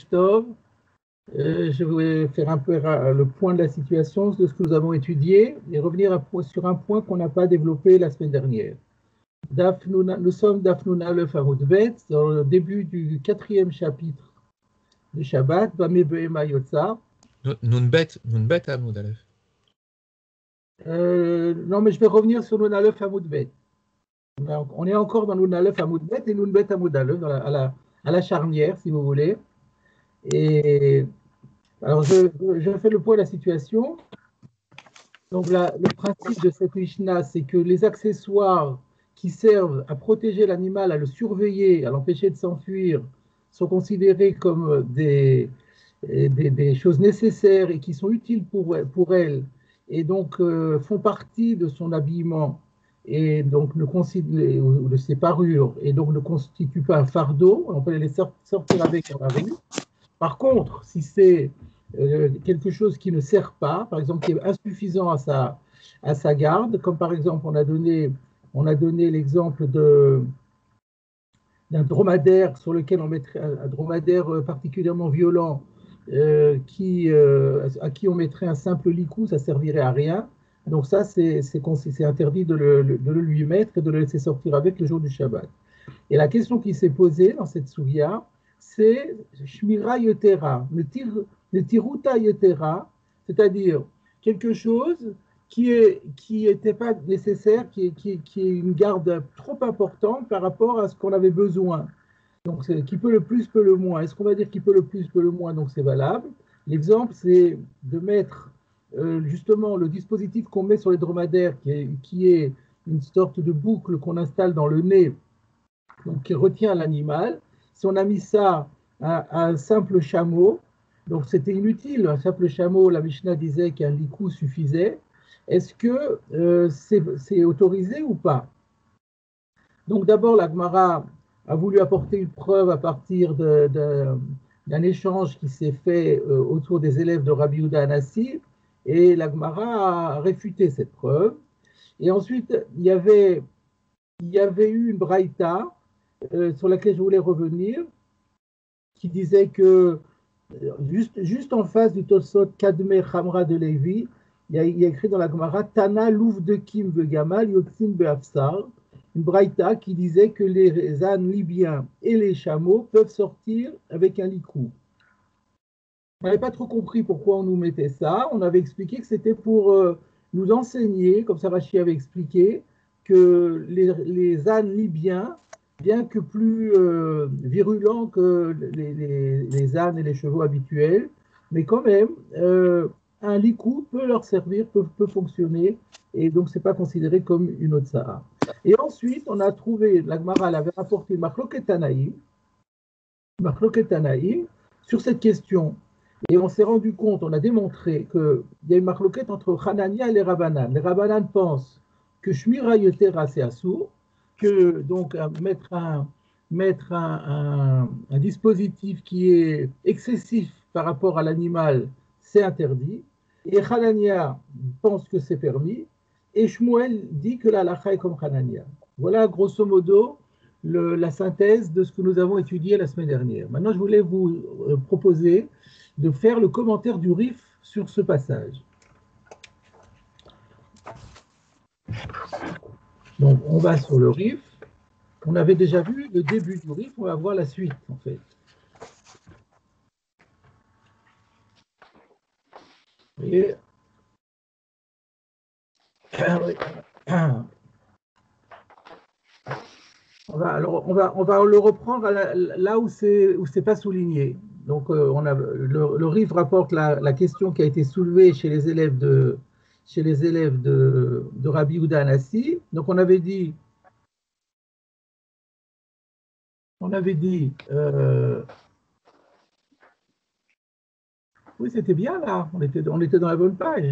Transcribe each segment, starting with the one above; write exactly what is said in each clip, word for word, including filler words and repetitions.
Tov. Euh, je vais faire un peu le point de la situation, de ce que nous avons étudié, et revenir à, sur un point qu'on n'a pas développé la semaine dernière. Dafnuna, nous sommes Dafnuna le Famoudbet, dans le début du quatrième chapitre de Shabbat, Bame Behema Yotza. Nunbet, Nunbet Hamoud Aleph. Euh, non, mais je vais revenir sur Nun Aleph Hamoudbet. On est encore dans Nun Aleph Hamoudbet et Nunbet Hamoud Aleph, à la, à la charnière, si vous voulez. Et alors, je, je fais le point de la situation. Donc, la, le principe de cette Mishnah, c'est que les accessoires qui servent à protéger l'animal, à le surveiller, à l'empêcher de s'enfuir, sont considérés comme des, des, des choses nécessaires et qui sont utiles pour, pour elle, et donc euh, font partie de son habillement, et donc ne considèrent, ou de ses parures, et donc ne constituent pas un fardeau. On peut les sortir avec dans la rue. Par contre, si c'est euh, quelque chose qui ne sert pas, par exemple qui est insuffisant à sa, à sa garde, comme par exemple on a donné, on a donné l'exemple de, d'un dromadaire sur lequel on mettrait un dromadaire particulièrement violent, euh, qui, euh, à qui on mettrait un simple licou, ça servirait à rien. Donc ça, c'est, c'est, c'est interdit de le, de le lui mettre et de le laisser sortir avec le jour du Shabbat. Et la question qui s'est posée dans cette souria, c'est Shmira Yetera, le Tiruta Yetera, c'est-à-dire quelque chose qui est, qui n'était pas nécessaire, qui est, qui, qui est une garde trop importante par rapport à ce qu'on avait besoin. Donc, c'est, qui peut le plus, peut le moins. Est-ce qu'on va dire qui peut le plus, peut le moins? Donc, c'est valable. L'exemple, c'est de mettre euh, justement le dispositif qu'on met sur les dromadaires, qui est, qui est une sorte de boucle qu'on installe dans le nez, donc qui retient l'animal. Si on a mis ça à, à un simple chameau, donc c'était inutile. Un simple chameau, la Mishnah disait qu'un licou suffisait. Est-ce que euh, c'est, c'est autorisé ou pas? Donc d'abord, la Gemara a voulu apporter une preuve à partir de, de, d'un échange qui s'est fait euh, autour des élèves de Rabbi Yehuda Hanassi, et la Gemara a réfuté cette preuve. Et ensuite, il y avait, il y avait eu une braïta euh, sur laquelle je voulais revenir, qui disait que juste, juste en face du Tosot Kadme Chamra de Lévi, il y, a, il y a écrit dans la Gemara Tana Louf de Kim Vegamal Yotzim Beafsar, une braïta qui disait que les ânes libyens et les chameaux peuvent sortir avec un licou. On n'avait pas trop compris pourquoi on nous mettait ça. On avait expliqué que c'était pour euh, nous enseigner, comme ça Rashi avait expliqué, que les, les ânes libyens, bien que plus euh, virulents que les, les, les ânes et les chevaux habituels, mais quand même, euh, un licou peut leur servir, peut, peut fonctionner, et donc ce n'est pas considéré comme une otsa'a. Et ensuite, on a trouvé, la Gemara avait rapporté Machloket Tanaïm, Machloket Tanaïm, sur cette question. Et on s'est rendu compte, on a démontré qu'il y a une Machloket entre Hanania et les Rabbanan. Les Rabbanan pensent que Shmira Yetera c'est assour, que donc mettre un, mettre un, un, un dispositif qui est excessif par rapport à l'animal, c'est interdit. Et Hanania pense que c'est permis. Et Shmuel dit que la halakha est comme Hanania. Voilà grosso modo le, la synthèse de ce que nous avons étudié la semaine dernière. Maintenant, je voulais vous euh, proposer de faire le commentaire du Rif sur ce passage. Donc, on va sur le Rif. On avait déjà vu le début du Rif, on va voir la suite, en fait. Vous voyez ? On va, alors, on va, on va le reprendre là où c'est où c'est pas souligné. Donc, euh, on a, le, le Rif rapporte la, la question qui a été soulevée chez les élèves de, chez les élèves de, de Rabbi Yehuda Hanassi. Donc, on avait dit, on avait dit, euh, oui, c'était bien là, on était, on était dans la bonne page.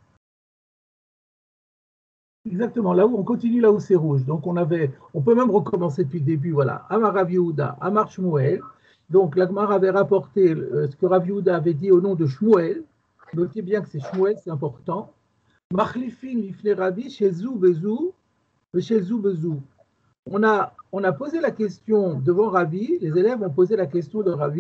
Exactement, là où on continue, là où c'est rouge. Donc, on avait, on peut même recommencer depuis le début. Voilà, Amar Rav Yehuda, Amar Shmuel. Donc, la Gemara avait rapporté ce que Rav Yehuda avait dit au nom de Shmuel. Notez bien que c'est Shmuel, c'est important. Machlifin lifne Rabbi, chez Zou Bezou, chez Zou Bezou. On a, on a posé la question devant Rabbi, les élèves ont posé la question de Rabbi,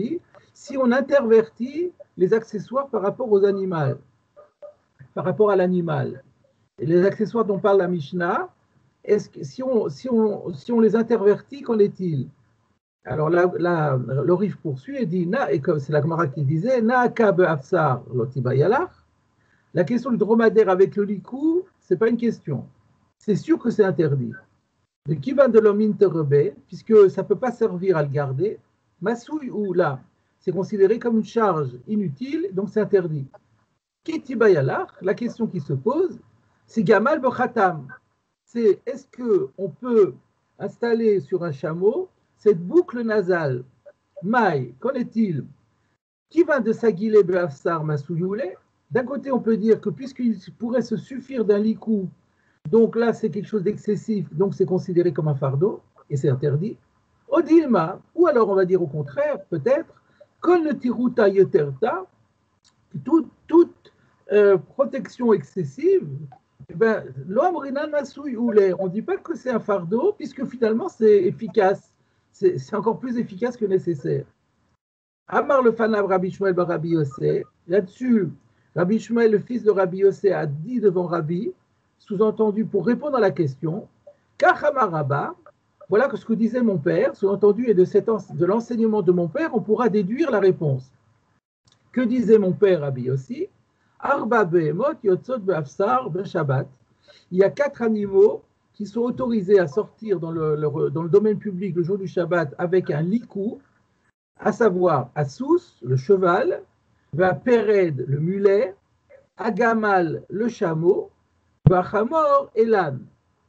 si on intervertit les accessoires par rapport aux animaux, par rapport à l'animal. Et les accessoires dont parle la Mishnah, est-ce que, si, on, si, on, si on les intervertit, qu'en est-il? Alors là, là, le Rif poursuit et dit, na, et c'est la Gemara qui disait, Naaka be'afsar lotibayalach. La question du dromadaire avec le licou, ce n'est pas une question. C'est sûr que c'est interdit. De qui va de l'homme interrobé, puisque ça ne peut pas servir à le garder. Masouille ou là, c'est considéré comme une charge inutile, donc c'est interdit. Kitibayalach, la question qui se pose, c'est Gamal Bechatam. C'est est-ce qu'on peut installer sur un chameau cette boucle nasale? Maï, qu'en est-il? Qui va de Sagile Beafsar Masouyoule? D'un côté, on peut dire que puisqu'il pourrait se suffire d'un licou, donc là, c'est quelque chose d'excessif, donc c'est considéré comme un fardeau, et c'est interdit. Odilma, ou alors on va dire au contraire, peut-être, Kol Tiruta Yeterta, toute, toute euh, protection excessive, eh ben, l'homme Rinan Masouy ou l'air, on ne dit pas que c'est un fardeau, puisque finalement c'est efficace, c'est, c'est encore plus efficace que nécessaire. Amar le Fanav Rabbi Shmuel bar Rabbi Yossé, là-dessus, Rabbi Shmuel, le fils de Rabbi Yossé, a dit devant Rabbi, sous-entendu pour répondre à la question, Kachamar Rabba, voilà ce que disait mon père, sous-entendu, et de, cet en, de l'enseignement de mon père, on pourra déduire la réponse. Que disait mon père Rabbi Yossi? Arba behemot yotzot be'afsar be'shabbat. Il y a quatre animaux qui sont autorisés à sortir dans le, le, dans le domaine public le jour du Shabbat avec un licou, à savoir Assous, le cheval, Pered, le mulet, Agamal, le chameau, Bachamor et l'âne.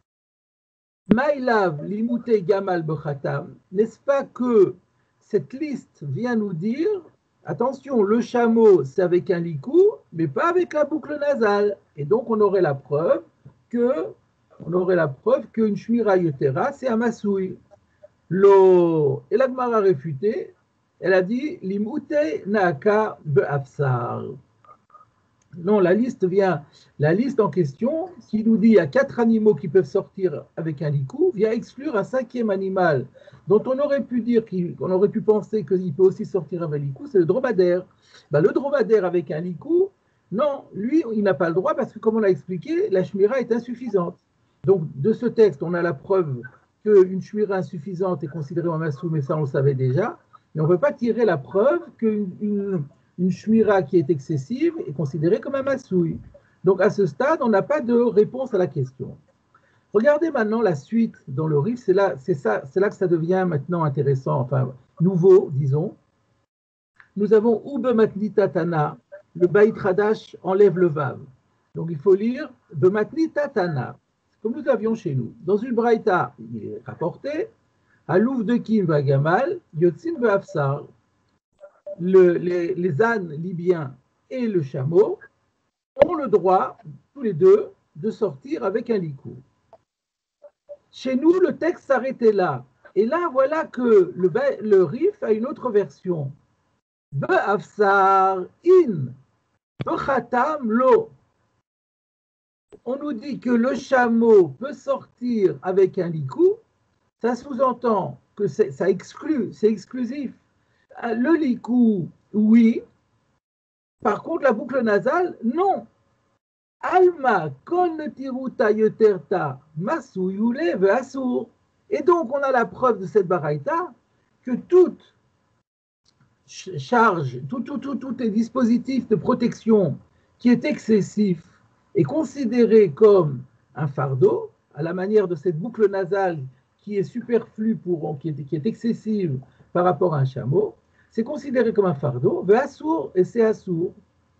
Maïlav, limouté Gamal Bechatam, n'est-ce pas que cette liste vient nous dire, attention, le chameau c'est avec un licou, mais pas avec la boucle nasale. Et donc on aurait la preuve que, on aurait la preuve qu'une shmira yetera c'est un masouille. Lo, et la Gemara a réfuté, elle a dit limouté naaka be'afsar. Non, la liste vient, la liste en question, qui nous dit qu'il y a quatre animaux qui peuvent sortir avec un licou, vient exclure un cinquième animal dont on aurait pu dire qu'on aurait pu penser qu'il peut aussi sortir avec un licou, c'est le dromadaire. Ben, le dromadaire avec un licou, non, lui, il n'a pas le droit parce que, comme on l'a expliqué, la shmira est insuffisante. Donc, de ce texte, on a la preuve qu'une shmira insuffisante est considérée en massou, mais ça, on le savait déjà. Mais on ne peut pas tirer la preuve qu'une une, une shmira qui est excessive est considérée comme un massouille. Donc, à ce stade, on n'a pas de réponse à la question. Regardez maintenant la suite dans le Rif, c'est là, c'est ça, c'est là que ça devient maintenant intéressant, enfin nouveau, disons. Nous avons Ube Matni Tatana, le Baït Radash enlève le Vav. Donc il faut lire Be Matni Tatana, comme nous avions chez nous. Dans une Braïta, il est rapporté, à Louvre de Kim Vagamal, Yotzin Beafsar, le, les, les ânes libyens et le chameau ont le droit, tous les deux, de sortir avec un licou. Chez nous, le texte s'arrêtait là. Et là, voilà que le, le Rif a une autre version. Be'afsar in, be'chatam lo. On nous dit que le chameau peut sortir avec un licou. Ça sous-entend que ça exclut, c'est exclusif. Le licou, oui. Par contre, la boucle nasale, non. Alma kon tiruta yoterta masu yule ve'asur. Et donc, on a la preuve de cette baraïta que toute charge, tout, tout, tout, tout les dispositifs de protection qui est excessif est considéré comme un fardeau, à la manière de cette boucle nasale qui est superflue, pour, qui, est, qui est excessive par rapport à un chameau, c'est considéré comme un fardeau, ve'asur, et c'est asur.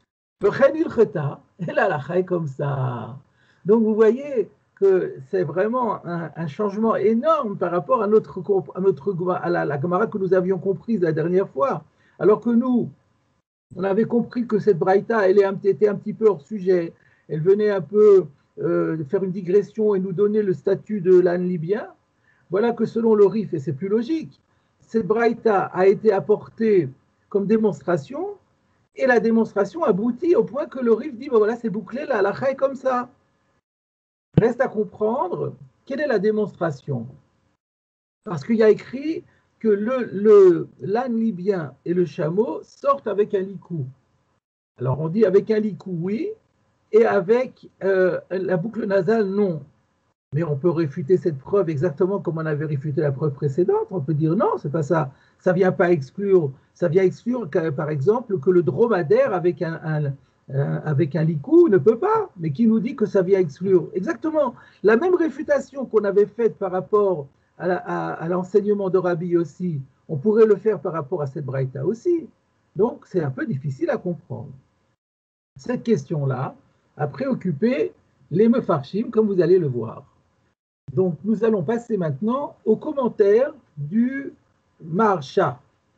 Et là, la est comme ça. Donc, vous voyez que c'est vraiment un, un changement énorme par rapport à notre, à, notre, à la, la Gemara que nous avions comprise la dernière fois. Alors que nous, on avait compris que cette braïta, elle était un petit peu hors sujet. Elle venait un peu euh, faire une digression et nous donner le statut de l'âne libyen. Voilà que selon le Rif, et c'est plus logique, cette braïta a été apportée comme démonstration. Et la démonstration aboutit au point que le Rif dit, ben voilà, c'est bouclé, la halakha est comme ça. Reste à comprendre quelle est la démonstration. Parce qu'il y a écrit que le, le, l'âne libyen et le chameau sortent avec un licou. Alors on dit avec un licou, oui, et avec euh, la boucle nasale, non. Mais on peut réfuter cette preuve exactement comme on avait réfuté la preuve précédente. On peut dire non, c'est pas ça. Ça vient pas exclure. Ça vient exclure, par exemple, que le dromadaire avec un, un, un, avec un licou ne peut pas. Mais qui nous dit que ça vient exclure? Exactement. La même réfutation qu'on avait faite par rapport à, la, à, à l'enseignement de Rabbi aussi, on pourrait le faire par rapport à cette braïta aussi. Donc, c'est un peu difficile à comprendre. Cette question-là a préoccupé les mefarshim, comme vous allez le voir. Donc, nous allons passer maintenant aux commentaires du Maharsha.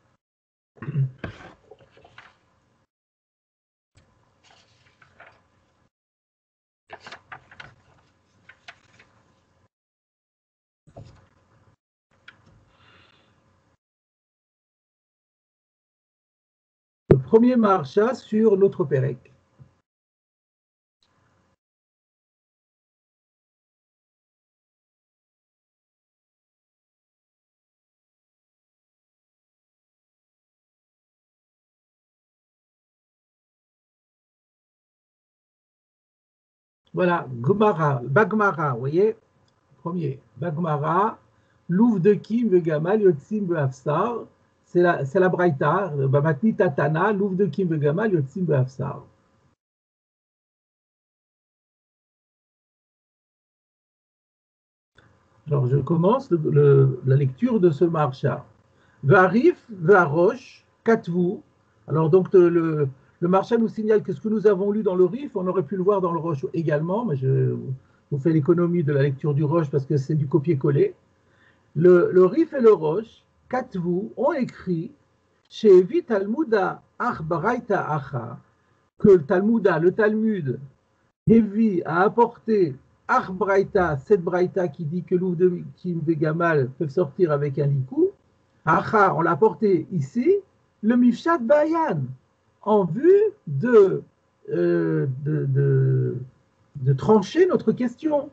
Le premier Maharsha sur notre Pérec. Voilà, Gmara, Bagmara, vous voyez, premier, Bagmara, Louvre de Kim, Vegamal, Yotzim, Beafsar, c'est la, c'est la Braïta, Bamatni Tatana, Louvre de Kim, Vegamal, Yotzim, Beafsar. Alors, je commence le, le, la lecture de ce Maharsha. Varif, Varosh, Katvu. Alors, donc, le, le, le Maharsha nous signale que ce que nous avons lu dans le Rif, on aurait pu le voir dans le Rosh également, mais je vous fais l'économie de la lecture du Rosh parce que c'est du copier-coller. Le, le Rif et le Rosh, Katvu, ont écrit chez Evi Talmuda Ach Baraita Acha, que le Talmuda, le Talmud, Evi a apporté Ach Braïta, cette Braïta qui dit que l'ouvre de Kim de Gamal peuvent sortir avec un licou. Acha, on l'a porté ici, le Mifshat Bayan, en vue de, euh, de, de, de trancher notre question,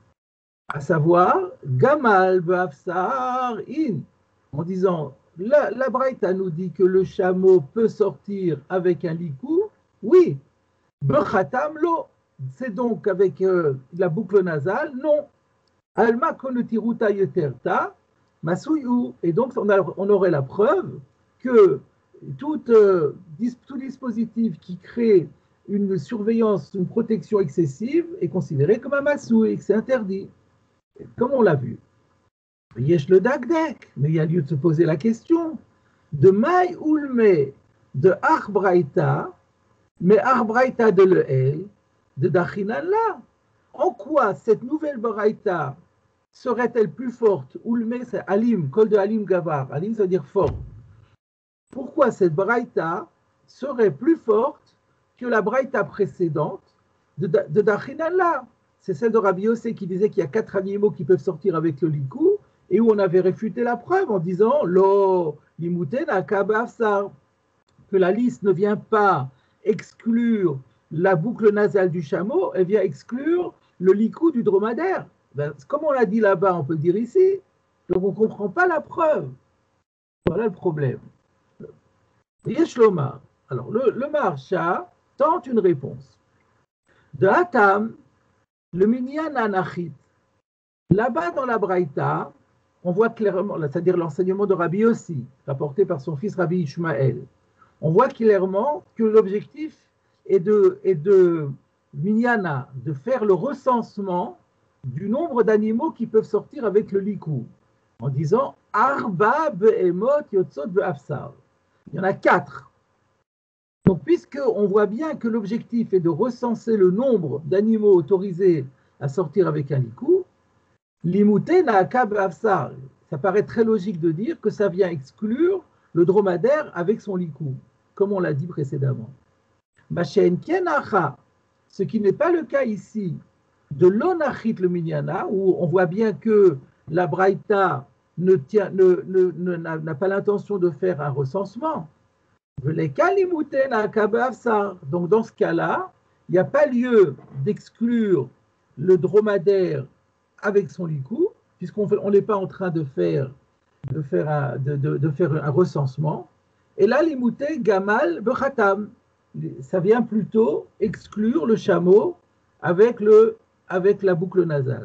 à savoir Gamal Bafsar In, en disant la, la Braïta nous dit que le chameau peut sortir avec un licou, oui, Bechatam Lo. C'est donc avec euh, la boucle nasale, non. Alma konotiruta yeterta, masuyu. Et donc, on, a, on aurait la preuve que tout, euh, dis, tout dispositif qui crée une surveillance, une protection excessive est considéré comme un masou et que c'est interdit. Comme on l'a vu. Yesh le dagdek, mais il y a lieu de se poser la question de Maï Ulme, de Arbraïta, mais Arbraïta de Leel, de Dachinallah. En quoi cette nouvelle Baraïta serait-elle plus forte? Ulme, c'est Alim, col de Alim Gavar. Alim, ça veut dire fort. Pourquoi cette Baraïta serait plus forte que la Baraïta précédente de, de Dachinallah? C'est celle de Rabbi Yossé qui disait qu'il y a quatre animaux qui peuvent sortir avec le licou et où on avait réfuté la preuve en disant Lo limuten akabafsar, que la liste ne vient pas exclure la boucle nasale du chameau, elle vient exclure le licou du dromadaire. Ben, comme on l'a dit là-bas, on peut le dire ici. Donc on ne comprend pas la preuve. Voilà le problème. Yeshlomar. Alors le, le Maharsha tente une réponse. De Hatam, le Minyan Anachit. Là-bas dans la Braïta, on voit clairement, c'est-à-dire l'enseignement de Rabbi Yossi, rapporté par son fils Rabbi Ishmael, on voit clairement que l'objectif est de, est de Minyana, de faire le recensement du nombre d'animaux qui peuvent sortir avec le licou, en disant Arba be'emot yotzot be'afsar. Il y en a quatre. Donc, puisqu'on voit bien que l'objectif est de recenser le nombre d'animaux autorisés à sortir avec un licou, l'imouté n'a qu'à be'afsar. Ça paraît très logique de dire que ça vient exclure le dromadaire avec son licou, comme on l'a dit précédemment. Ce qui n'est pas le cas ici de l'onachit le minyana, où on voit bien que la braïta ne tient, ne, ne, ne, n'a pas l'intention de faire un recensement. Donc dans ce cas-là, il n'y a pas lieu d'exclure le dromadaire avec son licou, puisqu'on n'est pas en train de faire de faire un, de, de, de faire un recensement. Et là, l'imouté gamal bechatam, ça vient plutôt exclure le chameau avec, le, avec la boucle nasale.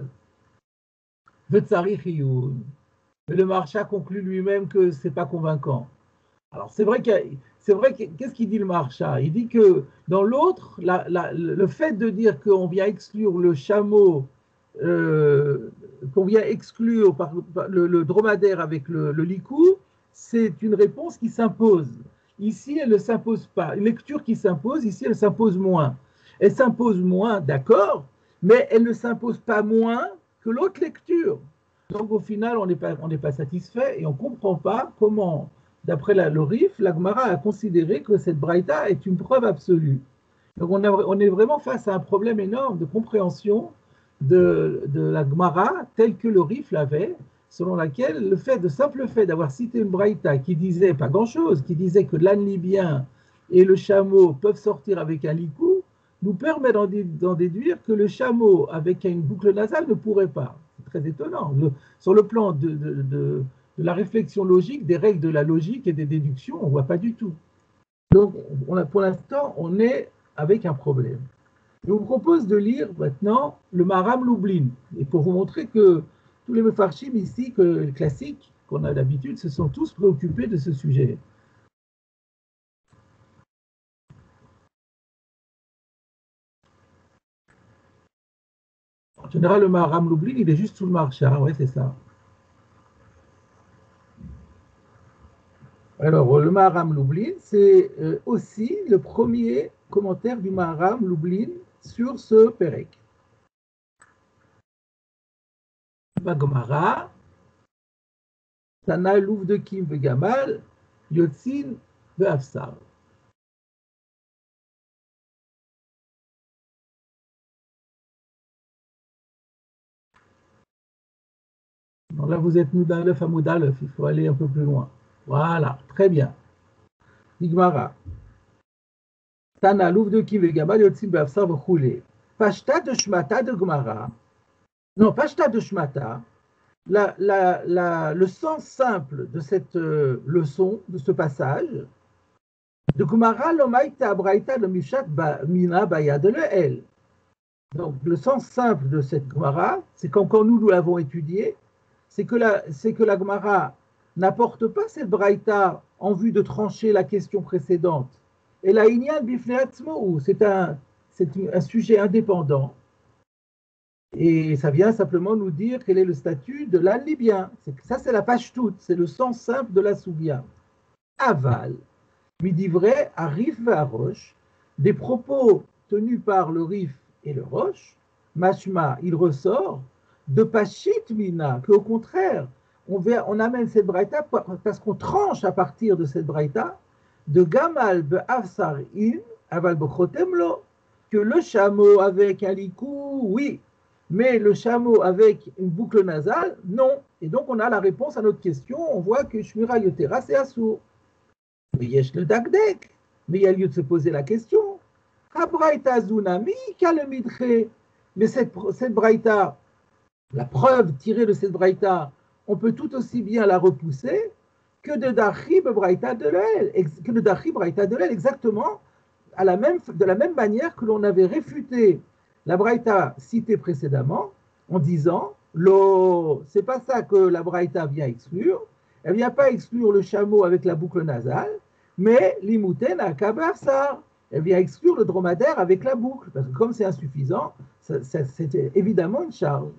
Mais le Maharsha conclut lui-même que ce n'est pas convaincant. Alors c'est vrai que c'est vrai que qu'est-ce qu'il dit le Maharsha? Il dit que dans l'autre, la, la, le fait de dire qu'on vient exclure le chameau, euh, qu'on vient exclure par, par le, le dromadaire avec le, le licou, c'est une réponse qui s'impose. Ici, elle ne s'impose pas. Une lecture qui s'impose, ici, elle s'impose moins. Elle s'impose moins, d'accord, mais elle ne s'impose pas moins que l'autre lecture. Donc au final, on n'est pas, on n'est pas satisfait et on ne comprend pas comment, d'après la, le Rif, la Gemara a considéré que cette braïta est une preuve absolue. Donc on, a, on est vraiment face à un problème énorme de compréhension de, de la Gemara telle que le Rif l'avait, selon laquelle le fait, de simple fait d'avoir cité une braïta qui disait pas grand-chose, qui disait que l'âne libyen et le chameau peuvent sortir avec un licou, nous permet d'en, d'en déduire que le chameau avec une boucle nasale ne pourrait pas. C'est très étonnant. Le, sur le plan de, de, de, de la réflexion logique, des règles de la logique et des déductions, on ne voit pas du tout. Donc, on a, pour l'instant, on est avec un problème. Je vous propose de lire maintenant le Maharam Lublin, et pour vous montrer que tous les mefarshim ici, que les classiques qu'on a d'habitude, se sont tous préoccupés de ce sujet. En général, le Maharam Lublin, il est juste sous le Maharsha, oui, c'est ça. Alors, le Maharam Lublin, c'est aussi le premier commentaire du Maharam Lublin sur ce Pérec. Bagomara, Tana Louvre de Kim Vegamal, Yotzin Veafsar. Donc là, vous êtes Moudalef à Moudalef, il faut aller un peu plus loin. Voilà, très bien. Igmara. Tana Louvre de Kim Vegamal, Yotzin Veafsar, Vchoulé. Pashta de Shmata de Gmara. Non, Pashta de Shmata. La, la, la, le sens simple de cette euh, leçon, de ce passage, de Gumara Lomaïta Abraïta de Mishat Mina Baya de l'El. Donc, le sens simple de cette Gumara, c'est quand, quand nous, nous l'avons étudié, c'est que la, c'est que la Gumara n'apporte pas cette Braïta en vue de trancher la question précédente. Et la Inyan Bifneatzmo, c'est un, c'est un sujet indépendant. Et ça vient simplement nous dire quel est le statut de l'âne libyen. Ça, c'est la page toute, c'est le sens simple de la soubia. Aval, midi vrai, à Rif et à Roche, des propos tenus par le Rif et le Roche, machma, il ressort de Pachit Mina, qu'au contraire, on, va, on amène cette braïta parce qu'on tranche à partir de cette braïta de Gamal be'afsar in, aval bechotemlo, que le chameau avec un licou, oui, mais le chameau avec une boucle nasale, non. Et donc, on a la réponse à notre question. On voit que Shmira Yotera, c'est assourd. Mais Yesh le Dakdek. Mais il y a lieu de se poser la question. Habraïta Zunami, Kalemidre. Mais cette, cette braïta, la preuve tirée de cette braïta, on peut tout aussi bien la repousser que de Dachib braïta de l'El, que de Dachib braïta de l'El, exactement à la même, de la même manière que l'on avait réfuté la braïta citée précédemment en disant lo, c'est pas ça que la braïta vient exclure. Elle vient pas exclure le chameau avec la boucle nasale, mais l'imouten à kabarsar. Elle vient exclure le dromadaire avec la boucle, parce que comme c'est insuffisant, ça, ça, c'est évidemment une charge.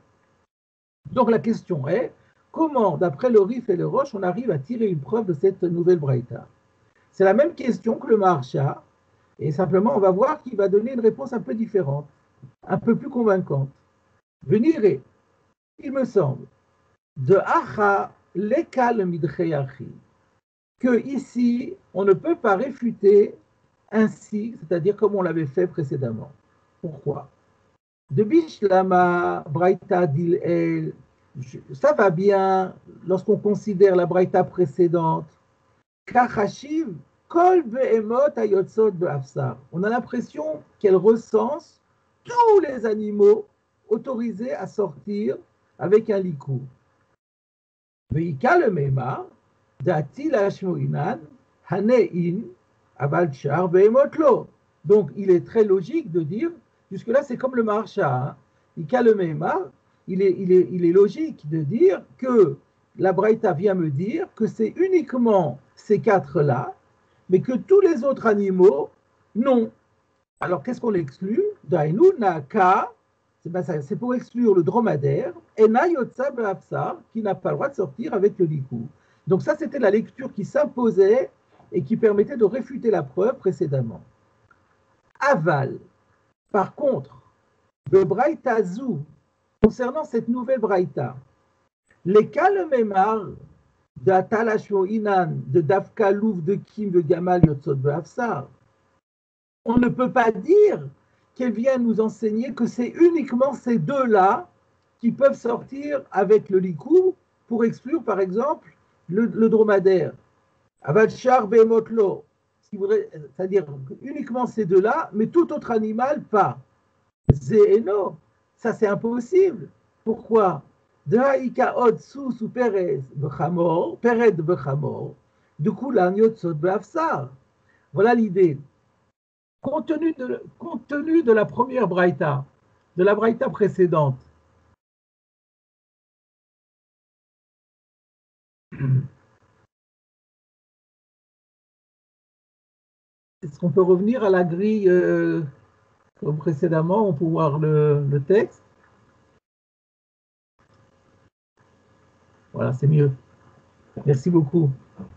Donc la question est, comment, d'après le Rif et le Roche, on arrive à tirer une preuve de cette nouvelle braïta? C'est la même question que le Maharsha, et simplement on va voir qu'il va donner une réponse un peu différente, un peu plus convaincante. Venirez, il me semble, de Acha lekal midcheyachi, que ici, on ne peut pas réfuter ainsi, c'est-à-dire comme on l'avait fait précédemment. Pourquoi? De Bishlama, Braïta Dil-El, ça va bien lorsqu'on considère la Braïta précédente. Kachashiv, Kol Behemot Ayotzot Be'afsar. On a l'impression qu'elle recense tous les animaux autorisés à sortir avec un licou. Veika le Meimar, Dati la Shmoinan, Hanein, Aval Shar Behemotlo. Donc, il est très logique de dire, jusque-là, c'est comme le Maharsha, hein. Veika le Meimar, il est, il, est, il est logique de dire que la Braïta vient me dire que c'est uniquement ces quatre-là, mais que tous les autres animaux, non. Alors, qu'est-ce qu'on exclut? Dainu Naka, c'est pour exclure le dromadaire, Ena Yotza Be'afsar, qui n'a pas le droit de sortir avec le likou. Donc ça, c'était la lecture qui s'imposait et qui permettait de réfuter la preuve précédemment. Aval, par contre, le Braïta Zou, concernant cette nouvelle Braïta, les cas le Memar d'Atalashmo Inan, de Dafka Louf, de Kim, de Gamal Yotzot Be'afsar, on ne peut pas dire qu'elle vient nous enseigner que c'est uniquement ces deux-là qui peuvent sortir avec le likou pour exclure, par exemple, le, le dromadaire. Avalchar Behemotlo, c'est-à-dire uniquement ces deux-là, mais tout autre animal, pas. Zéeno, ça c'est impossible. Pourquoi? Dehaïka od sous sous Perez bechamor, Pered bechamor, du coup la nyotzot be'afsar. Voilà l'idée. Compte tenu, de, compte tenu de la première braïta, de la braïta précédente, est-ce qu'on peut revenir à la grille euh, comme précédemment, on peut voir le, le texte? Voilà, c'est mieux. Merci beaucoup.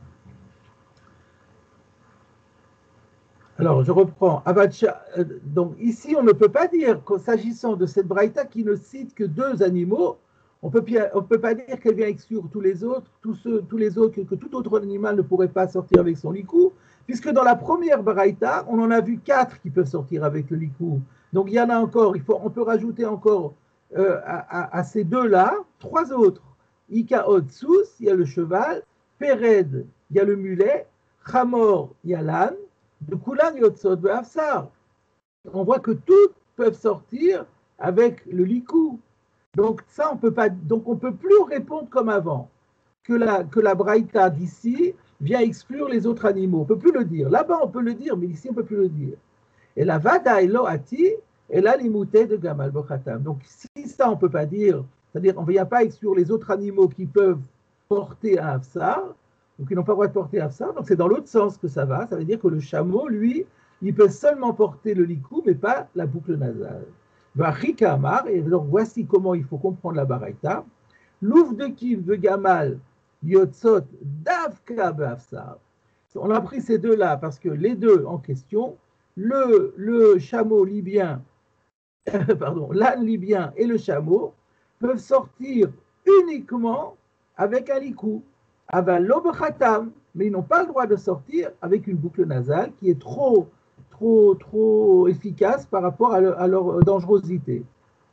Alors, je reprends. Donc, ici, on ne peut pas dire qu'en s'agissant de cette braïta qui ne cite que deux animaux, on ne peut pas dire qu'elle vient exclure tous les autres, tous, ceux, tous les autres, que tout autre animal ne pourrait pas sortir avec son likou, puisque dans la première braïta, on en a vu quatre qui peuvent sortir avec le likou. Donc, il y en a encore, il faut, on peut rajouter encore euh, à, à, à ces deux-là, trois autres. Ika Odsous, il y a le cheval, Pered, il y a le mulet, Chamor, il y a l'âne, de Kulan Yotzot Be'afsar. On voit que toutes peuvent sortir avec le likou. Donc ça, on peut pas, donc on peut plus répondre comme avant, que la, que la braïta d'ici vient exclure les autres animaux. On peut plus le dire. Là-bas, on peut le dire, mais ici, on peut plus le dire. Et la vada eloati et la limouté de Gamal Bochatam. Donc si ça, on peut pas dire, c'est-à-dire on ne vient pas exclure les autres animaux qui peuvent porter un afsar, donc ils n'ont pas le droit de porter afsar, donc c'est dans l'autre sens que ça va, ça veut dire que le chameau, lui, il peut seulement porter le likou, mais pas la boucle nasale. Vachika Amar, et donc voici comment il faut comprendre la baraita. Louf de kiv de gamal, yotzot davka be'afsar. On a pris ces deux-là parce que les deux en question, le, le chameau libyen, pardon, l'âne libyen et le chameau, peuvent sortir uniquement avec un likou. Aval khatam, mais ils n'ont pas le droit de sortir avec une boucle nasale qui est trop, trop, trop efficace par rapport à, le, à leur dangerosité.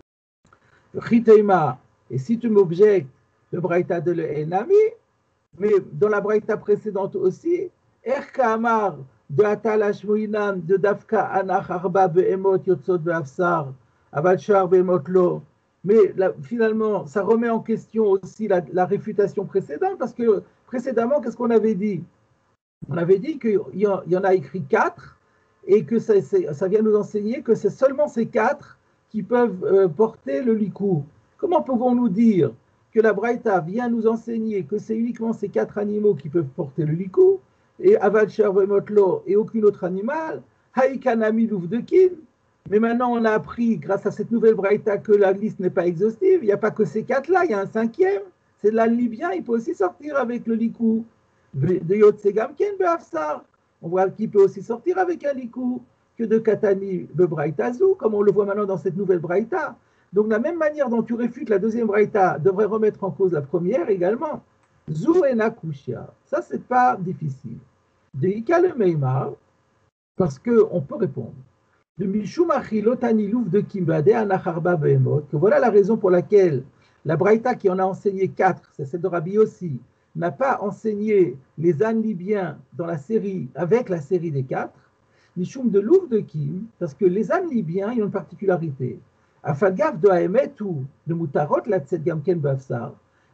Chiteima, et si tu m'objectes le braïta de l'enami, mais dans la braïta précédente aussi, Erka Amar de Atalash Moinam de Dafka Anach Arba Be'emot Yotzot Be'afsar, Aval Shar Be'emot Lo. Mais là, finalement, ça remet en question aussi la, la réfutation précédente, parce que précédemment, qu'est-ce qu'on avait dit? On avait dit qu'il y, y en a écrit quatre, et que ça, ça vient nous enseigner que c'est seulement ces quatre qui peuvent euh, porter le likou. Comment pouvons-nous dire que la braïta vient nous enseigner que c'est uniquement ces quatre animaux qui peuvent porter le likou, et Aval Shar Be'emot et aucun autre animal, Haïkanami Louf de Kin? Mais maintenant, on a appris, grâce à cette nouvelle braïta, que la liste n'est pas exhaustive. Il n'y a pas que ces quatre-là, il y a un cinquième. C'est l'âne libyen, il peut aussi sortir avec le likou. De Yotsegamken Be'afsar. On voit qu'il peut aussi sortir avec un likou que de Katani de braïta Zou, comme on le voit maintenant dans cette nouvelle braïta. Donc, de la même manière dont tu réfutes la deuxième braïta, devrait remettre en cause la première également. Zou et Nakushia. Ça, c'est pas difficile. De Ika le Meimar, parce qu'on peut répondre. De Mishumachi Lotani Louf de Kimbade Anacharba Behemot, que voilà la raison pour laquelle la braïta qui en a enseigné quatre, c'est celle de Rabbi Yossi, n'a pas enseigné les ânes libyens dans la série, avec la série des quatre, Mishum de Louf de Kim, parce que les ânes libyens, ils ont une particularité. Afagav de Haemet ou de Mutarot, la Tset Gamken Bafsar,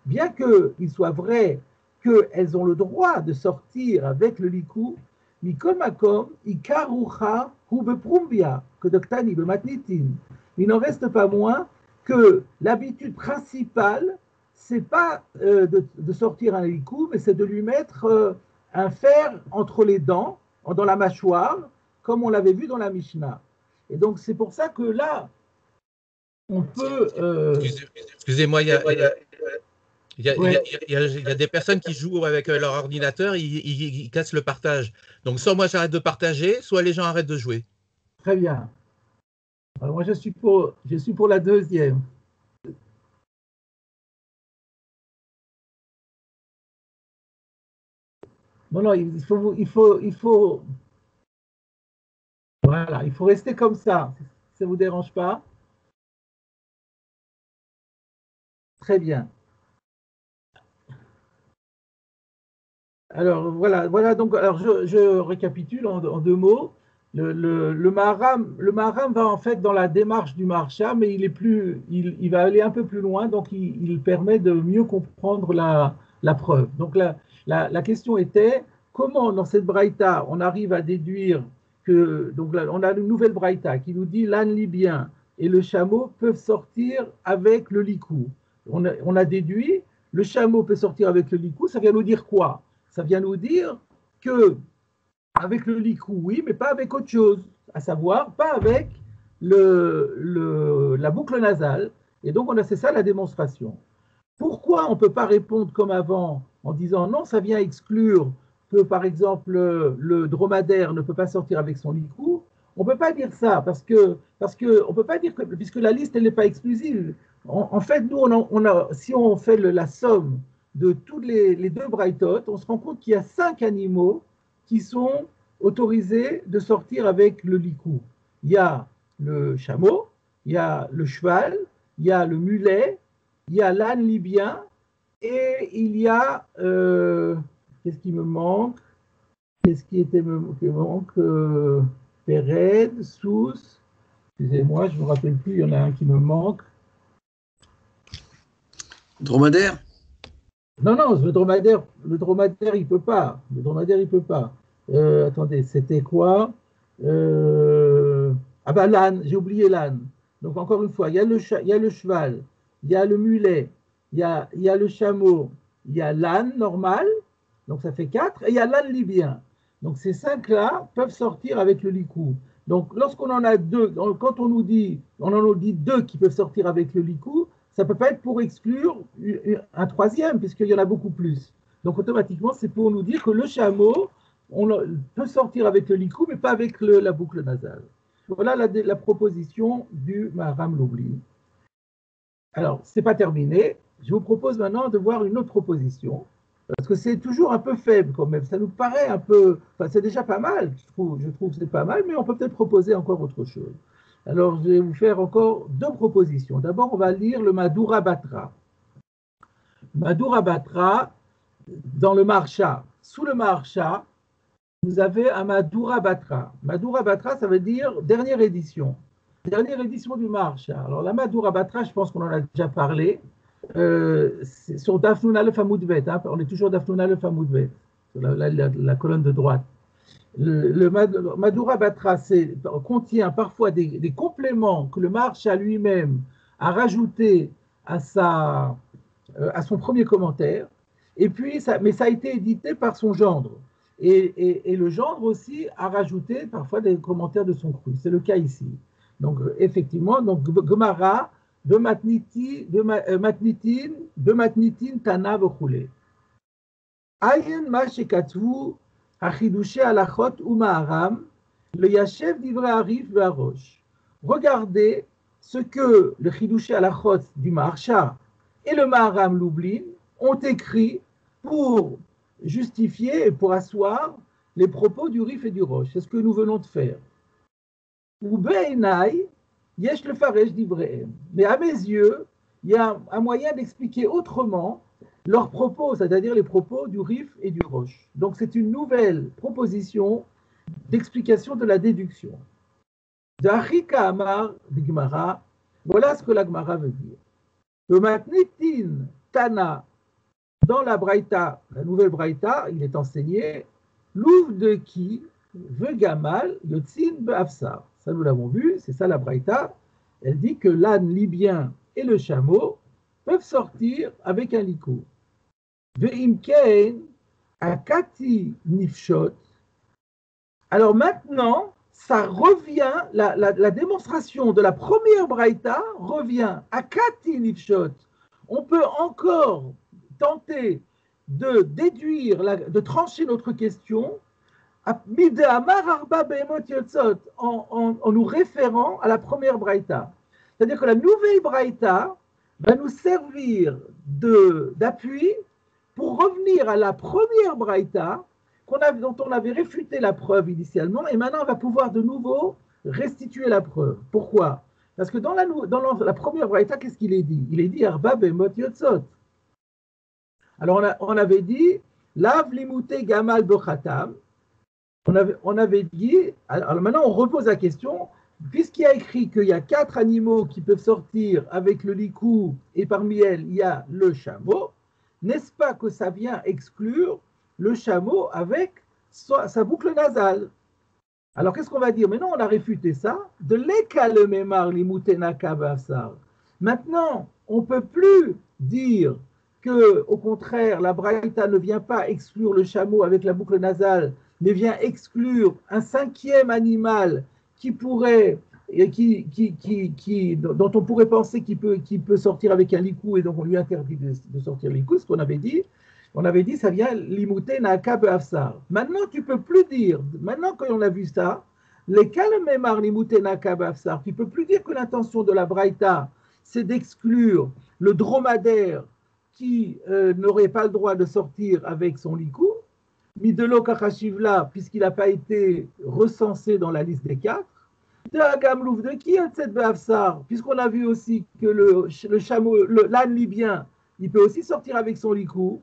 bien qu'il soit vrai qu'elles ont le droit de sortir avec le likou, mikol makom, ikarucha hu beprumbia, que doktani bematnitin. Il n'en reste pas moins que l'habitude principale, c'est pas euh, de, de sortir un likou, mais c'est de lui mettre euh, un fer entre les dents, dans la mâchoire, comme on l'avait vu dans la Mishnah. Et donc c'est pour ça que là, on peut... Euh... Excusez-moi, il y a... Il y a... Il y, a, ouais. il, y a, il y a des personnes qui jouent avec leur ordinateur, ils, ils, ils cassent le partage. Donc soit moi j'arrête de partager, soit les gens arrêtent de jouer. Très bien. Alors moi je suis pour, je suis pour la deuxième. Non, non, il faut, il faut, il faut, voilà, il faut rester comme ça. Ça ne vous dérange pas? Très bien. Alors voilà, voilà donc alors je, je récapitule en, en, deux mots. Le, le, le, Maharam, le Maharam va en fait dans la démarche du Maharsha, mais il est plus, il, il va aller un peu plus loin, donc il, il permet de mieux comprendre la, la preuve. Donc la, la, la question était comment dans cette braïta on arrive à déduire que donc là, on a une nouvelle braïta qui nous dit l'âne libyen et le chameau peuvent sortir avec le likou. On a, on a déduit le chameau peut sortir avec le likou, ça vient nous dire quoi? Ça vient nous dire que avec le likou, oui, mais pas avec autre chose, à savoir pas avec le, le, la boucle nasale. Et donc, on a, c'est ça la démonstration. Pourquoi on ne peut pas répondre comme avant en disant non, ça vient exclure que, par exemple, le, le dromadaire ne peut pas sortir avec son likou? On ne peut pas dire ça parce que, parce que on peut pas dire que, puisque la liste elle n'est pas exclusive. En, en fait, nous, on a, on a, si on fait le, la somme de tous les, les deux braïtotes, on se rend compte qu'il y a cinq animaux qui sont autorisés de sortir avec le likou. Il y a le chameau, il y a le cheval, il y a le mulet, il y a l'âne libyen et il y a, euh, qu'est-ce qui me manque? Qu'est-ce qui était me, qui me manque? euh, Péred, Sous, excusez-moi, je ne me rappelle plus, il y en a un qui me manque. Dromadaire? Non, non, le dromadaire, le dromadaire, il ne peut pas. Le dromadaire, il ne peut pas. Euh, attendez, c'était quoi? euh, Ah ben l'âne, j'ai oublié l'âne. Donc encore une fois, il y a le, il y a le cheval, il y a le mulet, il y a, il y a le chameau, il y a l'âne normal, donc ça fait quatre, et il y a l'âne libyen. Donc ces cinq-là peuvent sortir avec le likou. Donc lorsqu'on en a deux, quand on nous dit, on en nous dit deux qui peuvent sortir avec le likou, ça ne peut pas être pour exclure un troisième, puisqu'il y en a beaucoup plus. Donc automatiquement, c'est pour nous dire que le chameau, on peut sortir avec le likou, mais pas avec le, la boucle nasale. Voilà la, la proposition du Maharam Lublin. Alors, ce n'est pas terminé. Je vous propose maintenant de voir une autre proposition, parce que c'est toujours un peu faible quand même. Ça nous paraît un peu... Enfin, c'est déjà pas mal, je trouve, je trouve que c'est pas mal, mais on peut peut-être proposer encore autre chose. Alors, je vais vous faire encore deux propositions. D'abord, on va lire le Madura Batra. Madura Batra, dans le Maharsha. Sous le Maharsha, vous avez un Madura Batra. Madura Batra, ça veut dire dernière édition. Dernière édition du Maharsha. Alors, la Madura Batra, je pense qu'on en a déjà parlé. Euh, c'est sur Dafnoun Aleph Amoudvet. Hein, on est toujours Dafnoun Aleph Amoudvet, sur la, la, la, la colonne de droite. Le, le Madura Batra contient parfois des, des compléments que le Maharsha lui-même a rajoutés à, sa, euh, à son premier commentaire, et puis ça, mais ça a été édité par son gendre. Et, et, et le gendre aussi a rajouté parfois des commentaires de son cru. C'est le cas ici. Donc effectivement, donc Gemara, de Matniti, de euh, Matnitin, de Matnitin, Tana v'choulé. Ayen ma shekatvu Achidouché alachot ou Maharam, le Yashev d'Ivre Arif Varosh. Regardez ce que le Chidouché alachot du Maharsha et le Maharam Lublin ont écrit pour justifier et pour asseoir les propos du Rif et du Rosh. C'est ce que nous venons de faire. Ou Be'enai, Yesh le Faresh d'Ivrehem. Mais à mes yeux, il y a un moyen d'expliquer autrement leurs propos, c'est-à-dire les propos du Rif et du Rosh. Donc c'est une nouvelle proposition d'explication de la déduction. D'Achika Amar d'Igmara, voilà ce que la Gemara veut dire. Le Matnitin Tana dans la Braïta, la nouvelle Braïta, il est enseigné l'ouvre de qui veut Gamal Yotzin Be'afsar. Ça, nous l'avons vu, c'est ça la Braïta. Elle dit que l'âne libyen et le chameau peuvent sortir avec un licou. Ve'imkein akati nifshot. Alors maintenant, ça revient, la, la, la démonstration de la première Braïta revient à Kati Nifshot. On peut encore tenter de déduire, la, de trancher notre question en, en, en nous référant à la première Braïta. C'est-à-dire que la nouvelle Braïta va nous servir d'appui pour revenir à la première Braïta qu'on a, dont on avait réfuté la preuve initialement, et maintenant on va pouvoir de nouveau restituer la preuve. Pourquoi? Parce que dans la, dans la, la première Braïta, qu'est-ce qu'il est dit? Il est dit Arba Bemot Yotzot. Alors on, a, on avait dit Lav Limute Gamal Bechatam. On avait, on avait dit, alors maintenant on repose la question, puisqu'il y a écrit qu'il y a quatre animaux qui peuvent sortir avec le licou, et parmi elles il y a le chameau, n'est-ce pas que ça vient exclure le chameau avec sa, sa boucle nasale? Alors qu'est-ce qu'on va dire? Mais non, on a réfuté ça. De l'écale mémar limutenaka bafsar. Maintenant, on ne peut plus dire que, au contraire, la Braïta ne vient pas exclure le chameau avec la boucle nasale, mais vient exclure un cinquième animal qui pourrait, qui, qui, qui, qui, dont on pourrait penser qu'il peut, qu'il peut sortir avec un licou, et donc on lui interdit de, de sortir le licou, ce qu'on avait dit. On avait dit, ça vient limouté naka be'afsar. Maintenant, tu ne peux plus dire, maintenant qu'on a vu ça, les kalmemar limouté naka be'afsar, tu ne peux plus dire que l'intention de la Braïta, c'est d'exclure le dromadaire qui euh, n'aurait pas le droit de sortir avec son licou, midelo kachashivla, puisqu'il n'a pas été recensé dans la liste des quatre, de Agamlouf de qui cette be'afsar, puisqu'on a vu aussi que le, le chameau, l'âne libyen, il peut aussi sortir avec son licou.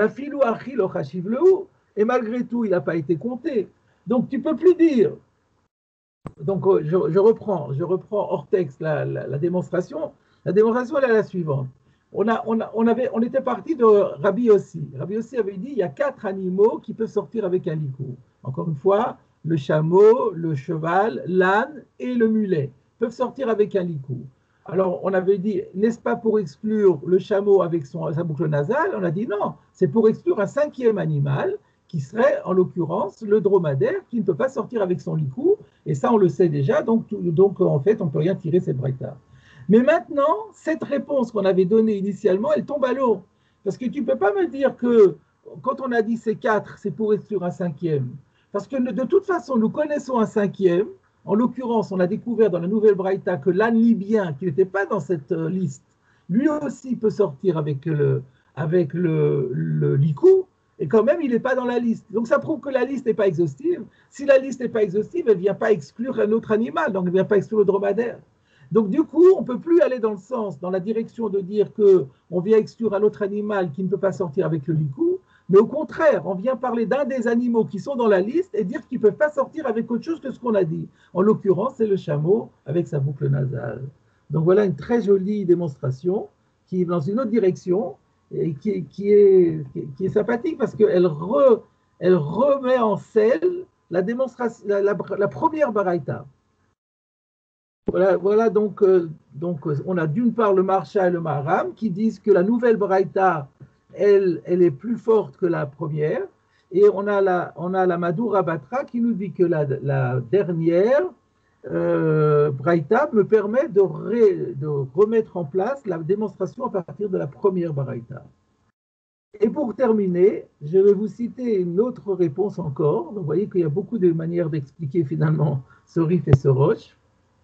Et malgré tout, il n'a pas été compté. Donc, tu ne peux plus dire. Donc, je, je, reprends, je reprends hors texte la, la, la démonstration. La démonstration, elle est la suivante. On, a, on, a, on, avait, on était parti de Rabbi Yossi. Rabbi Yossi avait dit il y a quatre animaux qui peuvent sortir avec un licou. Encore une fois, le chameau, le cheval, l'âne et le mulet peuvent sortir avec un licou. Alors, on avait dit, n'est-ce pas pour exclure le chameau avec son, sa boucle nasale? On a dit non, c'est pour exclure un cinquième animal qui serait, en l'occurrence, le dromadaire qui ne peut pas sortir avec son licou. Et ça, on le sait déjà, donc, donc en fait, on ne peut rien tirer cette braïta. Mais maintenant, cette réponse qu'on avait donnée initialement, elle tombe à l'eau. Parce que tu ne peux pas me dire que, quand on a dit c'est quatre, c'est pour exclure un cinquième. Parce que de toute façon, nous connaissons un cinquième. En l'occurrence, on a découvert dans la nouvelle Braïta que l'âne libyen, qui n'était pas dans cette liste, lui aussi peut sortir avec le, avec le, le licou, et quand même, il n'est pas dans la liste. Donc, ça prouve que la liste n'est pas exhaustive. Si la liste n'est pas exhaustive, elle ne vient pas exclure un autre animal, donc elle ne vient pas exclure le dromadaire. Donc, du coup, on ne peut plus aller dans le sens, dans la direction de dire qu'on vient exclure un autre animal qui ne peut pas sortir avec le licou, mais au contraire, on vient parler d'un des animaux qui sont dans la liste et dire qu'ils ne peuvent pas sortir avec autre chose que ce qu'on a dit. En l'occurrence, c'est le chameau avec sa boucle nasale. Donc voilà une très jolie démonstration qui est dans une autre direction et qui, qui, est, qui est sympathique parce qu'elle re, elle remet en selle la, démonstration, la, la, la première Baraïta. Voilà, voilà donc, euh, donc, on a d'une part le Marsha et le Maharam qui disent que la nouvelle Baraïta, Elle, elle est plus forte que la première, et on a la, on a la Madura Batra qui nous dit que la, la dernière euh, Braïta me permet de, ré, de remettre en place la démonstration à partir de la première Braïta. Et pour terminer, je vais vous citer une autre réponse encore. Donc, vous voyez qu'il y a beaucoup de manières d'expliquer finalement ce Rif et ce Roche.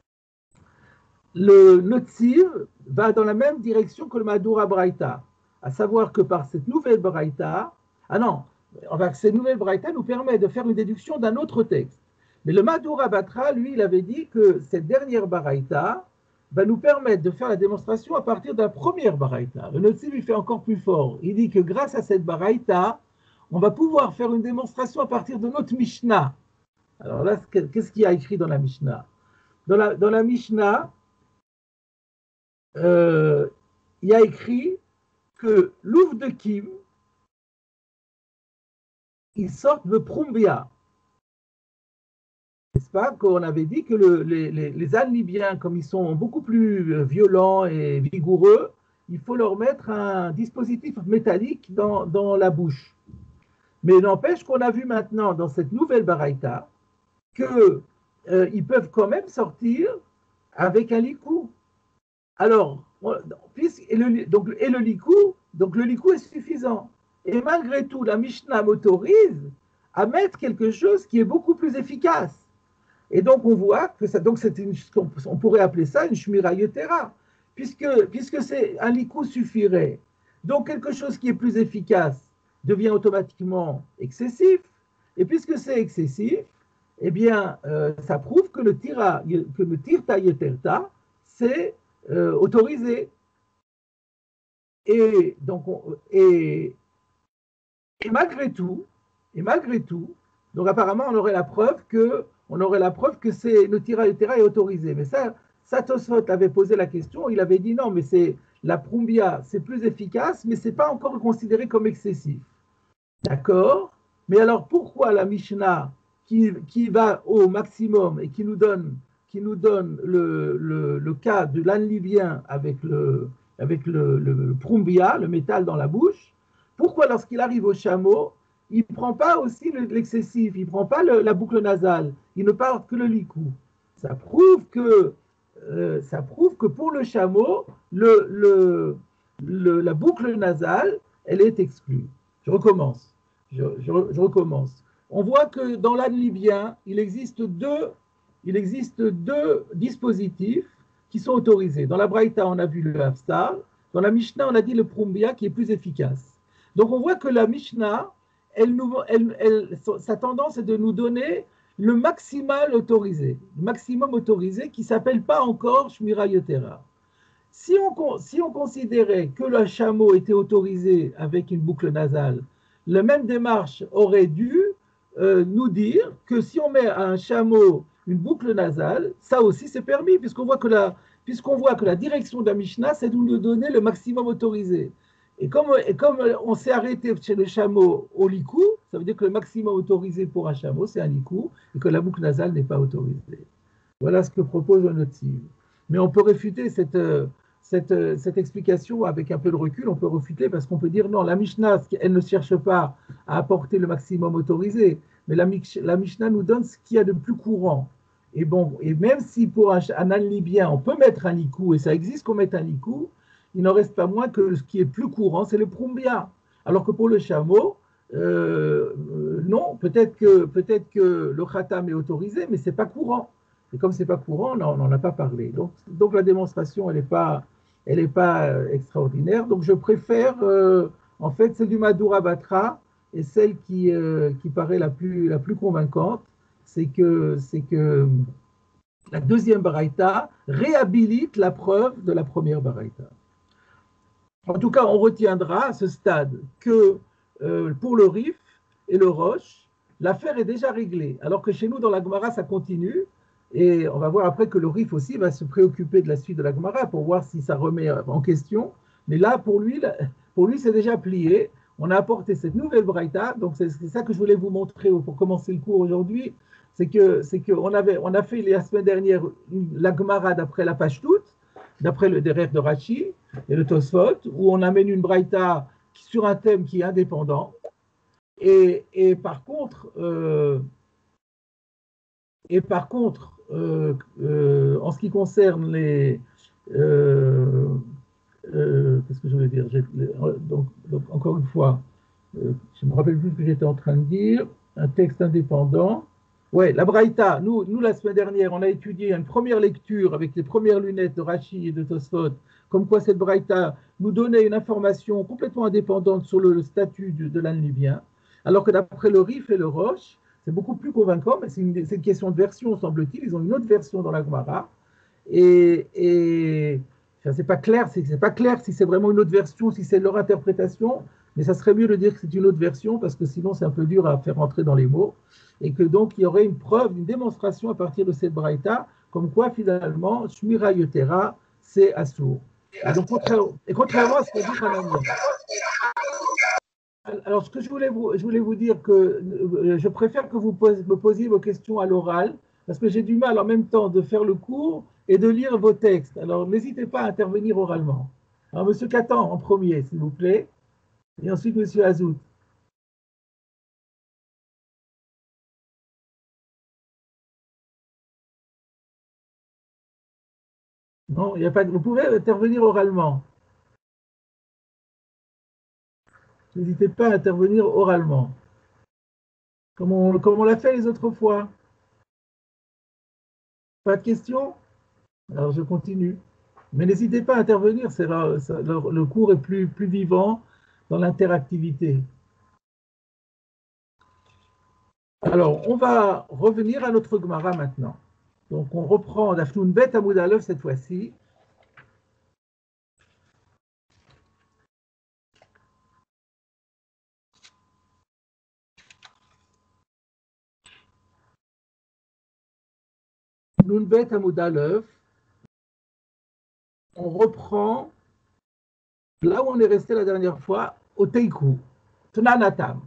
Le Notzir va dans la même direction que le Madura Braïta, à savoir que par cette nouvelle Braïta, ah non, enfin, cette nouvelle Braïta nous permet de faire une déduction d'un autre texte. Mais le Madura Batra, lui, il avait dit que cette dernière Braïta va nous permettre de faire la démonstration à partir de la première Braïta. Le Notzir lui fait encore plus fort. Il dit que grâce à cette Braïta, on va pouvoir faire une démonstration à partir de notre Mishnah. Alors là, qu'est-ce qu'il y a écrit dans la Mishnah? Dans la, dans la Mishnah, euh, il y a écrit que l'ouf de Kim, ils sortent de Prumbia. N'est-ce pas, qu'on avait dit que le, les, les, les ânes libyens, comme ils sont beaucoup plus violents et vigoureux, il faut leur mettre un dispositif métallique dans, dans la bouche. Mais n'empêche qu'on a vu maintenant dans cette nouvelle baraïta qu'ils euh, peuvent quand même sortir avec un licou. Alors, puisque, et, le, donc, et le licou, donc le licou est suffisant. Et malgré tout, la Mishnah m'autorise à mettre quelque chose qui est beaucoup plus efficace. Et donc, on voit que ça, donc c'est une, on pourrait appeler ça une shmira yetera, puisque, puisque c'est un licou suffirait. Donc, quelque chose qui est plus efficace devient automatiquement excessif. Et puisque c'est excessif, eh bien, euh, ça prouve que le tira, que le tirta yeterta, c'est euh, autorisé. Et donc, on, et, et malgré tout, et malgré tout, donc apparemment, on aurait la preuve que on aurait la preuve que c'est le tira yetera est autorisé. Mais ça, ça Tosfot avait posé la question, il avait dit non, mais c'est la prumbia, c'est plus efficace, mais c'est pas encore considéré comme excessif. D'accord? Mais alors pourquoi la Mishnah qui, qui va au maximum et qui nous donne, qui nous donne le, le, le cas de l'âne libyen avec le, avec le, le, le prumbia, le métal dans la bouche, pourquoi lorsqu'il arrive au chameau, il ne prend pas aussi l'excessif, il ne prend pas le, la boucle nasale, il ne parle que le licou. Ça prouve que, euh, ça prouve que pour le chameau, le, le, le, la boucle nasale, elle est exclue. Je recommence. Je, je, je recommence. On voit que dans l'âne libyen, il existe deux, il existe deux dispositifs qui sont autorisés. Dans la Braïta, on a vu le Hafstar. Dans la Mishnah, on a dit le Prumbia qui est plus efficace. Donc on voit que la Mishnah, elle nous, elle, elle, sa tendance est de nous donner le maximal autorisé, le maximum autorisé qui ne s'appelle pas encore Shmira Yetera. Si on, si on considérait que le chameau était autorisé avec une boucle nasale, la même démarche aurait dû euh, nous dire que si on met à un chameau une boucle nasale, ça aussi c'est permis, puisqu'on voit que la, puisqu'on voit que la direction de la Mishnah, c'est de nous donner le maximum autorisé. Et comme, et comme on s'est arrêté chez le chameau au licou, ça veut dire que le maximum autorisé pour un chameau, c'est un licou, et que la boucle nasale n'est pas autorisée. Voilà ce que propose le notive. Mais on peut réfuter cette, cette, cette explication avec un peu de recul, on peut refuter parce qu'on peut dire non, la Mishnah, elle ne cherche pas à apporter le maximum autorisé, mais la, la Mishnah nous donne ce qu'il y a de plus courant. Et, bon, et même si pour un, un âne libyen, on peut mettre un licou, et ça existe qu'on mette un licou, il n'en reste pas moins que ce qui est plus courant, c'est le prumbia. Alors que pour le chameau, euh, euh, non, peut-être que, peut-être que le khatam est autorisé, mais ce n'est pas courant. Et comme ce n'est pas courant, on n'en a pas parlé. Donc, donc la démonstration, elle n'est pas, elle est pas euh, extraordinaire. Donc je préfère, euh, en fait, celle du Madhura Batra, et celle qui, euh, qui paraît la plus, la plus convaincante, c'est que, c'est que la deuxième baraïta réhabilite la preuve de la première baraïta. En tout cas, on retiendra à ce stade que euh, pour le Rif et le Roche, l'affaire est déjà réglée. Alors que chez nous, dans la Gemara, ça continue. Et on va voir après que le Rif aussi va se préoccuper de la suite de la Gemara pour voir si ça remet en question. Mais là, pour lui, pour lui, c'est déjà plié. On a apporté cette nouvelle braïta. Donc, c'est ça que je voulais vous montrer pour commencer le cours aujourd'hui. C'est que, c'est qu'on avait, on a fait la semaine dernière la Gemara d'après la Pashtout, d'après le derrière de Rashi et le Tosfot, où on amène une braïta sur un thème qui est indépendant. Et, et par contre, euh, et par contre euh, euh, en ce qui concerne les... Euh, euh, qu'est-ce que je voulais dire donc, donc, encore une fois, euh, je ne me rappelle plus ce que j'étais en train de dire, un texte indépendant. Ouais, la Braïta, nous, nous, la semaine dernière, on a étudié une première lecture avec les premières lunettes de Rashi et de Tosfot, comme quoi cette Braïta nous donnait une information complètement indépendante sur le, le statut de, de l'âne libyen, alors que d'après le Rif et le Roche, c'est beaucoup plus convaincant, mais c'est une, une question de version, semble-t-il, ils ont une autre version dans la Gemara, et, et enfin, c'est pas clair, c'est, c'est pas clair si c'est vraiment une autre version, si c'est leur interprétation, mais ça serait mieux de dire que c'est une autre version, parce que sinon c'est un peu dur à faire rentrer dans les mots, et que donc il y aurait une preuve, une démonstration à partir de cette braïta, comme quoi finalement, Shmira Yetera, c'est Assour. Et donc, contrairement, et contrairement à ce qu'a dit Hanania. Alors, ce que je voulais vous, je voulais vous dire que euh, je préfère que vous pose, me posiez vos questions à l'oral, parce que j'ai du mal en même temps de faire le cours et de lire vos textes. Alors, n'hésitez pas à intervenir oralement. Alors, Monsieur Catan, en premier, s'il vous plaît, et ensuite Monsieur Azout. Non, il y a pas de... Vous pouvez intervenir oralement. N'hésitez pas à intervenir oralement. Comme on, comme on l'a fait les autres fois. Pas de questions? Alors je continue. Mais n'hésitez pas à intervenir, c'est là, ça, le, le cours est plus, plus vivant dans l'interactivité. Alors, on va revenir à notre Gemara maintenant. Donc, on reprend Dafnoun Bet Amoud Aleph cette fois-ci. Nun Bet Amoud Aleph. On reprend là où on est resté la dernière fois, au Teiku, Tnanatam.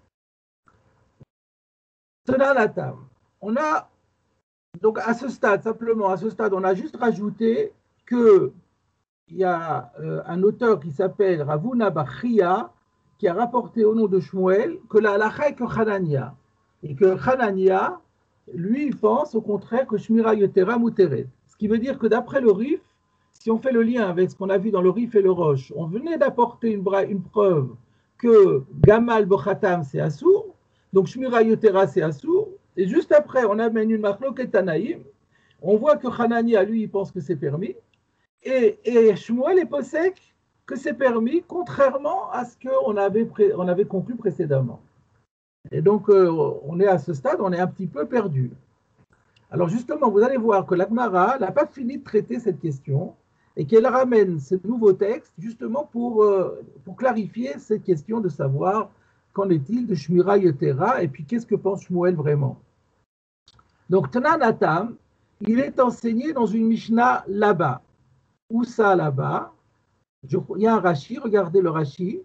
Tnanatam. On a, donc à ce stade, simplement, à ce stade, on a juste rajouté que il y a euh, un auteur qui s'appelle Ravuna Bachia qui a rapporté au nom de Shmuel que la halakha est que Hanania. Et que Hanania, lui, il pense au contraire que Shmira Yotera Muteret. Ce qui veut dire que d'après le Rif, si on fait le lien avec ce qu'on a vu dans le Rif et le Roche, on venait d'apporter une, une preuve que Gamal Bochatam c'est Assour, donc Shmira Yotera c'est Assour, et juste après on amène une Machloket Tanaïm, on voit que Hanania, lui, il pense que c'est permis, et, et Shmuel est possèque que c'est permis, contrairement à ce qu'on avait, on avait conclu précédemment. Et donc, euh, on est à ce stade, on est un petit peu perdu. Alors justement, vous allez voir que la Gemara n'a pas fini de traiter cette question et qu'elle ramène ce nouveau texte justement pour, euh, pour clarifier cette question de savoir qu'en est-il de Shmira Yotera et puis qu'est-ce que pense Shmuel vraiment. Donc, Tnanatam, il est enseigné dans une Mishnah là-bas. Où ça là-bas? Je, il y a un Rashi, regardez le Rashi.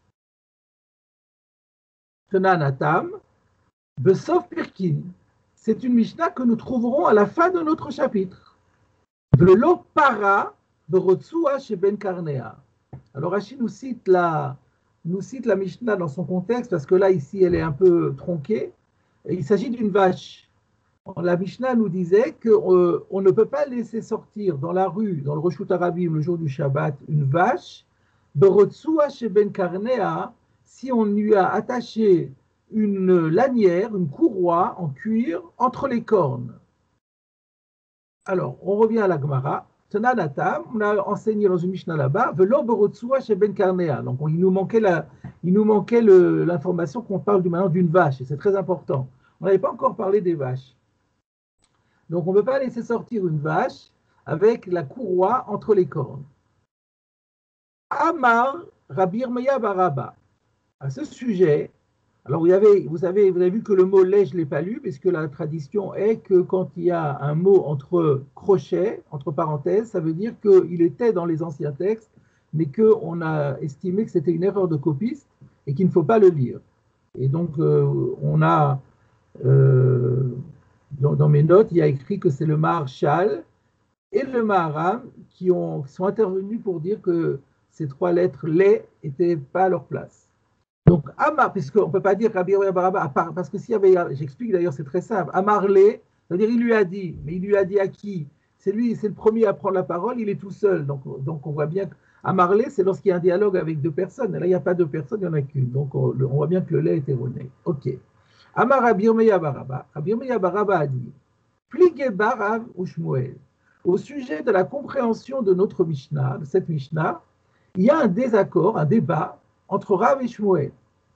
Tnanatam, Besof Pirkin. C'est une Mishnah que nous trouverons à la fin de notre chapitre. Velo para berotsua chez Ben Karnea. Alors Rashi nous cite la, nous cite la Mishnah dans son contexte parce que là ici elle est un peu tronquée. Et il s'agit d'une vache. La Mishnah nous disait qu'on euh, ne peut pas laisser sortir dans la rue, dans le Reshut Arabim, le jour du Shabbat, une vache, Berotsua chez Ben Karnea, si on lui a attaché une lanière, une courroie en cuir entre les cornes. Alors, on revient à la Gemara. Tnanatam, on a enseigné dans une Mishnah là-bas, Velo Berotsua chez Ben Karnea. Donc, il nous manquait la, il nous manquait le, l'information qu'on parle du maintenant d'une vache, et c'est très important. On n'avait pas encore parlé des vaches. Donc, on ne peut pas laisser sortir une vache avec la courroie entre les cornes. Amar Rabbi Meya Baraba. À ce sujet, alors vous avez, vous, avez, vous avez vu que le mot lait, je ne l'ai pas lu, puisque la tradition est que quand il y a un mot entre crochets, entre parenthèses, ça veut dire qu'il était dans les anciens textes, mais qu'on a estimé que c'était une erreur de copiste et qu'il ne faut pas le lire. Et donc, euh, on a... Euh, Dans, dans mes notes, il y a écrit que c'est le Maharshal et le Maharam qui, ont, qui sont intervenus pour dire que ces trois lettres les n'étaient pas à leur place. Donc, Amar, puisqu'on ne peut pas dire Rabbi Baraba, parce que s'il y avait, j'explique d'ailleurs, c'est très simple, Amar les, c'est-à-dire il lui a dit, mais il lui a dit à qui? C'est lui, c'est le premier à prendre la parole, il est tout seul. Donc, donc on voit bien que Amar les, c'est lorsqu'il y a un dialogue avec deux personnes. Et là, il n'y a pas deux personnes, il n'y en a qu'une. Donc, on, on voit bien que le lait est erroné. Ok. Amar Rabbi Meya Baraba, Rabbi Meya Baraba a dit, Pligé Barav ou Shmuel, au sujet de la compréhension de notre Mishnah, de cette Mishnah, il y a un désaccord, un débat entre Rav et Shmuel.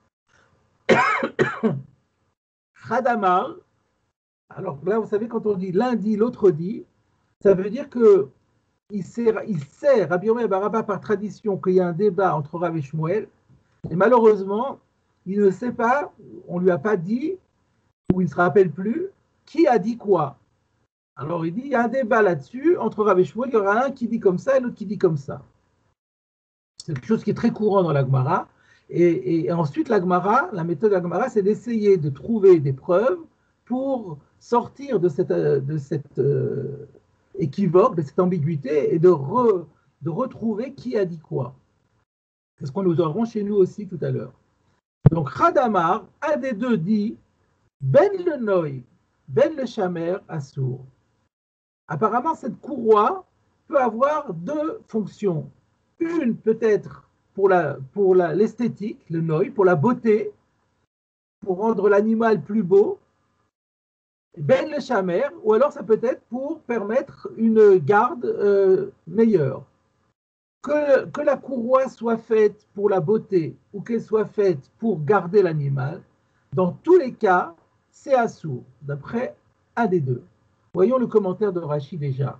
Khadamar, alors là vous savez quand on dit l'un dit, l'autre dit, ça veut dire que il sait, il sait Rabbi Meya Baraba par tradition qu'il y a un débat entre Rav et Shmuel, et malheureusement, il ne sait pas, on ne lui a pas dit, ou il ne se rappelle plus, qui a dit quoi. Alors il dit, il y a un débat là-dessus, entre Rav et Shmuel, il y aura un qui dit comme ça et l'autre qui dit comme ça. C'est quelque chose qui est très courant dans la Gemara. Et, et ensuite, la Gemara, la méthode de la Gemara, c'est d'essayer de trouver des preuves pour sortir de cette, de cette euh, équivoque, de cette ambiguïté, et de, re, de retrouver qui a dit quoi. C'est ce qu'on nous aurons chez nous aussi tout à l'heure. Donc, Radamar, un des deux dit Ben le Noï, Ben le Chamer, Assour. Apparemment, cette courroie peut avoir deux fonctions. Une peut-être pour la, pour la, l'esthétique, le Noï, pour la beauté, pour rendre l'animal plus beau, Ben le Chamer, ou alors ça peut être pour permettre une garde euh, meilleure. Que, que la courroie soit faite pour la beauté ou qu'elle soit faite pour garder l'animal, dans tous les cas, c'est assourd, d'après un des deux. Voyons le commentaire de Rashi déjà.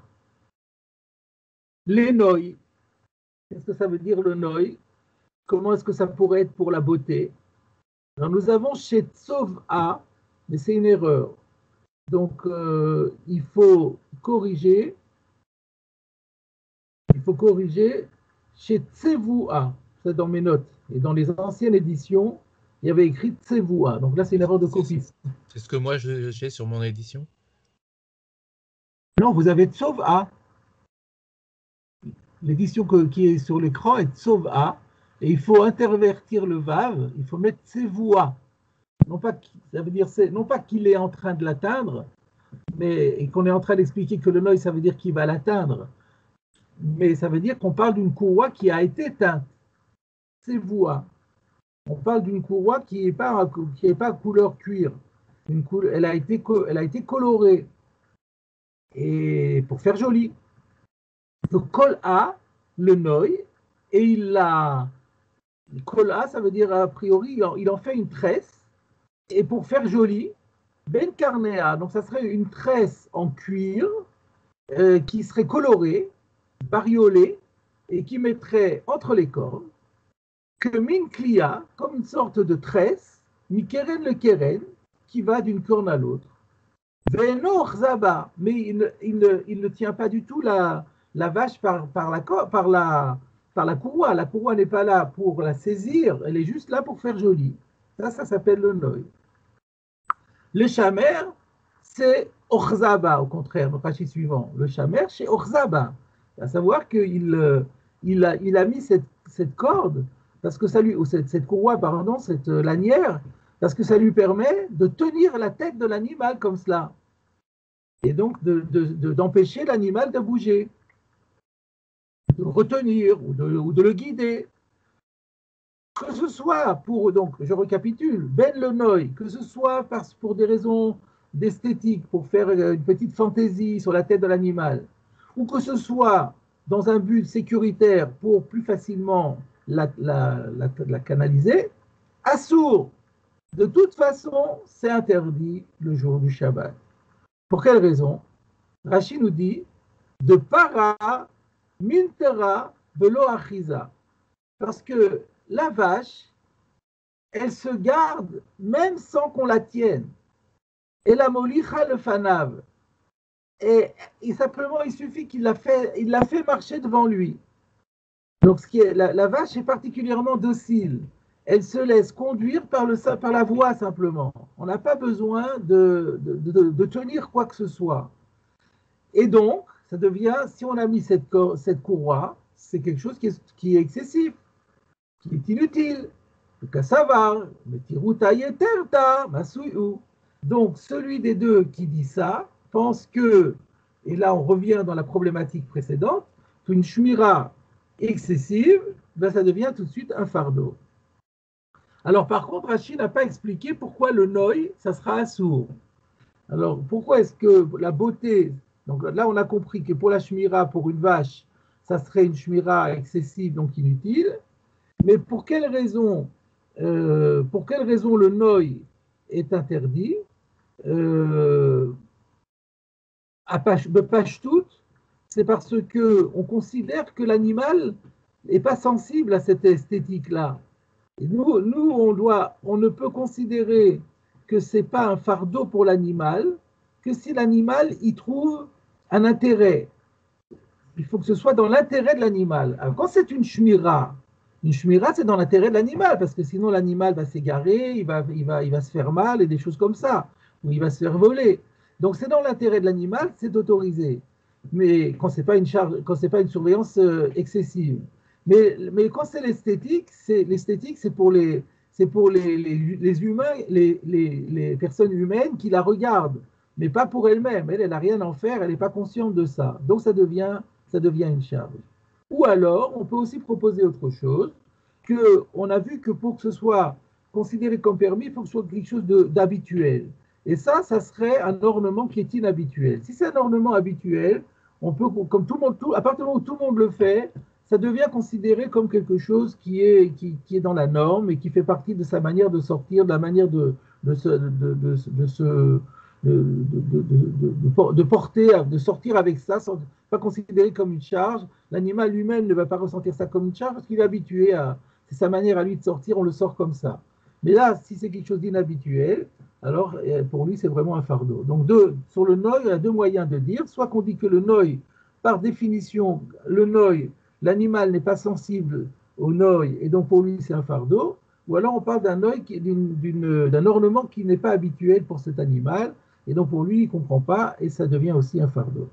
Les noïs, qu'est-ce que ça veut dire le noï? Comment est-ce que ça pourrait être pour la beauté? Alors nous avons chez Tsov-A, mais c'est une erreur. Donc euh, il faut corriger. Il faut corriger chez Tsevua, c'est dans mes notes. Et dans les anciennes éditions, il y avait écrit Tsevua. Donc là, c'est une erreur de copie. C'est ce que moi j'ai sur mon édition. Non, vous avez Tsov-A. L'édition qui est sur l'écran est Tsov-A. Et il faut intervertir le Vav, il faut mettre Tsevua. Non pas, ça veut dire, non pas qu'il est en train de l'atteindre, mais qu'on est en train d'expliquer que le noï, ça veut dire qu'il va l'atteindre. Mais ça veut dire qu'on parle d'une courroie qui a été teinte. C'est voix. On parle d'une courroie qui n'est pas, qui est pas couleur cuir. Une couleur, elle, a été, elle a été colorée. Et pour faire joli. Le col A, le noï, et il l'a. Le col A, ça veut dire a priori, il en fait une tresse. Et pour faire joli, ben carnea, donc ça serait une tresse en cuir euh, qui serait colorée, bariolée, et qui mettrait entre les cornes, que min clia, comme une sorte de tresse, mi keren le keren, qui va d'une corne à l'autre. Veno zaba, mais il ne, il, ne, il ne tient pas du tout la, la vache par, par, la, par, la, par la courroie. La courroie n'est pas là pour la saisir, elle est juste là pour faire joli. Ça, ça s'appelle le noï. Le chamer, c'est Ochzaba, au contraire, le rachis suivant. Le chamer, c'est Ochzaba. À savoir qu'il il a, il a mis cette, cette corde, parce que ça lui, ou cette, cette courroie, pardon, cette lanière, parce que ça lui permet de tenir la tête de l'animal comme cela. Et donc de, de, de, d'empêcher l'animal de bouger, de le retenir ou de, ou de le guider. Que ce soit pour, donc je récapitule, Ben le Noï, que ce soit parce, pour des raisons d'esthétique, pour faire une petite fantaisie sur la tête de l'animal, ou que ce soit dans un but sécuritaire pour plus facilement la, la, la, la canaliser, assourd. De toute façon, c'est interdit le jour du Shabbat. Pour quelle raison? Rashi nous dit de para mintera velo achiza. Parce que la vache, elle se garde même sans qu'on la tienne. Et la molicha le fanav. Et, et simplement, il suffit qu'il la fait, il la fait marcher devant lui. Donc, ce qui est, la, la vache est particulièrement docile. Elle se laisse conduire par, le, par la voie simplement. On n'a pas besoin de, de, de, de tenir quoi que ce soit. Et donc, ça devient, si on a mis cette, cette courroie, c'est quelque chose qui est, qui est excessif, qui est inutile. Le kassavar, le tiruta yeterta, masuyu. Donc, celui des deux qui dit ça pense que, et là on revient dans la problématique précédente, qu'une shmira excessive, ben ça devient tout de suite un fardeau. Alors par contre, Rashi n'a pas expliqué pourquoi le noï, ça sera assourd. Alors pourquoi est-ce que la beauté, donc là on a compris que pour la shmira, pour une vache, ça serait une shmira excessive, donc inutile, mais pour quelle raison, euh, pour quelle raison le noï est interdit euh, à Pashtout, c'est parce qu'on considère que l'animal n'est pas sensible à cette esthétique-là. Et nous, nous on, doit, on ne peut considérer que ce n'est pas un fardeau pour l'animal que si l'animal y trouve un intérêt. Il faut que ce soit dans l'intérêt de l'animal. Alors, quand c'est une shmira, Une shmira, c'est dans l'intérêt de l'animal, parce que sinon l'animal va s'égarer, il va, il, va, il va se faire mal et des choses comme ça, ou il va se faire voler. Donc c'est dans l'intérêt de l'animal, c'est autorisé. Mais quand ce n'est pas une charge, quand c'est pas une surveillance euh, excessive. Mais, mais quand c'est l'esthétique, c'est l'esthétique, c'est pour les, c'est pour les, les, les humains, les, les, les personnes humaines qui la regardent, mais pas pour elle-même. Elle, elle n'a rien à en faire, elle n'est pas consciente de ça. Donc ça devient, ça devient une charge. Ou alors, on peut aussi proposer autre chose, qu'on a vu que pour que ce soit considéré comme permis, il faut que ce soit quelque chose d'habituel. Et ça, ça serait un ornement qui est inhabituel. Si c'est un ornement habituel, on peut, comme tout le monde, tout, à partir du moment où tout le monde le fait, ça devient considéré comme quelque chose qui est, qui, qui est dans la norme et qui fait partie de sa manière de sortir, de la manière de, de, se, de, de, de, se, de, de, de, de porter, de sortir avec ça, sans, pas considéré comme une charge. L'animal lui-même ne va pas ressentir ça comme une charge parce qu'il est habitué à, c'est sa manière à lui de sortir, on le sort comme ça. Mais là, si c'est quelque chose d'inhabituel, alors pour lui, c'est vraiment un fardeau. Donc, deux, sur le noy, il y a deux moyens de dire. Soit qu'on dit que le noy, par définition, le noy, l'animal n'est pas sensible au noy, et donc pour lui, c'est un fardeau. Ou alors on parle d'un noy, d'un ornement qui n'est pas habituel pour cet animal, et donc pour lui, il ne comprend pas, et ça devient aussi un fardeau.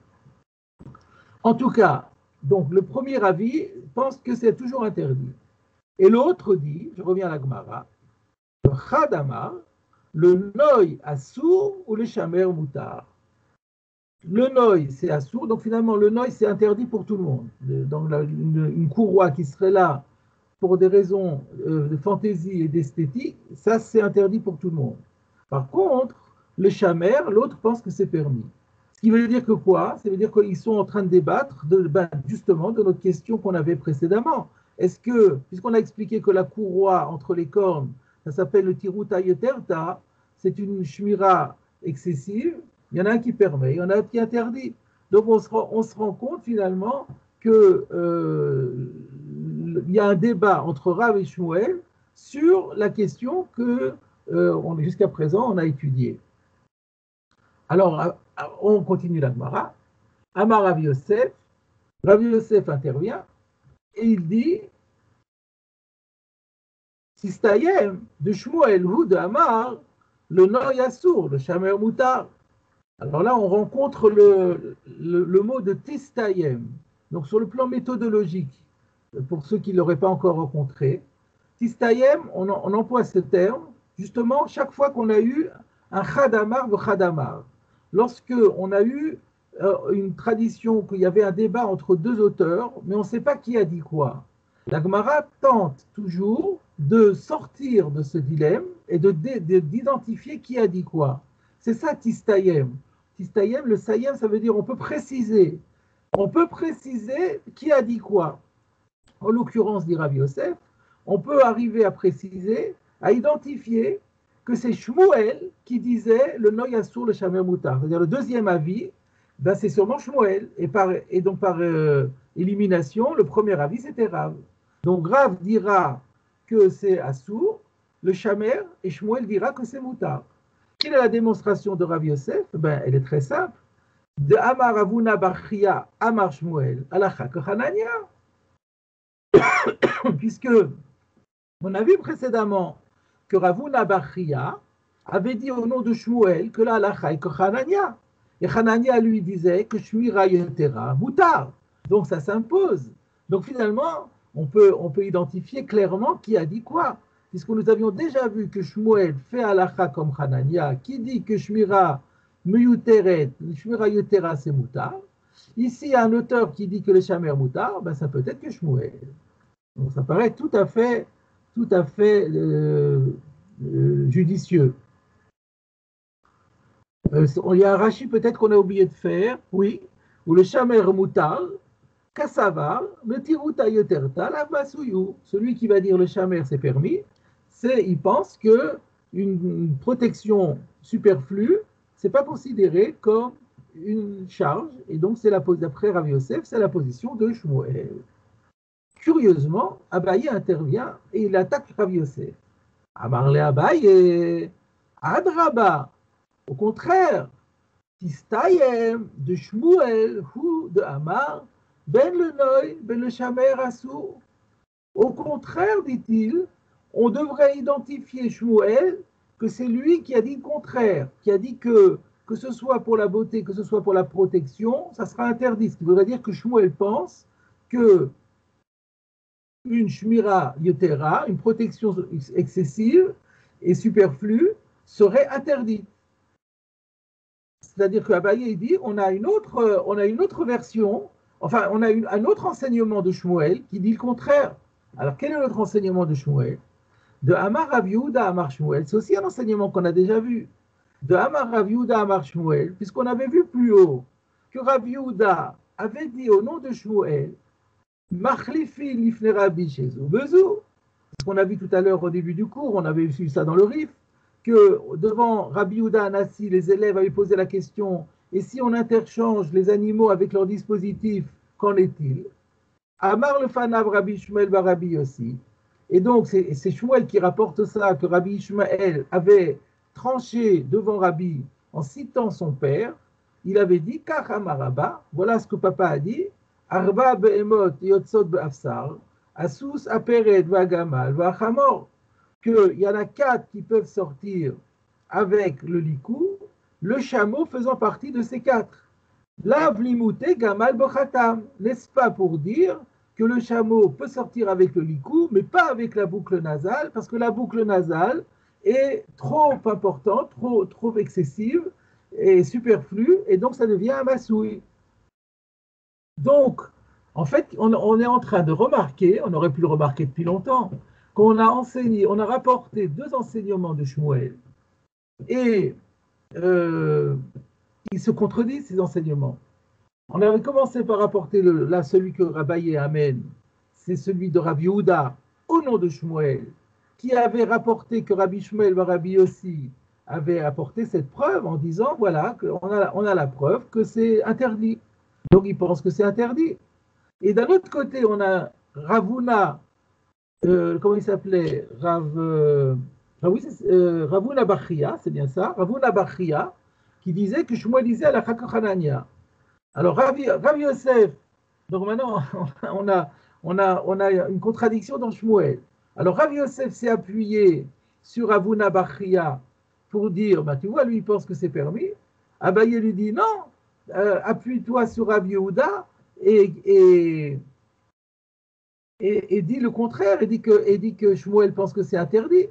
En tout cas, donc le premier avis pense que c'est toujours interdit. Et l'autre dit, je reviens à la Gemara, le Khadamar, le noy assour ou le chamer moutar. Le noy, c'est assour, donc finalement le noy, c'est interdit pour tout le monde. Donc une, une courroie qui serait là pour des raisons euh, de fantaisie et d'esthétique, ça c'est interdit pour tout le monde. Par contre, le chamer, l'autre pense que c'est permis. Ce qui veut dire que quoi? Ça veut dire qu'ils sont en train de débattre de, ben, justement de notre question qu'on avait précédemment. Est-ce que, puisqu'on a expliqué que la courroie entre les cornes, ça s'appelle le tiruta yeterta, c'est une shmira excessive, il y en a un qui permet, il y en a un qui interdit. Donc on se rend, on se rend compte finalement qu'il euh, y a un débat entre Rav et Shmuel sur la question que euh, jusqu'à présent on a étudiée. Alors on continue la Gemara. Amar Rav Yosef, Rav Yosef intervient et il dit Tistayem de Shmuel ou de Amar, le noy assour, le chamer moutar. Alors là, on rencontre le, le, le mot de Tistayem. Donc sur le plan méthodologique, pour ceux qui ne l'auraient pas encore rencontré, Tistayem, on, on emploie ce terme justement chaque fois qu'on a eu un Khadamar de Khadamar. Lorsque on a eu euh, une tradition, qu'il y avait un débat entre deux auteurs, mais on ne sait pas qui a dit quoi. La Gemara tente toujours de sortir de ce dilemme et de, de, de, d'identifier qui a dit quoi. C'est ça Tistayem. Tistayem, le Sayem, ça veut dire on peut préciser. On peut préciser qui a dit quoi. En l'occurrence, dit Rav Yosef, on peut arriver à préciser, à identifier que c'est Shmuel qui disait le noy assour le chamer moutar. C'est-à-dire le deuxième avis, ben c'est sûrement Shmuel. Et, par, et donc par euh, élimination, le premier avis c'était Rav. Donc Rav dira que c'est assour, le chamer, et Shmuel dira que c'est moutar. Quelle est la démonstration de Rav Yosef? Ben, elle est très simple. De Amar Avuna Bachia Amar Shmuel, Alacha Hanania. Puisque on a vu précédemment que Ravuna Bachia avait dit au nom de Shmuel que la Alacha est Hanania. Et Hanania lui disait que Shmira Yetera Moutar. Donc ça s'impose. Donc finalement, on peut, on peut identifier clairement qui a dit quoi. Puisque nous avions déjà vu que Shmuel fait Alacha comme Hanania, qui dit que Shmira Meyuteret, Shmira Yetera c'est Moutar. Ici, il y a un auteur qui dit que le Chamer Moutar, ben ça peut être que Shmuel. Donc ça paraît tout à fait, tout à fait euh, euh, judicieux. Euh, il y a un rachis peut-être qu'on a oublié de faire, oui, où le Chamer Moutar, Kassavar, le Tiruta Yeterta, la Basuyou. Celui qui va dire le Chamer c'est permis, c'est, il pense que une protection superflue, c'est pas considéré comme une charge, et donc c'est la d'après Rav Yosef, c'est la position de Shmuel. Curieusement, Abaye intervient et il attaque Rav Yosef. Amarle Abaye, Adraba, au contraire, Tistayem de Shmuel ou de Amar, ben le noy, ben le chamer assour. Au contraire, dit-il, on devrait identifier Shmuel que c'est lui qui a dit le contraire, qui a dit que que ce soit pour la beauté, que ce soit pour la protection, ça sera interdit. Ce qui voudrait dire que Shmuel pense que une shmira yetera, une protection excessive et superflue, serait interdite. C'est-à-dire qu'Abaye dit on a une autre, on a une autre version, enfin on a une, un autre enseignement de Shmuel qui dit le contraire. Alors quel est notre enseignement de Shmuel? De Amar Rav Yehuda Amar Shmuel, c'est aussi un enseignement qu'on a déjà vu. De Amar Rav Yehuda Amar Shmuel, puisqu'on avait vu plus haut que Rav Yehuda avait dit au nom de Shmuel, Machlifi lifne Rabbi Shezu Bezou, ce qu'on a vu tout à l'heure au début du cours, on avait vu ça dans le Rif, que devant Rabbi Yehuda Anassi, les élèves avaient posé la question, et si on interchange les animaux avec leur dispositif, qu'en est-il? Amar le Fanav Rabbi Shmuel bar Rabbi aussi. Et donc, c'est, c'est Shmuel qui rapporte ça, que Rabbi Ishmael avait tranché devant Rabbi en citant son père. Il avait dit, Kach Amaraba, voilà ce que papa a dit, Arba be'emot yotzot be'afsar, Asus aperet va'gamal va'chamor, qu'il y en a quatre qui peuvent sortir avec le likou, le chameau faisant partie de ces quatre. La vlimouté gamal bochatam, n'est-ce pas pour dire que le chameau peut sortir avec le likou, mais pas avec la boucle nasale, parce que la boucle nasale est trop importante, trop, trop excessive et superflue, et donc ça devient un massouille. Donc, en fait, on, on est en train de remarquer, on aurait pu le remarquer depuis longtemps, qu'on a enseigné, on a rapporté deux enseignements de Shmuel, et euh, ils se contredisent, ces enseignements. On avait commencé par rapporter le, là celui que Rabaye amène, c'est celui de Rabbi Yehuda au nom de Shmuel, qui avait rapporté que Rabbi Shmuel bar Rabbi aussi avait apporté cette preuve en disant voilà qu'on a, on a la preuve que c'est interdit. Donc il pense que c'est interdit. Et d'un autre côté, on a Ravuna, euh, comment il s'appelait Rav, euh, ah oui, euh, Ravuna Bachia, c'est bien ça, Ravuna Bachia, qui disait que Shmuel disait à la Chakachanania. Alors, Rav, Rav Yosef, donc maintenant, on a, on, a, on a une contradiction dans Shmuel. Alors, Rav Yosef s'est appuyé sur Ravuna Bachia pour dire, bah, tu vois, lui, il pense que c'est permis. Abaye lui dit, non, euh, appuie-toi sur Rav Yehuda et, et, et, et dit le contraire, et dit que, et dit que Shmuel pense que c'est interdit.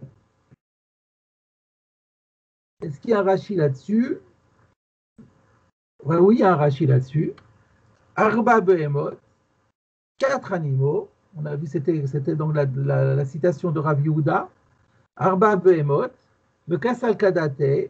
Est-ce qu'il y a un rachis là-dessus? Ouais, oui, il y a un rachis là-dessus. Arba Behemot, quatre animaux. On a vu, c'était, c'était donc la, la, la citation de Rav Yehuda. Arba Behemot, le Kassal Kadate.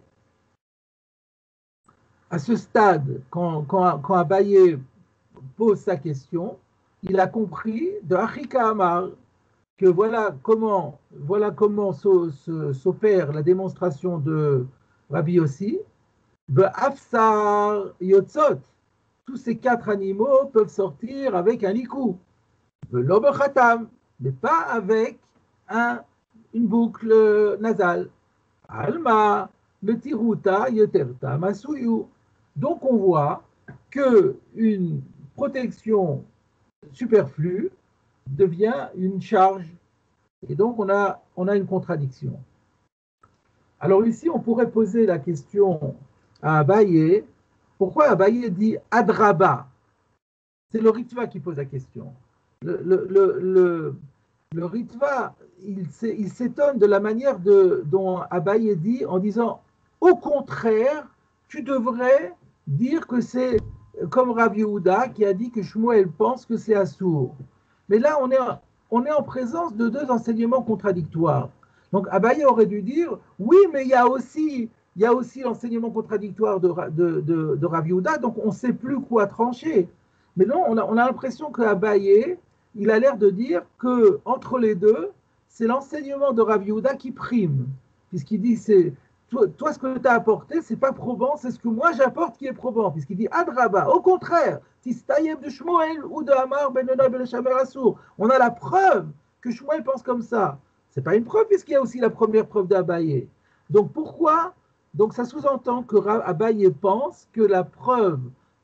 À ce stade, quand, quand, quand Abaye pose sa question, il a compris de Achika Amar que voilà comment, voilà comment s'opère la démonstration de Rabbi Yossi. Be'afsar Yotzot. Tous ces quatre animaux peuvent sortir avec un likou. Be'lobechatam, mais pas avec un, une boucle nasale. Alma, le tiruta yeterta masuyu. Donc on voit que une protection superflue devient une charge. Et donc on a, on a une contradiction. Alors ici, on pourrait poser la question à Abaye, pourquoi Abaye dit Adraba? C'est le Ritva qui pose la question. Le, le, le, le, le Ritva, il, il s'étonne de la manière de, dont Abaye dit en disant au contraire, tu devrais dire que c'est comme Rav Yehuda qui a dit que Shmuel pense que c'est assourd. Mais là, on est, on est en présence de deux enseignements contradictoires. Donc Abaye aurait dû dire oui, mais il y a aussi, il y a aussi l'enseignement contradictoire de, de, de, de Rav Yehuda, donc on ne sait plus quoi trancher. Mais non, on a, on a l'impression qu'Abaye, il a l'air de dire que entre les deux, c'est l'enseignement de Rav Yehuda qui prime, puisqu'il dit c'est toi, toi ce que tu as apporté, c'est pas probant, c'est ce que moi j'apporte qui est probant, puisqu'il dit Adraba, au contraire, Tistayeb de Shmuel ou de Amar ben Nona ben Shamer Assour. On a la preuve que Shmuel pense comme ça. C'est pas une preuve, puisqu'il y a aussi la première preuve d'Abaye. Donc pourquoi? Donc ça sous-entend que Abaye pense que la preuve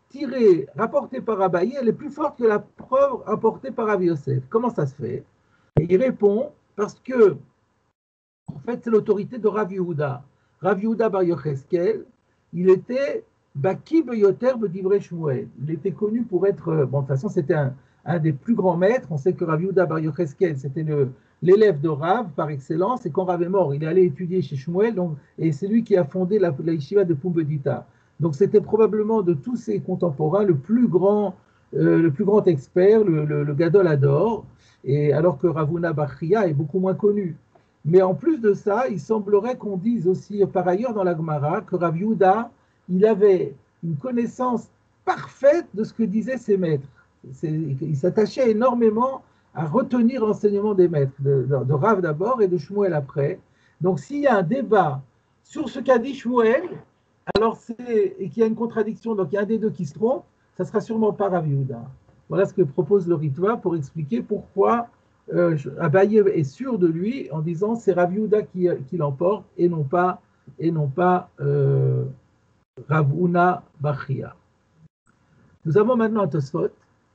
tirée, rapportée par Abaye, elle est plus forte que la preuve rapportée par Rav Yosef. Comment ça se fait? Et il répond parce que, en fait, c'est l'autorité de Rav Yehuda. Rav Yehuda Bar Yocheskel, il était Baki Beyoter B'divrei Shmuel. Il était connu pour être, bon, de toute façon, c'était un, un des plus grands maîtres. On sait que Rav Yehuda Bar Yocheskel, c'était l'élève de Rav par excellence. Et quand Rav est mort, il est allé étudier chez Shmuel, donc, et c'est lui qui a fondé la, la yeshiva de Pumbedita. Donc, c'était probablement de tous ses contemporains le plus grand, euh, le plus grand expert, le, le, le Gadol Hador. Et alors que Ravuna Bar Chia est beaucoup moins connu. Mais en plus de ça, il semblerait qu'on dise aussi par ailleurs dans la Gemara que Rav Yehuda, il avait une connaissance parfaite de ce que disaient ses maîtres. Il s'attachait énormément à retenir l'enseignement des maîtres, de, de, de Rav d'abord et de Shmuel après. Donc s'il y a un débat sur ce qu'a dit Shmuel, alors c'est, et qu'il y a une contradiction, donc il y a un des deux qui se trompe, ça sera sûrement pas Rav Yehuda. Voilà ce que propose le Ritva pour expliquer pourquoi euh, Abaye est sûr de lui en disant c'est Rav Yehuda qui, qui l'emporte et non pas, et non pas euh, Rav Huna Bar Chia. Nous avons maintenant un Tosfot.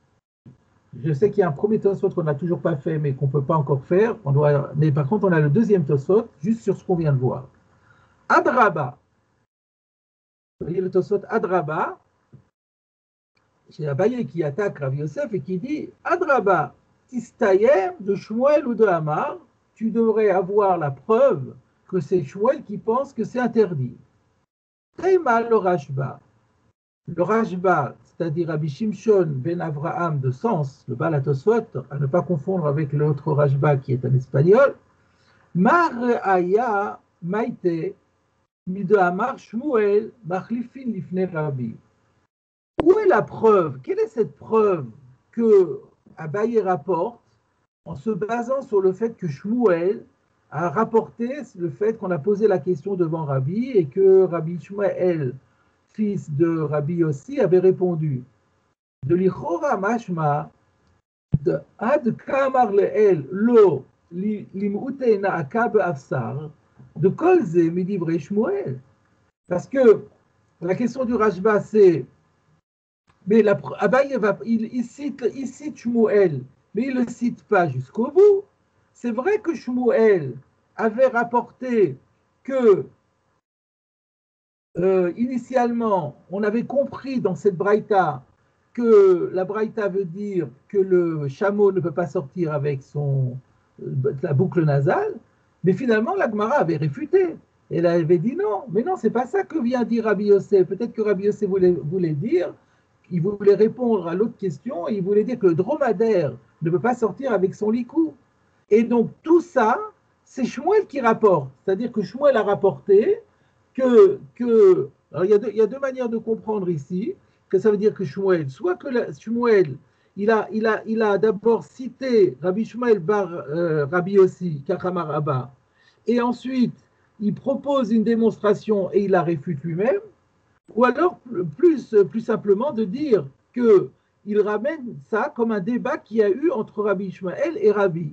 Je sais qu'il y a un premier Tosfot qu'on n'a toujours pas fait mais qu'on ne peut pas encore faire. On doit, mais par contre, on a le deuxième Tosfot juste sur ce qu'on vient de voir. Adraba. Vous voyez le Tosfot Adraba. C'est Abaye qui attaque Rav Yosef et qui dit Adraba, Tistayem de Shmuel ou de Hamar, tu devrais avoir la preuve que c'est Shmuel qui pense que c'est interdit. Très mal le Rashba. Le Rashba, c'est-à-dire Rabbi Shimshon ben Avraham de Sens, le Baal HaTosfot, à ne pas confondre avec l'autre Rashba qui est un espagnol, Mar Aya Maite, Mide Hamar Shmuel, Machlifin Lifne Rabbi. Où est la preuve? Quelle est cette preuve que Abaye rapporte en se basant sur le fait que Shmuel a rapporté le fait qu'on a posé la question devant Rabbi et que Rabbi Shmuel, fils de Rabbi Yossi, avait répondu de l'Ichora Mashma de Ad Kamar Leel Lo Limutena Akab Afsar de Kolze Midivrei Shmuel. Parce que la question du Rashba c'est mais la, Abaye va, il, il, cite, il cite Shmuel, mais il ne le cite pas jusqu'au bout. C'est vrai que Shmuel avait rapporté que, euh, initialement, on avait compris dans cette braïta que la braïta veut dire que le chameau ne peut pas sortir avec son, la boucle nasale, mais finalement, la Gemara avait réfuté. Elle avait dit non, mais non, c'est pas ça que vient dire Rabbi Yossé. Peut-être que Rabbi Yossé voulait, voulait dire. Il voulait répondre à l'autre question et il voulait dire que le dromadaire ne peut pas sortir avec son licou. Et donc tout ça, c'est Shmuel qui rapporte. C'est-à-dire que Shmuel a rapporté que... que alors il y, a deux, il y a deux manières de comprendre ici, que ça veut dire que Shmuel, soit que la, Shmuel, il a, il a, il a d'abord cité Rabbi Shmuel bar euh, Rabbi Yossi, Kachamar Abba, et ensuite il propose une démonstration et il la réfute lui-même, ou alors plus, plus simplement de dire qu'il ramène ça comme un débat qu'il y a eu entre Rabbi Ishmael et Rabbi.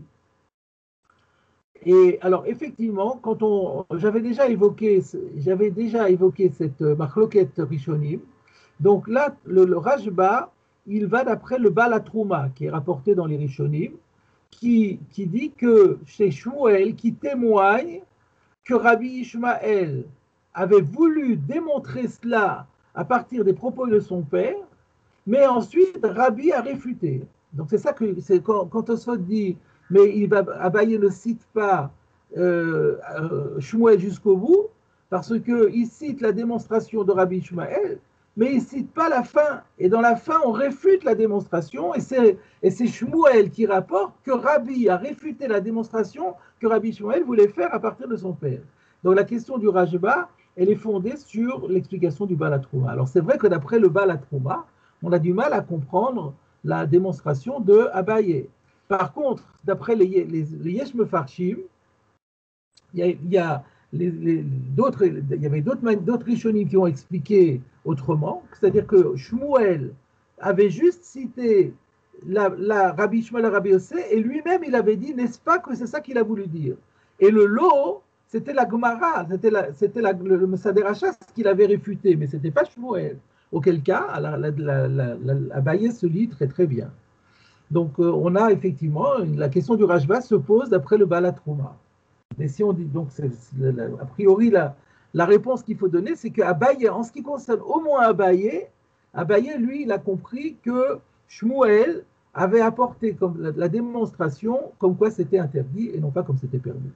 Et alors effectivement, quand on, j'avais déjà évoqué, j'avais déjà évoqué cette marloquette Rishonim. Donc là, le, le Rashba, il va d'après le Baal HaTrouma qui est rapporté dans les Rishonim, qui, qui dit que c'est Shmuel qui témoigne que Rabbi Ishmael avait voulu démontrer cela à partir des propos de son père, mais ensuite Rabbi a réfuté. Donc c'est ça que c'est quand, quand Tosfot dit, mais il va, Abaye ne cite pas euh, euh, Shmuel jusqu'au bout, parce qu'il cite la démonstration de Rabbi Ishmael, mais il ne cite pas la fin. Et dans la fin, on réfute la démonstration, et c'est, et c'est Shmuel qui rapporte que Rabbi a réfuté la démonstration que Rabbi Ishmael voulait faire à partir de son père. Donc la question du Rashba, elle est fondée sur l'explication du Baal HaTrouma. Alors c'est vrai que d'après le Baal HaTrouma, on a du mal à comprendre la démonstration de Abaye. Par contre, d'après les, les, les Yesh Mefarshim, il y a, il y a les, les, d'autres, il y avait d'autres, d'autres Rishonim qui ont expliqué autrement, c'est-à-dire que Shmuel avait juste cité la, la Rabbi Shmuel à Rabbi Yossé, et lui-même il avait dit, n'est-ce pas que c'est ça qu'il a voulu dire. Et le lot, c'était la Gemara, c'était, la, c'était la, le, le Mesader Hachas qu'il avait réfuté, mais ce n'était pas Shmuel. Auquel cas, la, la, la, la, la Abaye se lit très très bien. Donc, euh, on a effectivement, la question du Rashba se pose d'après le Baal HaTrouma. Mais si on dit, donc, c'est, c'est, la, a priori, la, la réponse qu'il faut donner, c'est qu'Abaye, en ce qui concerne au moins Abaye, Abaye, lui, il a compris que Shmuel avait apporté comme la, la démonstration comme quoi c'était interdit et non pas comme c'était permis.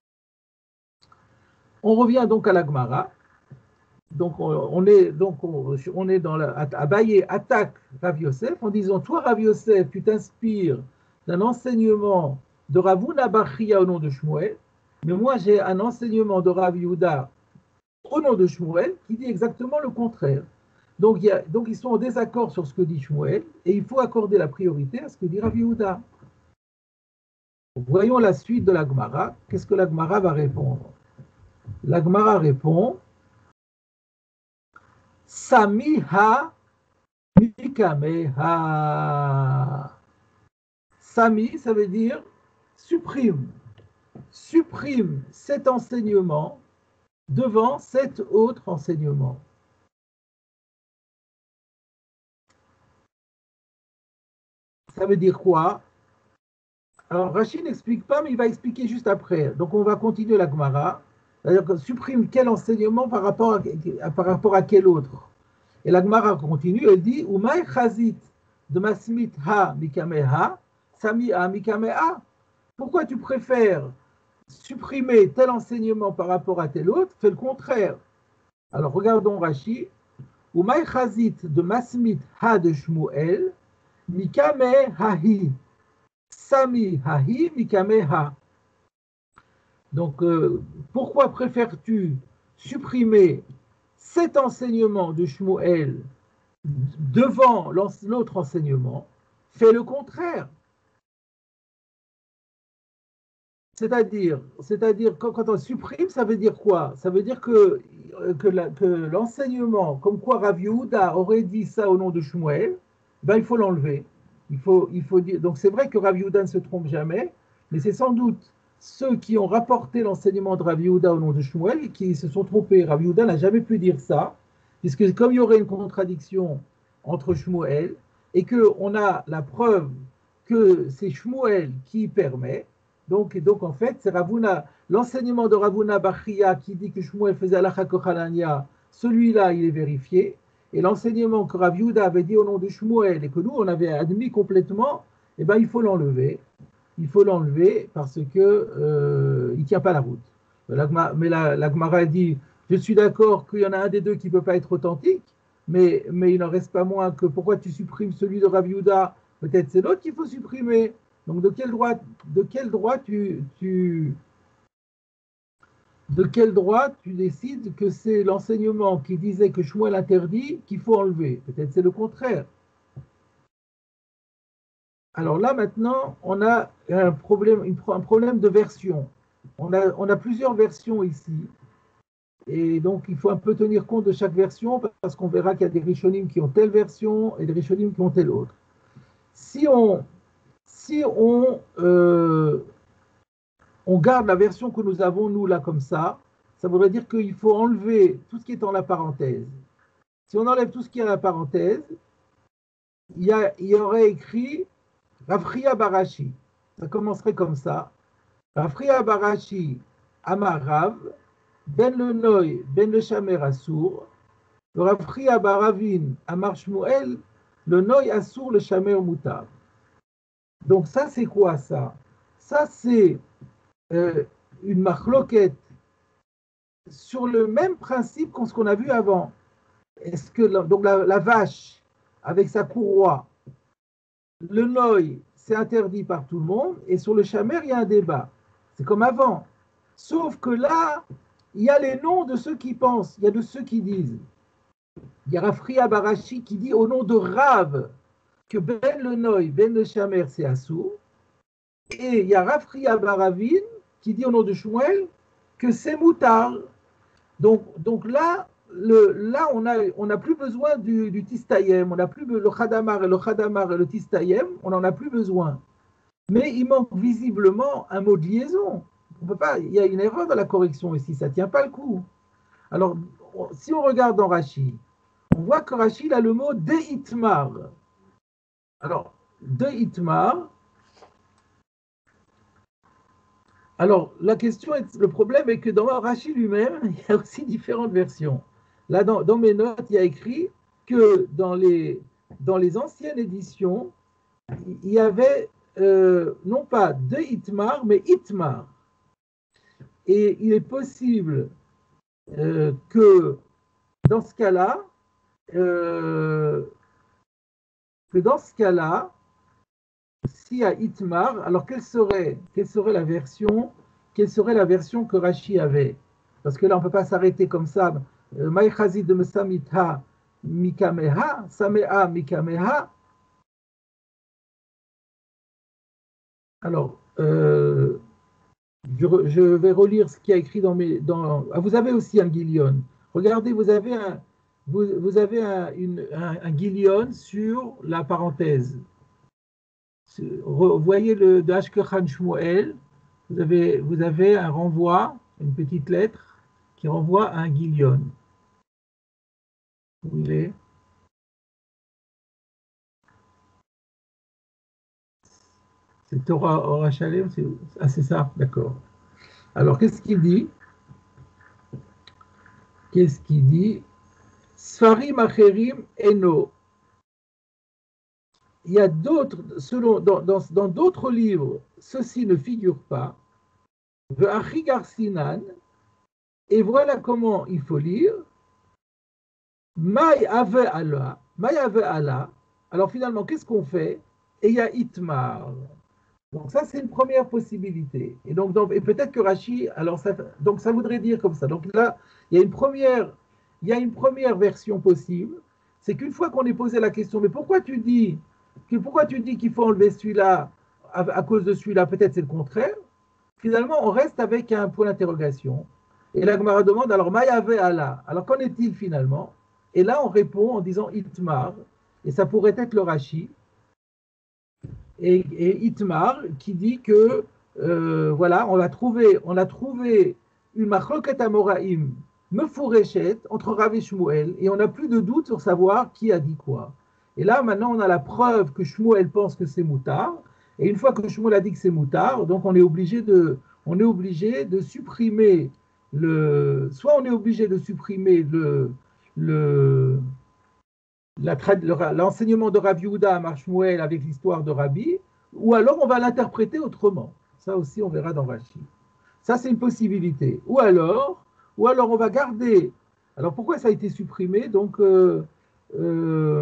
On revient donc à la Gemara. Donc, on est, donc on est dans la. Abaye attaque Rav Yosef en disant: toi, Rav Yosef, tu t'inspires d'un enseignement de Rav Huna bar Chiya au nom de Shmuel, mais moi, j'ai un enseignement de Rav Yehuda au nom de Shmuel qui dit exactement le contraire. Donc, il y a, donc, ils sont en désaccord sur ce que dit Shmuel et il faut accorder la priorité à ce que dit Rav Yehuda. Voyons la suite de la Gemara. Qu'est-ce que la Gemara va répondre? La Gemara répond: Samiha Mikameha. Sami, ça veut dire supprime. Supprime cet enseignement devant cet autre enseignement. Ça veut dire quoi? Alors, Rachid n'explique pas, mais il va expliquer juste après. Donc, on va continuer la Gemara. C'est-à-dire que supprime quel enseignement par rapport à, par rapport à quel autre. Et la Gemara continue, elle dit: Umay chazit de masmit ha mikameha, sami ha mikameha. Pourquoi tu préfères supprimer tel enseignement par rapport à tel autre? Fais le contraire. Alors, regardons Rashi. Umay chazit de masmit ha de Shmuel, mikamehahi. Sami hahi mikameha. Donc, euh, pourquoi préfères-tu supprimer cet enseignement de Shmuel devant l'autre enseignement? Fais le contraire. C'est-à-dire, c'est-à-dire quand, quand on supprime, ça veut dire quoi? Ça veut dire que, que, la, que l'enseignement, comme quoi Rav Yehuda aurait dit ça au nom de Shmuel, ben, il faut l'enlever. Il faut, il faut dire. Donc c'est vrai que Rav Yehuda ne se trompe jamais, mais c'est sans doute ceux qui ont rapporté l'enseignement de Rav Yehuda au nom de Shmuel qui se sont trompés. Rav Yehuda n'a jamais pu dire ça, puisque comme il y aurait une contradiction entre Shmuel et qu'on a la preuve que c'est Shmuel qui permet, donc, donc en fait, c'est Rav Huna, l'enseignement de Rav Huna bar Chiya qui dit que Shmuel faisait halakha kochalania, celui-là, il est vérifié. Et l'enseignement que Rav Yehuda avait dit au nom de Shmuel et que nous, on avait admis complètement, eh ben, il faut l'enlever. Il faut l'enlever parce que euh, il ne tient pas la route. Mais la, la Gemara dit: je suis d'accord qu'il y en a un des deux qui ne peut pas être authentique, mais, mais il n'en reste pas moins que pourquoi tu supprimes celui de Rav Yehuda? Peut-être c'est l'autre qu'il faut supprimer. Donc de quel droit, de quel droit tu, tu, de quel droit tu décides que c'est l'enseignement qui disait que Shmuel interdit qu'il faut enlever? Peut-être c'est le contraire. Alors là, maintenant, on a un problème, un problème de version. On a, on a plusieurs versions ici. Et donc, il faut un peu tenir compte de chaque version parce qu'on verra qu'il y a des Rishonim qui ont telle version et des Rishonim qui ont telle autre. Si on, si on, euh, on garde la version que nous avons, nous, là, comme ça, ça voudrait dire qu'il faut enlever tout ce qui est dans la parenthèse. Si on enlève tout ce qui est dans la parenthèse, il y, a, il y aurait écrit Rav Chiya bar Ashi. Ça commencerait comme ça. Rav Chiya bar Ashi, Amar Rav, Ben le Noy, Ben le Shamer Assour, Rav Chiya bar Ravin, Amar Shmuel, le Noy Assour, le Shamer Mutar. Donc ça, c'est quoi ça? Ça, c'est euh, une marloquette sur le même principe qu'on ce qu'on a vu avant. Est-ce que donc la, la vache avec sa courroie, le noy, c'est interdit par tout le monde, et sur le chamer, il y a un débat. C'est comme avant. Sauf que là, il y a les noms de ceux qui pensent, il y a de ceux qui disent. Il y a Rav Chiya bar Ashi qui dit au nom de Rav que Ben le noy, Ben le chamer, c'est Assou. Et il y a Rav Chiya bar Ravin qui dit au nom de Shmuel que c'est Moutar. Donc, donc là, le, là, on n'a on a plus besoin du, du Tistayem, on n'a plus le Khadamar et le Khadamar et le Tistayem, on n'en a plus besoin. Mais il manque visiblement un mot de liaison. On peut pas, il y a une erreur dans la correction ici, ça ne tient pas le coup. Alors, si on regarde dans Rashi, on voit que Rashi a le mot Deitmar. Alors, de Itmar. Alors, la question est, le problème est que dans Rashi lui-même, il y a aussi différentes versions. Là, dans, dans mes notes, il y a écrit que dans les, dans les anciennes éditions, il y avait euh, non pas de Itmar, mais Itmar. Et il est possible euh, que dans ce cas-là, euh, que dans ce cas-là, s'il y a Itmar, alors quelle serait, quelle serait la version, quelle serait la version que Rashi avait? Parce que là, on ne peut pas s'arrêter comme ça. Maïchazi de Mesamitha Mikameha, Samea Mikameha. Alors, euh, je, je vais relire ce qui a écrit dans mes. Dans, ah, vous avez aussi un Gilion. Regardez, vous avez un, vous, vous avez un, une, un, un Gilion sur la parenthèse. Vous voyez le de Ashkechan Shmuel, vous avez, vous avez un renvoi, une petite lettre qui renvoie à un Gilion. Où il est? C'est Torah Ora Shalem, c'est ah, c'est ça, d'accord. Alors, qu'est-ce qu'il dit? Qu'est-ce qu'il dit? Sfarim Acherim Eno. Il y a d'autres, selon, dans, dans, dans d'autres livres, ceci ne figure pas. Sinan, et voilà comment il faut lire. Maï ave Allah, Maï ave Allah. Alors finalement, qu'est-ce qu'on fait? Et il y a Itmar. Donc ça, c'est une première possibilité. Et donc, donc et peut-être que Rashi, alors ça, donc ça voudrait dire comme ça. Donc là, il y a une première, il y a une première version possible. C'est qu'une fois qu'on est posé la question, mais pourquoi tu dis, pourquoi tu dis qu'il faut enlever celui-là à, à cause de celui-là? Peut-être c'est le contraire. Finalement, on reste avec un point d'interrogation. Et la Gemara demande, alors Maïave Allah. Alors qu'en est-il finalement? Et là, on répond en disant Itmar, et ça pourrait être le Rashi. Et, et Itmar qui dit que euh, voilà, on a trouvé, on a trouvé une machloket amoraim mefourechet entre Rav et Shmuel, et on n'a plus de doute sur savoir qui a dit quoi. Et là, maintenant, on a la preuve que Shmuel pense que c'est moutard, et une fois que Shmuel a dit que c'est moutard, donc on est obligé de, on est obligé de supprimer le, soit on est obligé de supprimer le, le l'enseignement de Rav Yehuda à Mar Shmuel avec l'histoire de Rabbi, ou alors on va l'interpréter autrement. Ça aussi, on verra dans Rashi. Ça, c'est une possibilité. Ou alors, ou alors on va garder. Alors, pourquoi ça a été supprimé? Donc, euh, euh,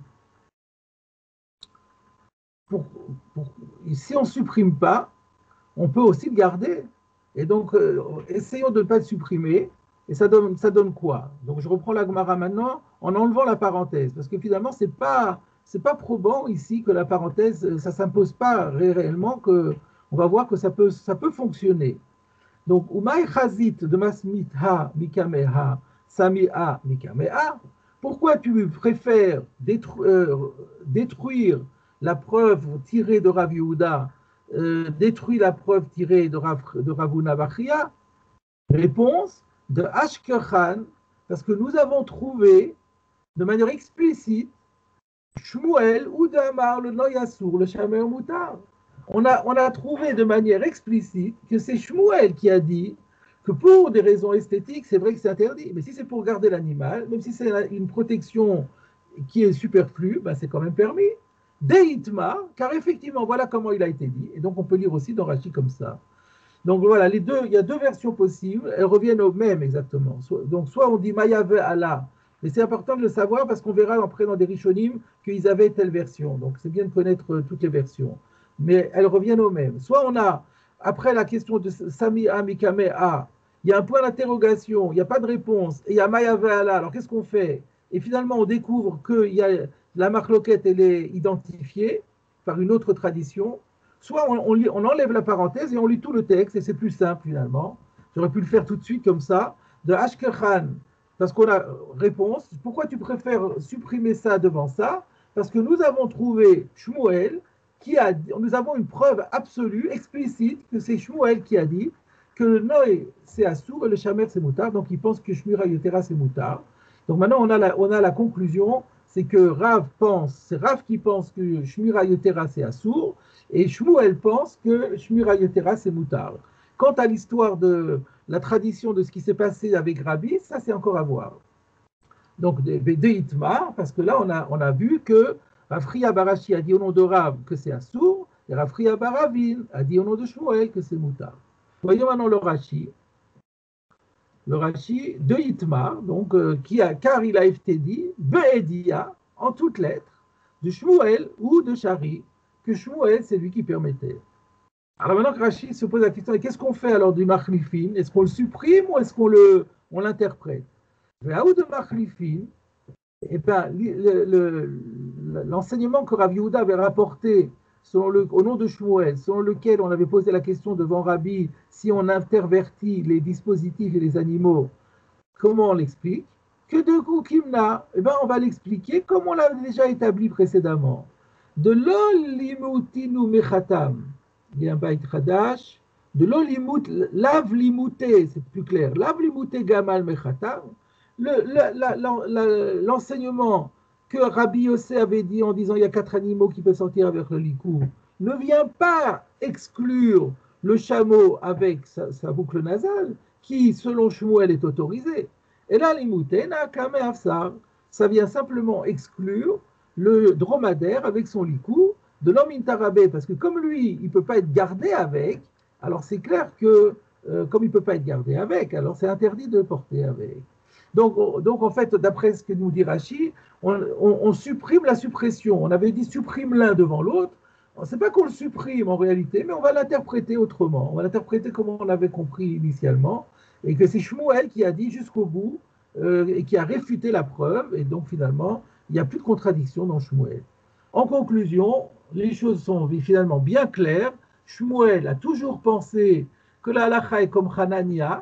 pour, pour, si on ne supprime pas, on peut aussi le garder. Et donc, euh, essayons de ne pas le supprimer. Et ça donne, ça donne quoi? Donc, je reprends la Gemara maintenant en enlevant la parenthèse. Parce que finalement, ce n'est pas, c'est pas probant ici que la parenthèse, ça ne s'impose pas réellement, que, on va voir que ça peut, ça peut fonctionner. Donc, Umay Chazit de Masmitha Mikameha Sami'a Mikameha, pourquoi tu préfères détruire, euh, détruire la preuve tirée de Rav Yehuda, euh, détruire la preuve tirée de, Rav, de Ravuna Bachia? Réponse de Ashkechan, parce que nous avons trouvé de manière explicite Shmuel ou Damar le Noyasour, le Shamer Moutar. On a, on a trouvé de manière explicite que c'est Shmuel qui a dit que pour des raisons esthétiques, c'est vrai que c'est interdit. Mais si c'est pour garder l'animal, même si c'est une protection qui est superflue, ben c'est quand même permis. Deitma, car effectivement, voilà comment il a été dit. Et donc on peut lire aussi dans Rashi comme ça. Donc voilà, les deux, il y a deux versions possibles, elles reviennent au même exactement. Donc soit on dit Mayave Allah, mais c'est important de le savoir parce qu'on verra après dans des Rishonim qu'ils avaient telle version. Donc c'est bien de connaître toutes les versions. Mais elles reviennent au même. Soit on a, après la question de Sami Amikame A, il y a un point d'interrogation, il n'y a pas de réponse, et il y a Mayave Allah, alors qu'est-ce qu'on fait? Et finalement on découvre que il y a, la marloquette, elle est identifiée par une autre tradition. Soit on, on, on enlève la parenthèse et on lit tout le texte, et c'est plus simple finalement. J'aurais pu le faire tout de suite comme ça. De Ashkechan, parce qu'on a réponse. Pourquoi tu préfères supprimer ça devant ça? Parce que nous avons trouvé Shmuel, qui a, nous avons une preuve absolue, explicite, que c'est Shmuel qui a dit que le Noé c'est Assour et le Shamer c'est Moutard, donc il pense que Shmira Yotera c'est Moutard. Donc maintenant on a la, on a la conclusion, c'est que Rav pense, c'est Rav qui pense que Shmira Yotera c'est Assour, et Shmuel pense que Shmira Yotera c'est Moutar. Quant à l'histoire de la tradition de ce qui s'est passé avec Rabbi, ça c'est encore à voir. Donc, de, de Hitmar, parce que là on a, on a vu que Rafria Barashi a dit au nom de Rav que c'est Assour, et Rafria Baravin a dit au nom de Shmuel que c'est Moutar. Voyons maintenant le Rashi. Le Rashi de Hitmar, donc, euh, qui a, car il a été dit, Be'edia, en toutes lettres, de Shmuel ou de Shari, que Shmuel, c'est lui qui permettait. Alors maintenant que Rashi se pose la question, qu'est-ce qu'on fait alors du Machlifin? Est-ce qu'on le supprime ou est-ce qu'on le, on l'interprète? Là où de Machlifin, eh ben, le, le, l'enseignement que Rav Yehuda avait rapporté selon le, au nom de Shmuel, selon lequel on avait posé la question devant Rabbi, si on intervertit les dispositifs et les animaux, comment on l'explique? Que de Koukimna, eh ben, on va l'expliquer comme on l'a déjà établi précédemment. De l'olimutinu mechatam, il y a un baït chadash, de l'olimut, lav limouté, c'est plus clair, lav limouté gamal mechatam, le, la, la, la, la, l'enseignement que Rabbi Yossé avait dit en disant il y a quatre animaux qui peuvent sortir avec le likou, ne vient pas exclure le chameau avec sa, sa boucle nasale, qui, selon Shmuel, est autorisée. Et là, l'imoutena kame afsar, ça vient simplement exclure le dromadaire avec son likou de l'homme intarabé, parce que comme lui, il ne peut pas être gardé avec, alors c'est clair que, euh, comme il ne peut pas être gardé avec, alors c'est interdit de porter avec. Donc, donc, en fait, d'après ce que nous dit Rashi, on, on, on supprime la suppression. On avait dit supprime l'un devant l'autre. Ce n'est pas qu'on le supprime en réalité, mais on va l'interpréter autrement. On va l'interpréter comme on l'avait compris initialement, et que c'est Shmuel qui a dit jusqu'au bout, euh, et qui a réfuté la preuve, et donc finalement, il n'y a plus de contradiction dans Shmuel. En conclusion, les choses sont finalement bien claires. Shmuel a toujours pensé que la halacha est comme Hanania,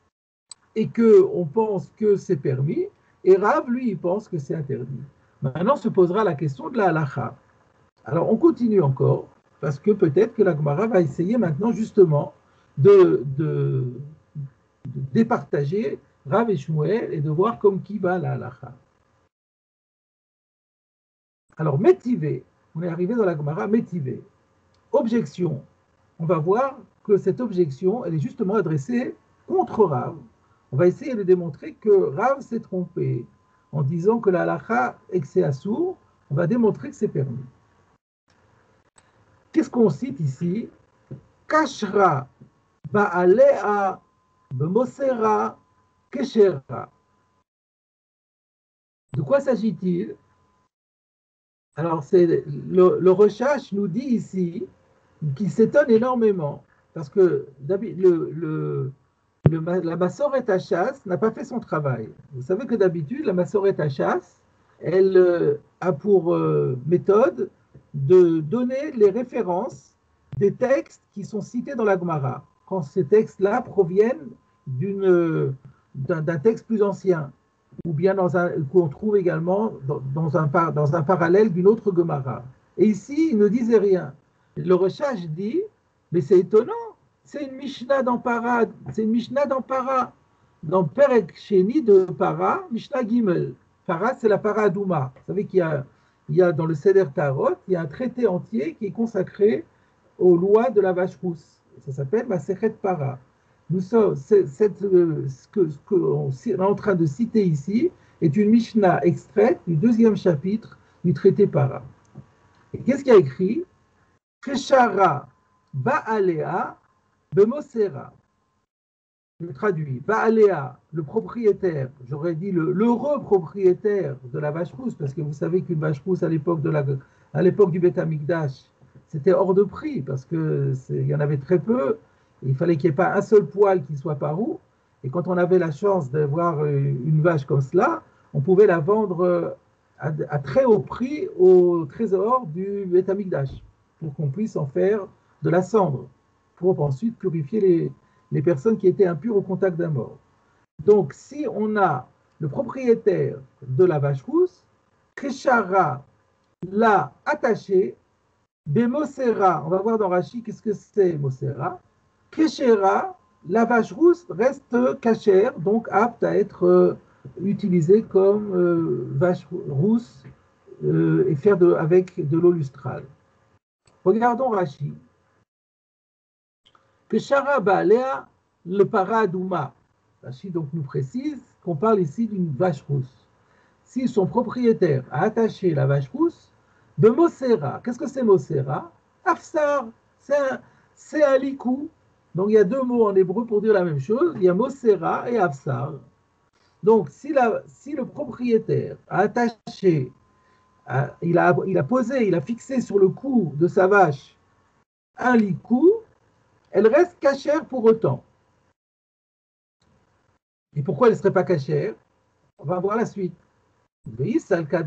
et qu'on pense que c'est permis, et Rav, lui, il pense que c'est interdit. Maintenant se posera la question de la halacha. Alors on continue encore, parce que peut-être que la Gemara va essayer maintenant justement de, de, de départager Rav et Shmuel et de voir comme qui va la halacha. Alors métivé, on est arrivé dans la Gemara métivé. Objection, on va voir que cette objection, elle est justement adressée contre Rav. On va essayer de démontrer que Rav s'est trompé en disant que la halacha est que c'est assour. On va démontrer que c'est permis. Qu'est-ce qu'on cite ici? Kashra ba'alea b'mosera keshera. De quoi s'agit-il? Alors, c'est le, le Rechash nous dit ici qu'il s'étonne énormément parce que le, le Le, la Massoret Hachas n'a pas fait son travail. Vous savez que d'habitude, la Massoret Hachas, elle euh, a pour euh, méthode de donner les références des textes qui sont cités dans la Gemara, quand ces textes-là proviennent d'une, d'un, d'un texte plus ancien, ou bien dans un, qu'on trouve également dans, dans, un, dans un parallèle d'une autre Gemara. Et ici, il ne disait rien. Le Rechash dit, mais c'est étonnant, c'est une Mishnah dans Para, c'est une Mishnah dans Para, dans Perek Sheni de Para, Mishnah Gimel. Para, c'est la Para Douma. Vous savez qu'il y a, il y a dans le Seder Tarot, il y a un traité entier qui est consacré aux lois de la vache rousse. Ça s'appelle Masechet Para. Nous sommes, c'est, cette, ce que, ce que on est en train de citer ici est une Mishnah extraite du deuxième chapitre du traité Para. Et qu'est-ce qu'il y a écrit? Keshara Ba'alea Bemosera. Je traduis. Ba'alea, le propriétaire, j'aurais dit le, l'heureux propriétaire de la vache rousse, parce que vous savez qu'une vache rousse à l'époque, de la, à l'époque du Beth Amikdash, c'était hors de prix, parce qu'il y en avait très peu, il fallait qu'il n'y ait pas un seul poil qui soit par où, et quand on avait la chance d'avoir une vache comme cela, on pouvait la vendre à, à très haut prix au trésor du Beth Amikdash, pour qu'on puisse en faire de la cendre, pour ensuite purifier les, les personnes qui étaient impures au contact d'un mort. Donc, si on a le propriétaire de la vache rousse, Keshara l'a attaché, Bemosera, on va voir dans Rashi qu'est-ce que c'est Mosera, Keshera, la vache rousse reste cachère, donc apte à être euh, utilisée comme euh, vache rousse euh, et faire de, avec de l'eau lustrale. Regardons Rashi. Que Shara Baalea le Paradouma. Rashi donc nous précise qu'on parle ici d'une vache rousse. Si son propriétaire a attaché la vache rousse, de Mosera. Qu'est-ce que c'est Mosera? Afsar. C'est un, c'est un likou. Donc il y a deux mots en hébreu pour dire la même chose. Il y a Mosera et Afsar. Donc si, la, si le propriétaire a attaché, a, il, a, il a posé, il a fixé sur le cou de sa vache un likou, elle reste cachère pour autant. Et pourquoi elle ne serait pas cachère? On va voir la suite. S'il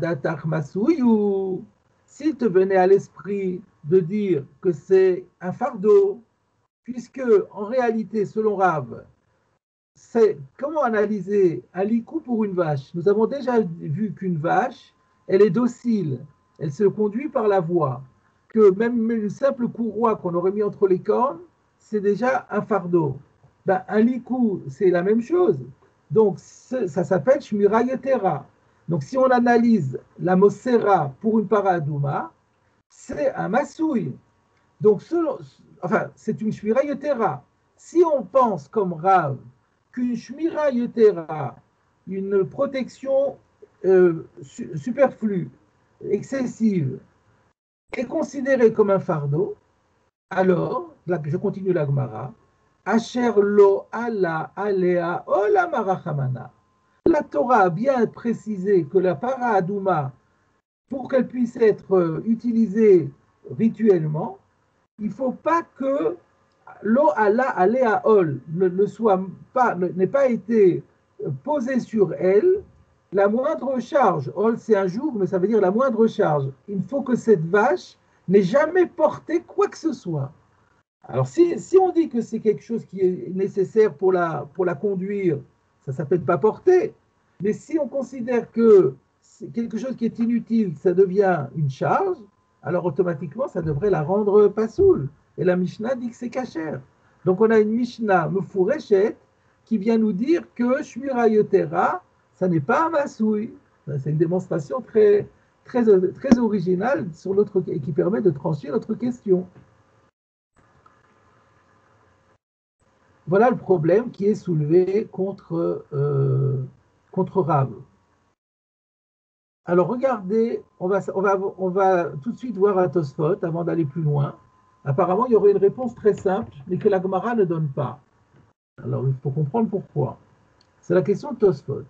te venait à l'esprit de dire que c'est un fardeau, puisque en réalité, selon Rav, c'est comment analyser un likou pour une vache? Nous avons déjà vu qu'une vache, elle est docile, elle se conduit par la voix, que même une simple courroie qu'on aurait mis entre les cornes, c'est déjà un fardeau. Ben, un likou, c'est la même chose. Donc, ça s'appelle Shmira Yetera. Donc, si on analyse la Mosera pour une paradouma, c'est un masouille. Donc, selon, enfin, c'est une Shmira Yetera. Si on pense comme Rav qu'une Shmira Yetera, une protection euh, su superflue, excessive, est considérée comme un fardeau, alors, là, je continue la Gemara, Asher lo ala alea ola marachamana. La Torah a bien précisé que la paradouma, pour qu'elle puisse être utilisée rituellement, il ne faut pas que l'eau ala alea ol ne, ne soit pas, n'ait pas été posée sur elle la moindre charge. Ol, c'est un jour, mais ça veut dire la moindre charge. Il faut que cette vache n'ait jamais porté quoi que ce soit. Alors, si, si on dit que c'est quelque chose qui est nécessaire pour la, pour la conduire, ça ne s'appelle pas porter. Mais si on considère que c'est quelque chose qui est inutile, ça devient une charge, alors automatiquement, ça devrait la rendre pasoul. Et la Mishnah dit que c'est cachère. Donc, on a une Mishnah Mefureshet qui vient nous dire que Shmira Yotera, ça n'est pas un masouille. C'est une démonstration très, très, très originale sur notre, et qui permet de trancher notre question. Voilà le problème qui est soulevé contre, euh, contre Rav. Alors regardez, on va, on, va, on va tout de suite voir un Tosfot avant d'aller plus loin. Apparemment, il y aurait une réponse très simple, mais que la Gemara ne donne pas. Alors il faut comprendre pourquoi. C'est la question de Tosfot.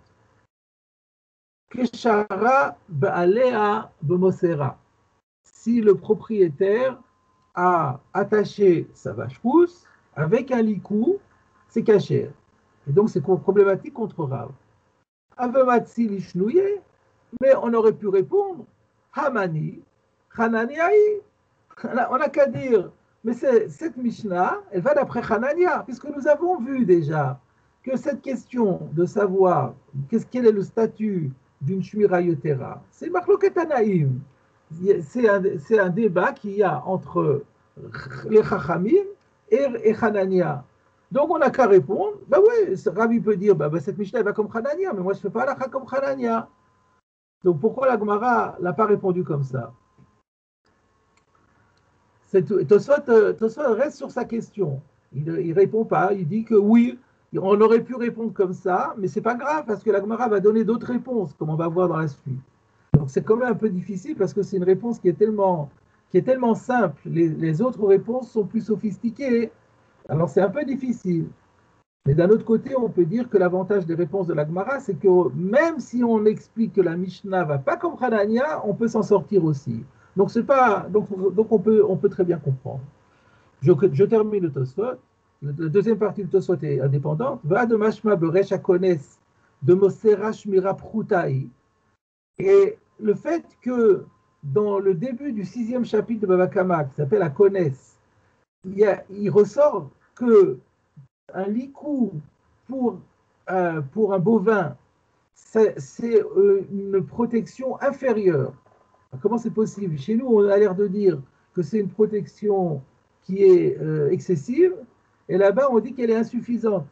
Keshara ba'alea b'mosera. Si le propriétaire a attaché sa vache rousse avec un likou, c'est cachère. Et donc, c'est problématique contre Rav. Avematsi lishnouye, mais on aurait pu répondre Hamani, Hananiaï. On n'a qu'à dire, mais cette Mishnah, elle va d'après Hanania, puisque nous avons vu déjà que cette question de savoir qu'est-ce quel est le statut d'une Shmira Yotera, c'est Marloket Anaïm. C'est un, c'est un débat qu'il y a entre les Chachamim et, et Hanania. Donc on n'a qu'à répondre, ben oui, Ravi peut dire, ben, ben, cette Mishnah elle va comme Hanania, mais moi je ne fais pas la comme Hanania. Donc pourquoi la Gemara n'a pas répondu comme ça? Tosfot reste sur sa question. Il ne répond pas, il dit que oui, on aurait pu répondre comme ça, mais ce n'est pas grave parce que la Gemara va donner d'autres réponses, comme on va voir dans la suite. Donc c'est quand même un peu difficile parce que c'est une réponse qui est tellement, qui est tellement simple. Les, les autres réponses sont plus sophistiquées. Alors c'est un peu difficile. Mais d'un autre côté, on peut dire que l'avantage des réponses de la Gemara, c'est que même si on explique que la Mishnah ne va pas comme Hanania, on peut s'en sortir aussi. Donc, c'est pas, donc, donc on, peut, on peut très bien comprendre. Je, je termine le Tosfot. La deuxième partie du Tosfot est indépendante. Va de Mashma Beresh Akones de Mosera Shmira Prutai. Et le fait que dans le début du sixième chapitre de Baba Kama, qui s'appelle Akones, il, y a, il ressort que un likou pour, euh, pour un bovin, c'est euh, une protection inférieure. Alors, comment c'est possible? Chez nous, on a l'air de dire que c'est une protection qui est euh, excessive, et là-bas, on dit qu'elle est insuffisante.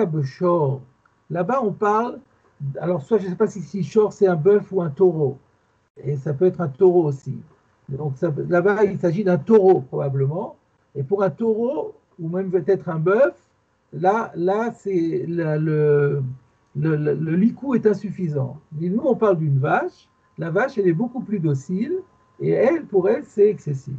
Là-bas, on parle, alors soit je ne sais pas si, si shor c'est un bœuf ou un taureau, et ça peut être un taureau aussi. Donc là-bas, il s'agit d'un taureau probablement. Et pour un taureau, ou même peut-être un bœuf, là, là c'est le, le, le, le licou est insuffisant. Et nous, on parle d'une vache. La vache, elle est beaucoup plus docile, et elle, pour elle, c'est excessif.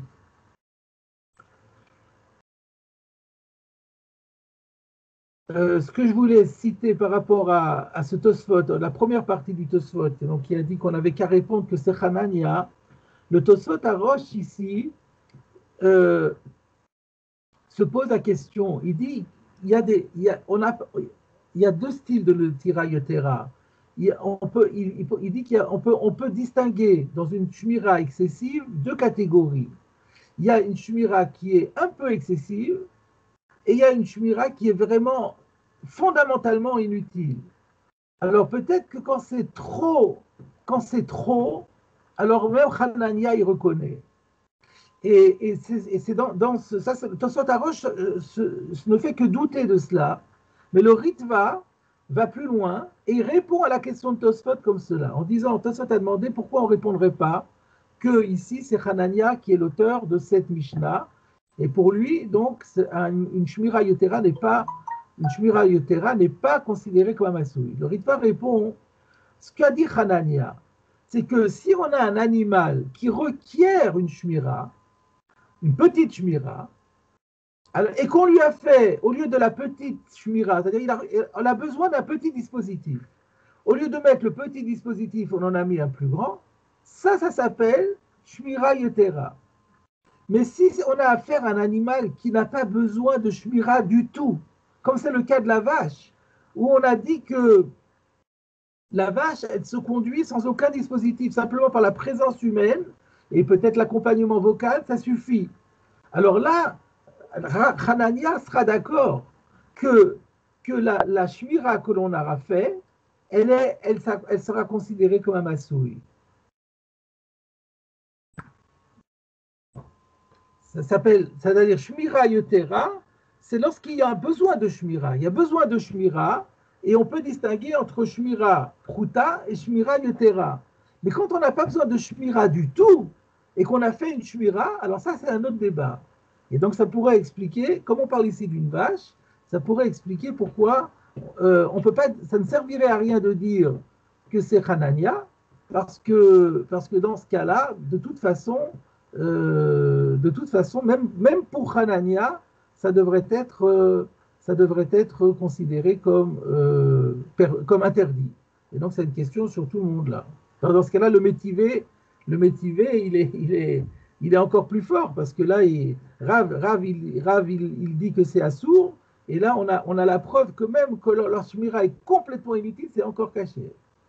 Euh, ce que je voulais citer par rapport à, à ce Tosfot, la première partie du Tosfot, donc qui a dit qu'on n'avait qu'à répondre que c'est Hanania, le Tosfot à Roche ici euh, se pose la question. Il dit il y a des, il y a, on a, il y a deux styles de le Tira Yotera. Il, on peut, il, il, il dit qu'on peut, on peut distinguer dans une Shmira excessive deux catégories. Il y a une Shmira qui est un peu excessive et il y a une Shmira qui est vraiment fondamentalement inutile. Alors peut-être que quand c'est trop, quand c'est trop, alors même Hanania il reconnaît. Et, et c'est dans, dans ce, ça, Tosfot Harosh ne fait que douter de cela, mais le Ritva va plus loin et il répond à la question de Tosfot comme cela, en disant, Tosfot a demandé pourquoi on ne répondrait pas que ici c'est Hanania qui est l'auteur de cette Mishnah, et pour lui, donc, une, une Shmira Yotera n'est pas une Shmira Yotera n'est pas considérée comme un Masoui. Le Ritva répond, ce qu'a dit Hanania, c'est que si on a un animal qui requiert une Shmira, une petite shmira, et qu'on lui a fait, au lieu de la petite shmira, c'est-à-dire qu'on a besoin d'un petit dispositif. Au lieu de mettre le petit dispositif, on en a mis un plus grand. Ça, ça s'appelle shmira yetera. Mais si on a affaire à un animal qui n'a pas besoin de shmira du tout, comme c'est le cas de la vache, où on a dit que la vache, elle se conduit sans aucun dispositif, simplement par la présence humaine, et peut-être l'accompagnement vocal, ça suffit. Alors là, Hanania sera d'accord que, que la, la shmira que l'on aura fait, elle, est, elle, elle sera considérée comme un masoui. Ça s'appelle, c'est-à-dire shmira yotera, c'est lorsqu'il y a un besoin de shmira. Il y a besoin de shmira, et on peut distinguer entre shmira pruta et shmira yotera. Mais quand on n'a pas besoin de shmira du tout, et qu'on a fait une shmira, alors ça c'est un autre débat. Et donc ça pourrait expliquer, comme on parle ici d'une vache, ça pourrait expliquer pourquoi euh, on peut pas, ça ne servirait à rien de dire que c'est Hanania, parce que, parce que dans ce cas-là, de toute façon, euh, de toute façon, même, même pour Hanania, ça devrait être, euh, ça devrait être considéré comme, euh, per, comme interdit. Et donc c'est une question sur tout le monde là. Alors, dans ce cas-là, le métivé, le métivé, il est, il est il est encore plus fort parce que là, il, Rav, Rav, il, Rav il, il dit que c'est assourd, et là, on a, on a la preuve que même que leur, leur shmira est complètement inutile, c'est encore caché.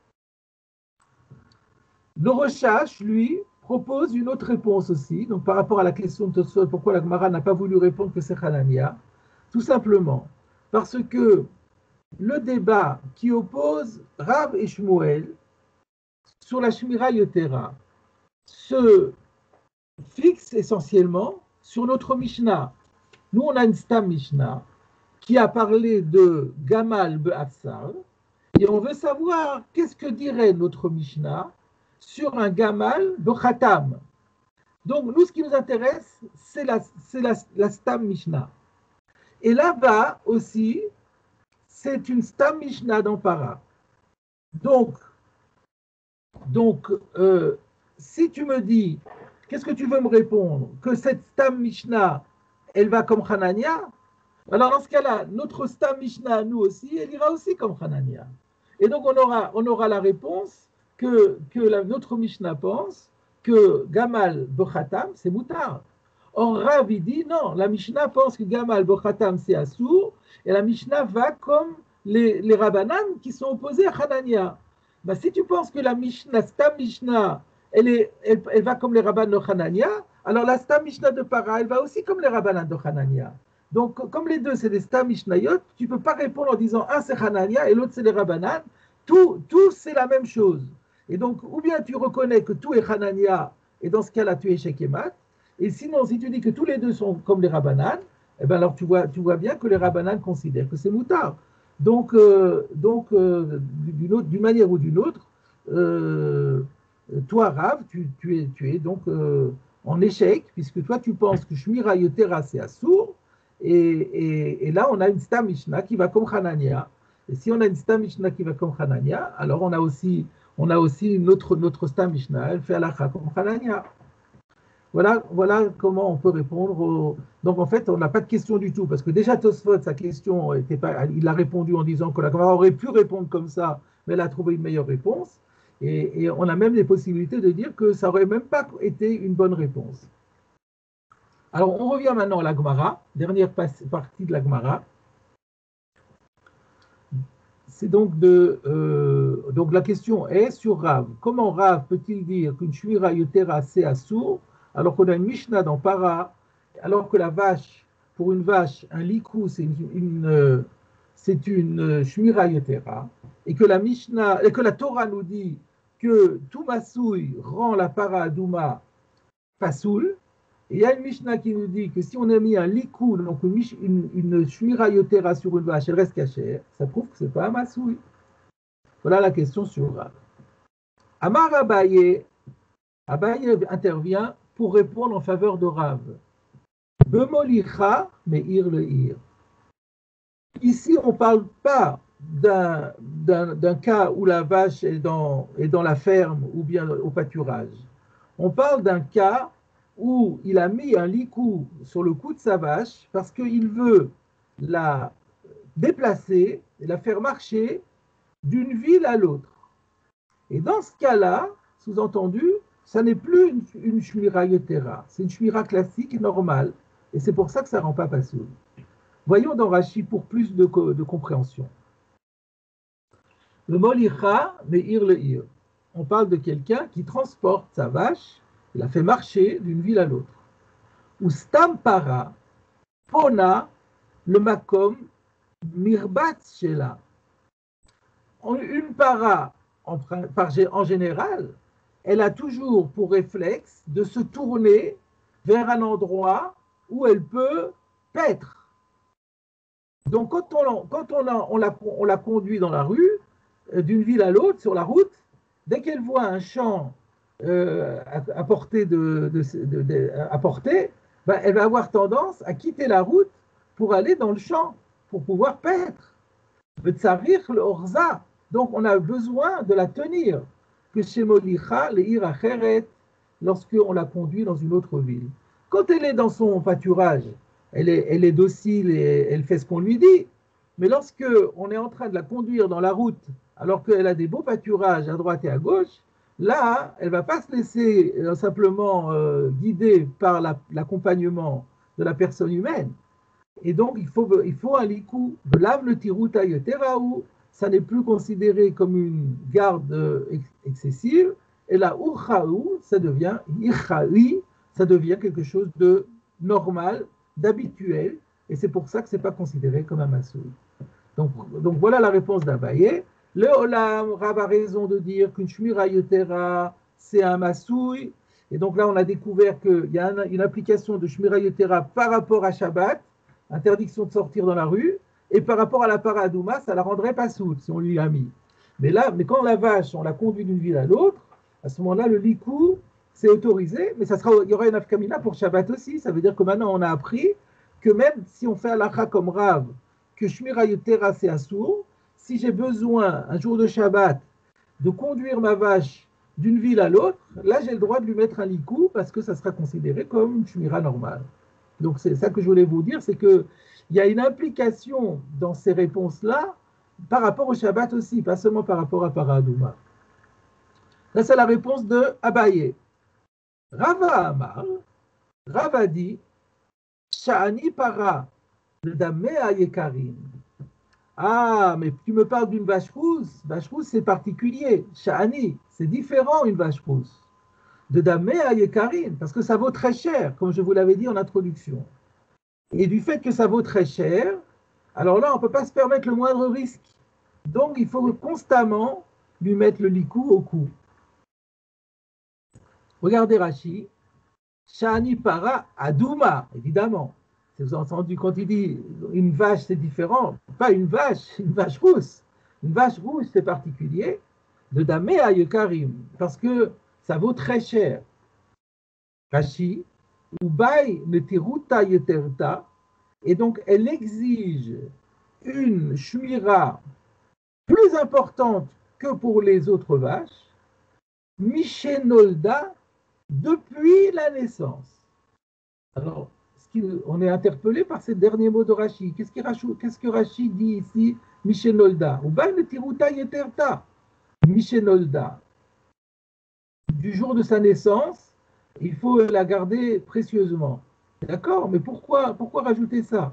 Le Rochash, lui, propose une autre réponse aussi, donc par rapport à la question de Tosfot, pourquoi la Gemara n'a pas voulu répondre que c'est Hanania, tout simplement parce que le débat qui oppose Rav et Shmuel sur la shmira yotera se fixe essentiellement sur notre Mishnah. Nous, on a une Stam Mishnah qui a parlé de Gamal Be'afsal, et on veut savoir qu'est-ce que dirait notre Mishnah sur un Gamal Be'chatam. Donc, nous, ce qui nous intéresse, c'est la, c'est la, la Stam Mishnah. Et là-bas aussi, c'est une Stam Mishnah dans Para. Donc, donc euh, si tu me dis, qu'est-ce que tu veux me répondre? Que cette Stam Mishnah, elle va comme Hanania? Alors dans ce cas-là, notre Stam Mishnah, nous aussi, elle ira aussi comme Hanania. Et donc on aura, on aura la réponse que, que la, notre Mishnah pense que Gamal Bechatam, c'est Moutar. Or Rav dit non, la Mishnah pense que Gamal Bechatam, c'est Assour, et la Mishnah va comme les, les Rabbanan qui sont opposés à Hanania. Ben, si tu penses que la Mishnah, Stam Mishnah, elle, est, elle, elle va comme les Rabbanan de Hanania, alors la Stam Mishnah de Para, elle va aussi comme les Rabbanan de Hanania. Donc, comme les deux, c'est des Stam Mishnayot, tu ne peux pas répondre en disant un c'est Hanania et l'autre c'est les Rabbanan. Tout, tout c'est la même chose. Et donc, ou bien tu reconnais que tout est Hanania, et dans ce cas-là, tu es Shekemat. Et sinon, si tu dis que tous les deux sont comme les Rabbanan, eh ben alors tu vois, tu vois bien que les Rabbanan considèrent que c'est Moutar. Donc, euh, donc euh, d'une, autre, d'une manière ou d'une autre, euh, toi, Rav, tu, tu, es, tu es donc euh, en échec, puisque toi, tu penses que Shmira Yotera, c'est Assour, et, et, et là, on a une Stam Mishnah qui va comme Hanania. Et si on a une Stam Mishnah qui va comme Hanania, alors on a aussi, on a aussi notre, notre Stam Mishnah, elle fait Halakha comme Hanania. Voilà, voilà comment on peut répondre. Au... Donc en fait, on n'a pas de question du tout, parce que déjà Tosfot, sa question, était pas... il a répondu en disant que la Gemara aurait pu répondre comme ça, mais elle a trouvé une meilleure réponse. Et, et on a même les possibilités de dire que ça n'aurait même pas été une bonne réponse. Alors on revient maintenant à la Gemara, dernière partie de la Gemara. C'est donc de euh, donc la question est sur Rav. Comment Rav peut-il dire qu'une Shmira Yotera c'est Assour alors qu'on a une Mishnah dans Para, alors que la vache, pour une vache, un likou c'est une, une c'est une Shmira Yotera, et que la Mishnah, et que la Torah nous dit que tout Masouille rend la Para Adouma Pasoul. Et il y a une Mishnah qui nous dit que si on a mis un likou, donc une, une, une Shmira Yotera sur une vache, elle reste cachée, ça prouve que ce n'est pas un Masouille. Voilà la question sur Rav. Amar Abaye, Abaye intervient pour répondre en faveur de Rav. Bemolicha, mais ir le ir. Ici, on ne parle pas d'un, d'un, d'un cas où la vache est dans, est dans la ferme ou bien au pâturage. On parle d'un cas où il a mis un likou sur le cou de sa vache parce qu'il veut la déplacer et la faire marcher d'une ville à l'autre. Et dans ce cas-là, sous-entendu, ça n'est plus une, une Shmira Yotera, c'est une Shmira classique, normale, et c'est pour ça que ça ne rend pas Pasoul. Voyons dans Rashi pour plus de, de compréhension. Le Molicha, mais ir le ir. On parle de quelqu'un qui transporte sa vache, il la fait marcher d'une ville à l'autre. Ou Stampara, Pona, le Makom, Mirbat Shela. Une para, en, en général, elle a toujours pour réflexe de se tourner vers un endroit où elle peut paître. Donc, quand on, quand on, a, on, la, on la conduit dans la rue, euh, d'une ville à l'autre, sur la route, dès qu'elle voit un champ euh, à, à portée, de, de, de, de, à portée ben, elle va avoir tendance à quitter la route pour aller dans le champ, pour pouvoir paître. Donc, on a besoin de la tenir. Que chez Molicha, les Iracheret, lorsqu'on la conduit dans une autre ville. Quand elle est dans son pâturage, elle est, elle est docile et elle fait ce qu'on lui dit. Mais lorsque on est en train de la conduire dans la route, alors qu'elle a des beaux pâturages à droite et à gauche, là, elle ne va pas se laisser euh, simplement euh, guider par la, l'accompagnement de la personne humaine. Et donc, il faut, il faut un likou. De lave le tirouta yoteraou, ça n'est plus considéré comme une garde excessive. Et la urchaou, ça devient irchaï, ça devient quelque chose de normal, d'habituel. Et c'est pour ça que ce n'est pas considéré comme un massoul. Donc, donc voilà la réponse d'Abaye. Le Olam, Rav a raison de dire qu'une Shmira Yotera, c'est un massoul. Et donc là, on a découvert qu'il y a une, une application de Shmira Yotera par rapport à Shabbat, interdiction de sortir dans la rue, et par rapport à la paradouma, ça la rendrait pas sourde si on lui a mis. Mais là, mais quand la vache, on la conduit d'une ville à l'autre, à ce moment-là, le likou, c'est autorisé, mais ça sera, il y aura une afkamina pour Shabbat aussi. Ça veut dire que maintenant, on a appris que même si on fait halakha comme Rav, que Shmira Yotera c'est assour, si j'ai besoin, un jour de Shabbat, de conduire ma vache d'une ville à l'autre, là, j'ai le droit de lui mettre un likou parce que ça sera considéré comme une Shmira normale. Donc, c'est ça que je voulais vous dire, c'est qu'il y a une implication dans ces réponses-là par rapport au Shabbat aussi, pas seulement par rapport à Paradouma. Là, c'est la réponse de Abaye. Rava Amar, Rava dit, Sha'ani para, le damea yekarim. Ah, mais tu me parles d'une vache rousse. Vache rousse, c'est particulier. Sha'ani, c'est différent une vache rousse. De damea yekarim, parce que ça vaut très cher, comme je vous l'avais dit en introduction. Et du fait que ça vaut très cher, alors là, on ne peut pas se permettre le moindre risque. Donc, il faut constamment lui mettre le likou au cou. Regardez Rashi. Shani para adouma, évidemment. Vous avez entendu quand il dit une vache, c'est différent. Pas une vache, une vache rousse. Une vache rousse, c'est particulier. De damea yekarim. Parce que ça vaut très cher. Rashi, Ubay netiruta yeterta, et donc elle exige une shmira plus importante que pour les autres vaches, Mishenolda, depuis la naissance. Alors, on est interpellé par ces derniers mots de Rashi. Qu'est-ce que, qu'est-ce que Rashi dit ici? Mishenolda. Ubay netiruta yeterta. Mishenolda. Du jour de sa naissance, il faut la garder précieusement. D'accord? Mais pourquoi, pourquoi rajouter ça?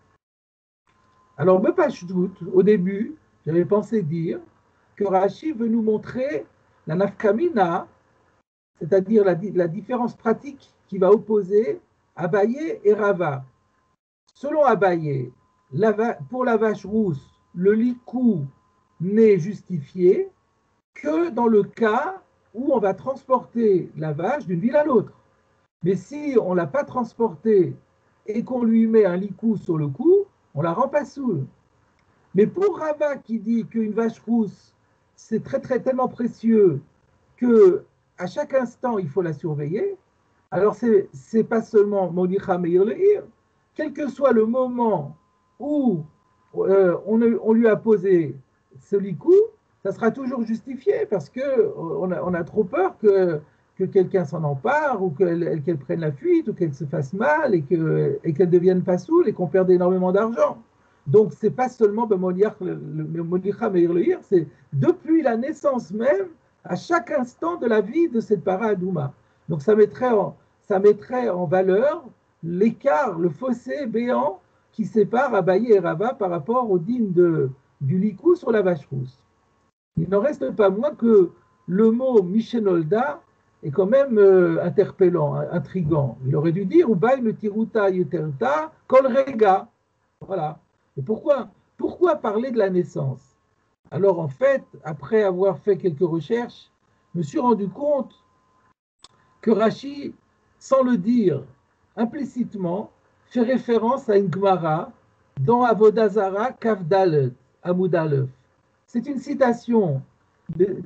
Alors, me pas doute, au début, j'avais pensé dire que Rashi veut nous montrer la nafkamina, c'est-à-dire la, la différence pratique qui va opposer Abaye et Rava. Selon Abaye, la, pour la vache rousse, le likou n'est justifié que dans le cas où on va transporter la vache d'une ville à l'autre. Mais si on ne l'a pas transportée et qu'on lui met un likou sur le cou, on la rend pas soule. Mais pour Rava qui dit qu'une vache rousse, c'est très, très tellement précieux qu'à chaque instant, il faut la surveiller, alors c'est, c'est pas seulement Molicha Meir Leir, quel que soit le moment où euh, on, on lui a posé ce likou, ça sera toujours justifié parce qu'on a, on a trop peur que, que quelqu'un s'en empare ou qu'elle, qu'elle prenne la fuite ou qu'elle se fasse mal et, que, et qu'elle ne devienne pas saoule et qu'on perde énormément d'argent. Donc, ce n'est pas seulement le Molicha Meir Leir, c'est depuis la naissance même, à chaque instant de la vie de cette para Adouma. Donc, ça mettrait en, ça mettrait en valeur l'écart, le fossé béant qui sépare Abaye et Rava par rapport au digne de, du likou sur la vache rousse. Il n'en reste pas moins que le mot Mishenolda est quand même euh, interpellant, intriguant. Il aurait dû dire Ubay le tiruta yuterta kol rega. Voilà. Et pourquoi, pourquoi parler de la naissance? Alors en fait, après avoir fait quelques recherches, je me suis rendu compte que Rashi, sans le dire implicitement, fait référence à une Gemara dans Avodah Zara Kavdalet, Amud Aleph. C'est une citation de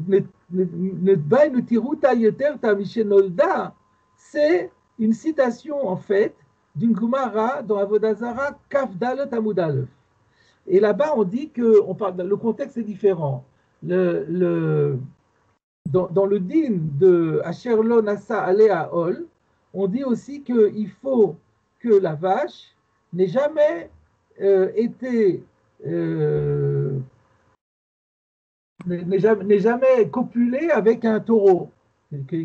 c'est une citation en fait d'une Gemara dans Avodah Zara Kavdalet Amud Aleph. Et là-bas, on dit que on parle, le contexte est différent. Le, le, dans, dans le din de Asher lo nasa alea ol, on dit aussi qu'il faut que la vache n'ait jamais euh, été euh, n'ait jamais, n'ait jamais copulé avec un taureau, qu'il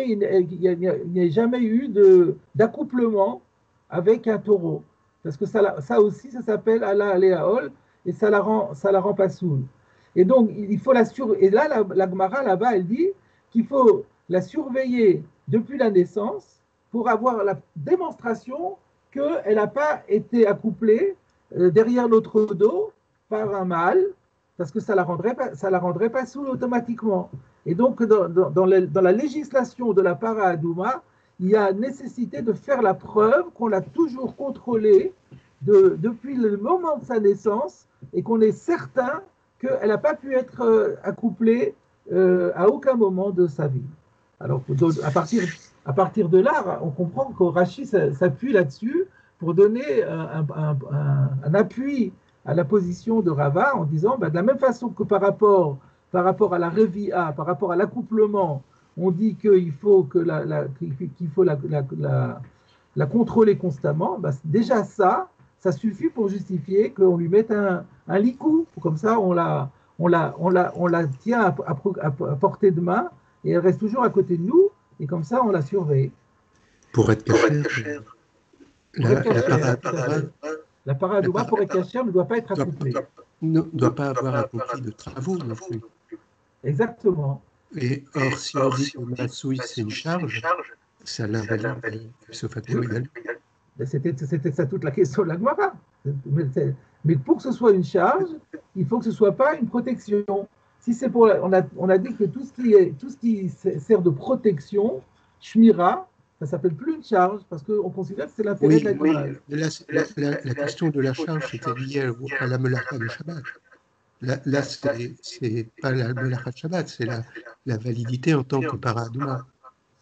n'y ait jamais eu de, d'accouplement avec un taureau. Parce que ça, ça aussi, ça s'appelle Allah Aléaol et ça la rend, ça la rend pas soule. Et donc, il faut la surveiller. Et là, la, la Gemara, là-bas, elle dit qu'il faut la surveiller depuis la naissance pour avoir la démonstration qu'elle n'a pas été accouplée euh, derrière l'autre dos par un mâle, parce que ça la rendrait pas, ça la rendrait pas soule automatiquement. Et donc, dans, dans, dans, la, dans la législation de la para Adouma, il y a nécessité de faire la preuve qu'on l'a toujours contrôlée de, depuis le moment de sa naissance et qu'on est certain qu'elle n'a pas pu être euh, accouplée euh, à aucun moment de sa vie. Alors, à partir, à partir de là, on comprend que Rashi s'appuie là-dessus pour donner un, un, un, un appui à la position de Rava en disant, ben, de la même façon que par rapport, par rapport à la revia, par rapport à l'accouplement, on dit qu'il faut, que la, la, qu'il faut la, la, la, la contrôler constamment, ben, déjà ça, ça suffit pour justifier qu'on lui mette un, un likou, comme ça on la, on la, on la, on la tient à, à, à portée de main et elle reste toujours à côté de nous et comme ça on la surveille. Pour être cachère, la, la, la, la para Adouma pour être cachère ne doit pas être accouplée. Ne doit pas avoir accompli de travaux non plus. Exactement. Et or, si on dit que la souille c'est une charge, ça l'invalide sauf à C'était, c'était ça toute la question de la Gemara. Mais, mais pour que ce soit une charge, il faut que ce ne soit pas une protection. Si c'est pour, on, a, on a dit que tout ce qui, est, tout ce qui sert de protection, shmira, ça ne s'appelle plus une charge, parce qu'on considère que c'est l'intérêt oui, de l'animal. Oui. La, la, la, la question de la charge était liée à la melacha de Shabbat. Là, là ce n'est pas la melacha de Shabbat, c'est la, la validité en tant que para Adouma.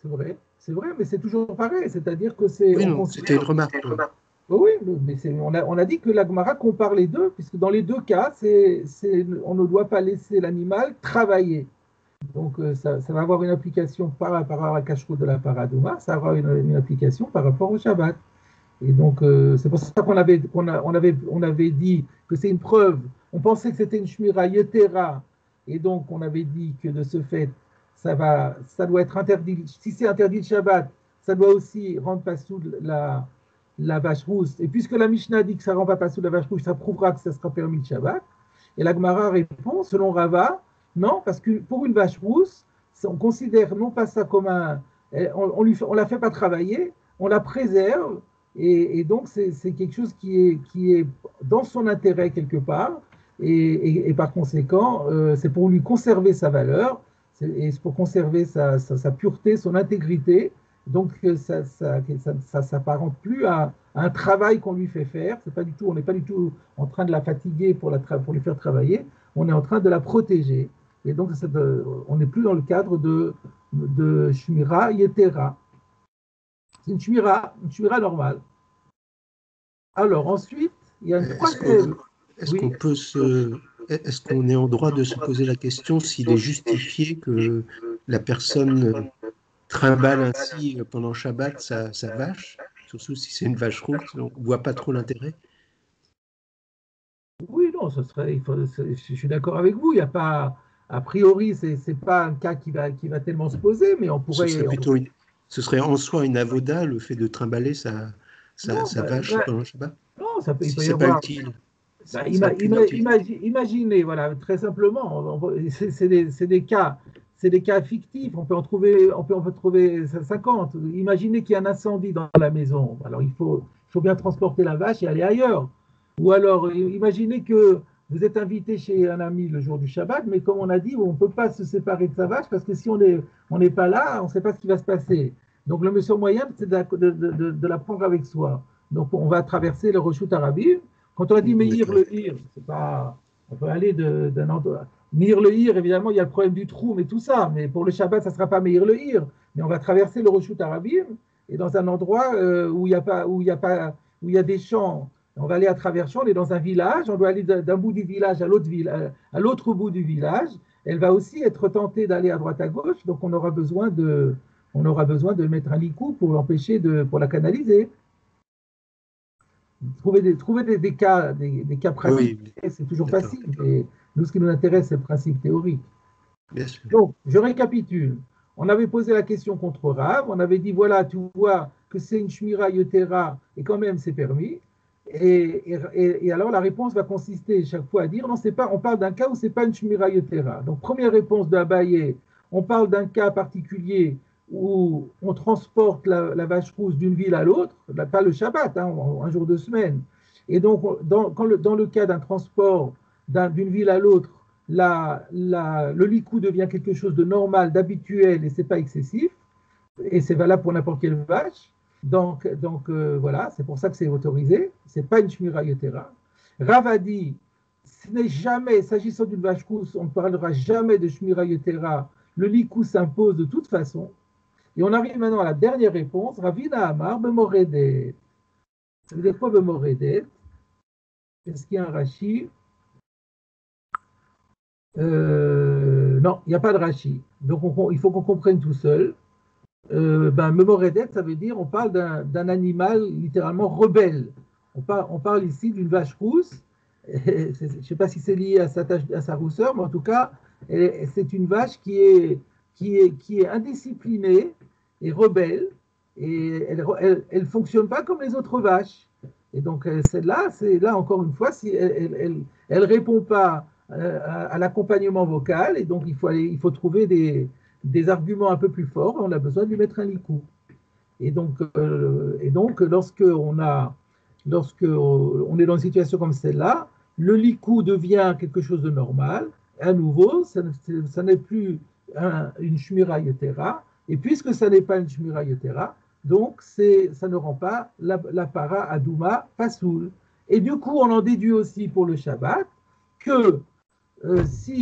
c'est vrai, c'est vrai, mais c'est toujours pareil, c'est-à-dire que c'est... Oui, non, c'était une remarque. Oui, mais on a, on a dit que la Gemara compare les deux, puisque dans les deux cas, c'est, c'est, on ne doit pas laisser l'animal travailler. Donc, ça, ça va avoir une application par, par rapport à la cache-route de la paradouma, ça va avoir une, une application par rapport au Shabbat. Et donc, euh, c'est pour ça qu'on avait, qu'on a, on avait, on avait dit que c'est une preuve. On pensait que c'était une shmira yetera, et donc on avait dit que de ce fait, ça, va, ça doit être interdit. Si c'est interdit le Shabbat, ça doit aussi rendre pas sous la, la vache rousse. Et puisque la Mishnah dit que ça ne rend pas sous la vache rousse, ça prouvera que ça sera permis le Shabbat. Et la Gemara répond, selon Rava, non, parce que pour une vache rousse, on considère non pas ça comme un... On, on, lui, on la fait pas travailler, on la préserve. Et, et donc, c'est, c'est quelque chose qui est, qui est dans son intérêt quelque part, et, et, et par conséquent, euh, c'est pour lui conserver sa valeur, c'est, et c'est pour conserver sa, sa, sa pureté, son intégrité. Donc, ça ne s'apparente plus à, à un travail qu'on lui fait faire. C'est pas du tout, on n'est pas du tout en train de la fatiguer pour, la pour lui faire travailler, on est en train de la protéger. Et donc, de, on n'est plus dans le cadre de, de Shmira Yetera. C'est une shmira, une shmira normale. Alors ensuite, il y a une troisième. Est-ce qu'on peut se, est-ce qu'on est en droit de se poser la question s'il est justifié que la personne trimballe ainsi pendant Shabbat sa, sa vache, surtout si c'est une vache rousse, on ne voit pas trop l'intérêt? Oui, non, ce serait, il faut, je suis d'accord avec vous. Il n'y a pas, a priori, c'est c'est pas un cas qui va, qui va tellement se poser, mais on pourrait. Ce serait plutôt une, ce serait en soi une avoda, le fait de trimballer sa, sa, non, sa bah, vache bah, pendant le Shabbat. Non, ça peut, si il peut y avoir. Pas utile. Bah, ima, ima, imagi, imaginez, voilà, très simplement, c'est des, des cas, c'est des cas fictifs. On peut en trouver, on peut en trouver cinquante. Imaginez qu'il y a un incendie dans la maison. Alors il faut, il faut bien transporter la vache et aller ailleurs. Ou alors, imaginez que vous êtes invité chez un ami le jour du Shabbat, mais comme on a dit, on ne peut pas se séparer de sa vache parce que si on n'est on n'est pas là, on ne sait pas ce qui va se passer. Donc, le mesure moyen, c'est de, de, de, de la prendre avec soi. Donc, on va traverser le Reshut Arabim. Quand on a dit Meir le Hir, c'est pas. On peut aller d'un endroit. Meir le Hir, évidemment, il y a le problème du trou, mais tout ça. Mais pour le Shabbat, ça ne sera pas Meir le Hir. Mais on va traverser le Reshut Arabim et dans un endroit euh, où il y a pas, où il y a pas, où il y a des champs. On va aller à travers champs, on est dans un village, on doit aller d'un bout du village à l'autre à l'autre bout du village. Elle va aussi être tentée d'aller à droite à gauche, donc on aura besoin de, on aura besoin de mettre un licou pour l'empêcher de, pour la canaliser. Trouver des, trouver des, des cas, des, des cas pratiques, oui, c'est toujours facile. Et nous, ce qui nous intéresse, c'est le principe théorique. Bien sûr. Donc, je récapitule. On avait posé la question contre Rav, on avait dit, voilà, tu vois que c'est une shmira yotera, et quand même c'est permis. Et, et, et alors la réponse va consister chaque fois à dire, non, c'est pas, on parle d'un cas où c'est pas une shmira yotera. Donc, première réponse de Abaye, on parle d'un cas particulier où on transporte la, la vache rousse d'une ville à l'autre, pas le Shabbat, hein, un jour de semaine. Et donc, dans, quand le, dans le cas d'un transport d'une ville à l'autre, la, la, le licou devient quelque chose de normal, d'habituel, et ce n'est pas excessif. Et c'est valable pour n'importe quelle vache. Donc, donc euh, voilà, c'est pour ça que c'est autorisé. Ce n'est pas une shmira yotera. Rav a dit, ce n'est jamais, s'agissant d'une vache rousse, on ne parlera jamais de shmira yotera. Le licou s'impose de toute façon. Et on arrive maintenant à la dernière réponse. Ravina Amar, Bemoredet. Ça veut dire quoi Bemoredet? Est-ce qu'il y a un Rashi? euh, Non, il n'y a pas de Rashi. Donc on, il faut qu'on comprenne tout seul. Euh, ben, Bemoredet, ça veut dire on parle d'un animal littéralement rebelle. On parle, on parle ici d'une vache rousse. Je ne sais pas si c'est lié à sa, tâche, à sa rousseur, mais en tout cas, c'est une vache qui est, qui est, qui est indisciplinée et rebelle, et elle ne fonctionne pas comme les autres vaches. Et donc, celle-là, c'est là encore une fois, si elle ne répond pas à, à l'accompagnement vocal, et donc il faut, aller, il faut trouver des, des arguments un peu plus forts, et on a besoin de lui mettre un licou. Et donc, euh, et donc lorsque on a, lorsque on est dans une situation comme celle-là, le licou devient quelque chose de normal. À nouveau, ça, ça n'est plus un, une shmira yotera. Et puisque ça n'est pas une shmira yotera, donc ça ne rend pas la, la para adouma pasoul. Et du coup, on en déduit aussi pour le Shabbat que euh, si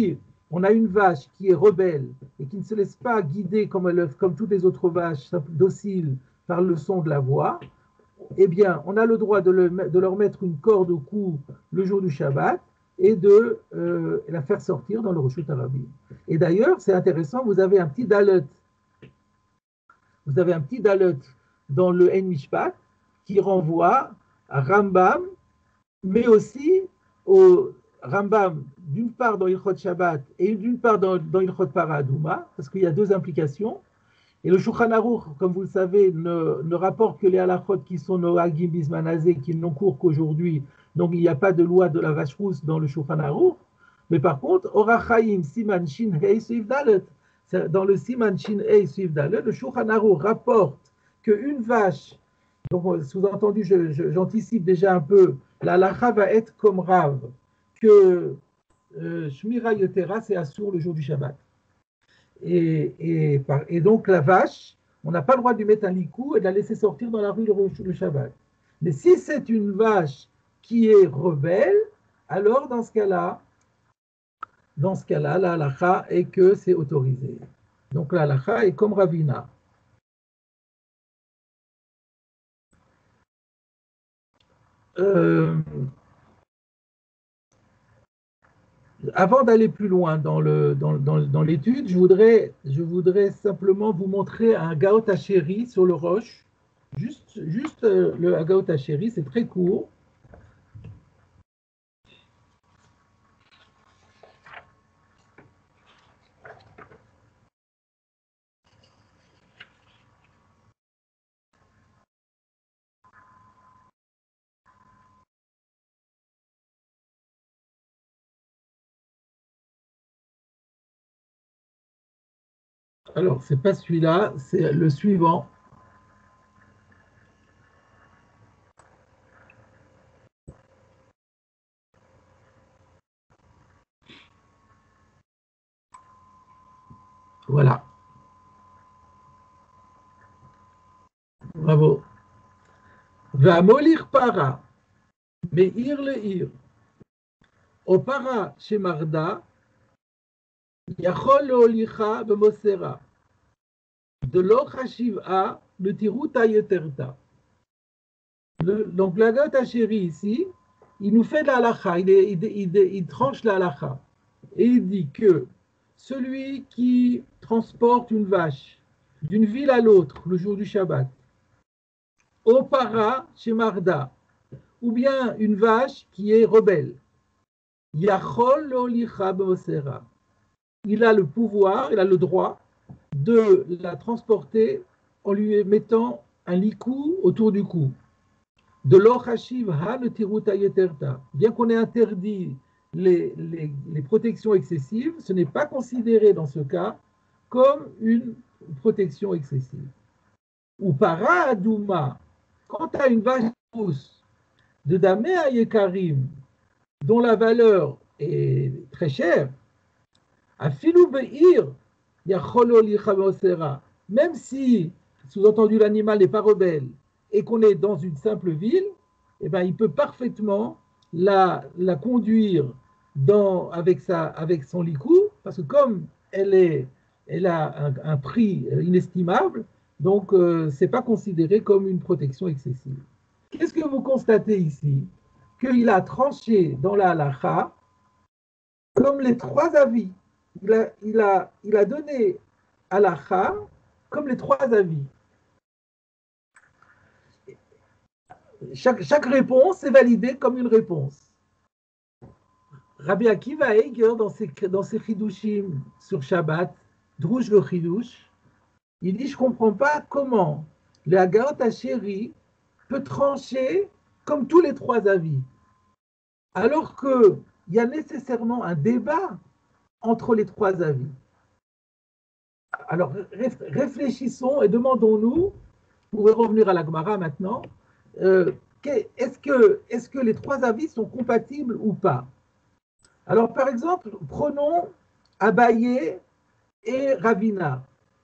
on a une vache qui est rebelle et qui ne se laisse pas guider comme, elle, comme toutes les autres vaches dociles par le son de la voix, eh bien, on a le droit de, le, de leur mettre une corde au cou le jour du Shabbat et de euh, la faire sortir dans le Reshut Harabim. Et d'ailleurs, c'est intéressant, vous avez un petit dalet, vous avez un petit dalet dans le Ein Mishpat qui renvoie à Rambam, mais aussi au Rambam, d'une part dans Ilchot Shabbat et d'une part dans, dans Ilchot Paradouma, parce qu'il y a deux implications. Et le Shulchan Aruch, comme vous le savez, ne, ne rapporte que les halachot qui sont nohagim bismanazé, qui n'ont cours qu'aujourd'hui. Donc il n'y a pas de loi de la vache rousse dans le Shulchan Aruch. Mais par contre, Orachaim Siman Shin Hei Suiv Dalet, dans le Siman Shin Hei Suiv Dalet, le Shulchan Aruch rapporte qu'une vache, donc sous-entendu, je, je, j'anticipe déjà un peu, la halacha va être comme Rav, que euh, Shmira Yotera, c'est assour le jour du Shabbat. Et, et, et donc la vache, on n'a pas le droit de lui mettre un licou et de la laisser sortir dans la rue le, le Shabbat. Mais si c'est une vache qui est rebelle, alors dans ce cas-là, dans ce cas-là, la halacha est que c'est autorisé. Donc la halacha est comme Ravina. Euh, Avant d'aller plus loin dans, le, dans, dans, dans l'étude, je voudrais, je voudrais simplement vous montrer un Gaot Hachéri sur le roche. Juste, juste le Gaot Hachéri, c'est très court. Alors, c'est pas celui-là, c'est le suivant. Voilà. Bravo. Va molir para, meir le ir. Au para chez Marda, yachol le olicha bemosera. De l'ochashiv'a, le tiruta yeterta. Donc, la Gaot Hachéri ici, il nous fait de la halacha, il, il, il, il tranche la halacha. Et il dit que celui qui transporte une vache d'une ville à l'autre le jour du Shabbat, au para chez Marda, ou bien une vache qui est rebelle, yachol l'olicha b'osera. Il a le pouvoir, il a le droit de la transporter en lui mettant un licou autour du cou. De l'ochashiv ha le tiruta yeterta. Bien qu'on ait interdit les, les, les protections excessives, ce n'est pas considéré dans ce cas comme une protection excessive. Ou para adouma, quant à une vache rousse de damé à yekarim, dont la valeur est très chère, à filou be'ir, yacholo lichamosera, même si, sous-entendu, l'animal n'est pas rebelle et qu'on est dans une simple ville, eh ben, il peut parfaitement la, la conduire dans, avec, sa, avec son licou, parce que comme elle, est, elle a un, un prix inestimable, donc euh, ce n'est pas considéré comme une protection excessive. Qu'est-ce que vous constatez ici? Qu'il a tranché dans la halacha comme les trois avis. Il a, il a, il a donné halacha comme les trois avis. Chaque, chaque réponse est validée comme une réponse. Rabbi Akiva Eiger, dans ses, dans ses chidushim sur Shabbat, Drouche le chidush, il dit, je ne comprends pas comment le Gaot Hachéri peut trancher comme tous les trois avis, alors qu'il y a nécessairement un débat entre les trois avis. Alors, réfléchissons et demandons-nous, vous pouvez revenir à la Gemara maintenant, euh, est-ce que, est-ce que les trois avis sont compatibles ou pas? Alors, par exemple, prenons Abaye et Ravina.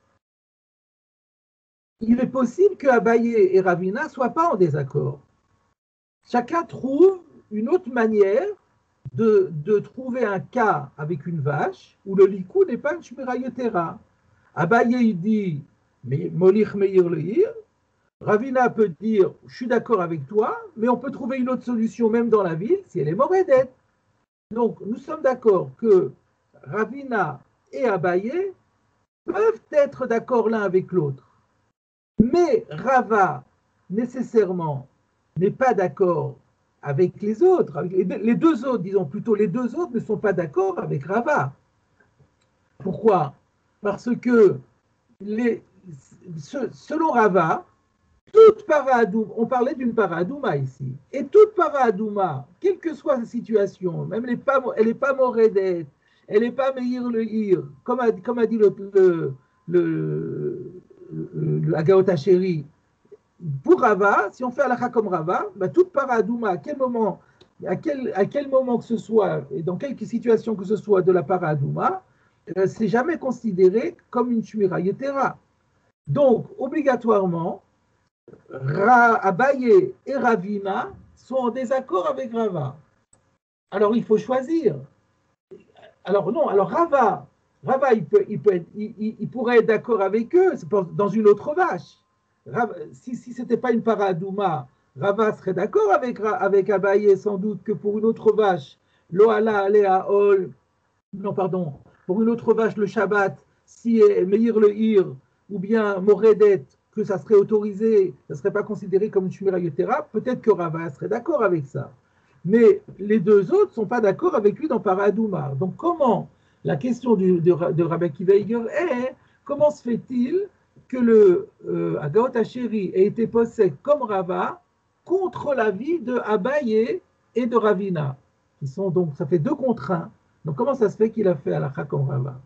Il est possible que Abaye et Ravina ne soient pas en désaccord. Chacun trouve une autre manière de, de trouver un cas avec une vache où le likou n'est pas une shmira yetera. Abaye, il dit, mais molich meir le ir. Ravina peut dire, je suis d'accord avec toi, mais on peut trouver une autre solution même dans la ville si elle est moredet. Donc, nous sommes d'accord que Ravina et Abaye peuvent être d'accord l'un avec l'autre. Mais Rava, nécessairement, n'est pas d'accord avec les autres. Les deux autres, disons plutôt, les deux autres ne sont pas d'accord avec Rava. Pourquoi? Parce que, les, selon Rava, toute paradouma, on parlait d'une paradouma ici, et toute paradouma, quelle que soit sa situation, même elle n'est pas, elle n'est pas moredet, elle n'est pas meir le ir, comme a, comme a dit le, le, le, le, le Agaot Hacheri, pour Rava, si on fait halakha comme Rava, bah, toute paradouma, à quel moment, à quel, à quel moment que ce soit, et dans quelque situation que ce soit de la paradouma, euh, c'est jamais considéré comme une shmira yetera. Donc, obligatoirement, Ra, Abaye et Ravina sont en désaccord avec Rava. Alors il faut choisir. Alors non, alors Rava, Rava il, peut, il, peut être, il, il pourrait être d'accord avec eux dans une autre vache. Rava, si si ce n'était pas une paradouma, Rava serait d'accord avec, avec Abaye sans doute que pour une autre vache, Loala Alea Ol, non pardon, pour une autre vache le Shabbat, si Meir le Ir, ou bien Moredet, que ça serait autorisé, ça ne serait pas considéré comme une shmira yetera, peut-être que Rava serait d'accord avec ça. Mais les deux autres ne sont pas d'accord avec lui dans Paradouma. Donc comment, la question du, de, de Rabbi Akiva Eiger est, comment se fait-il que le euh, Agaot Hacheri ait été possède comme Rava contre l'avis de Abaye et de Ravina, qui sont donc, ça fait deux contre un. Donc comment ça se fait qu'il a fait halakha comme Rava?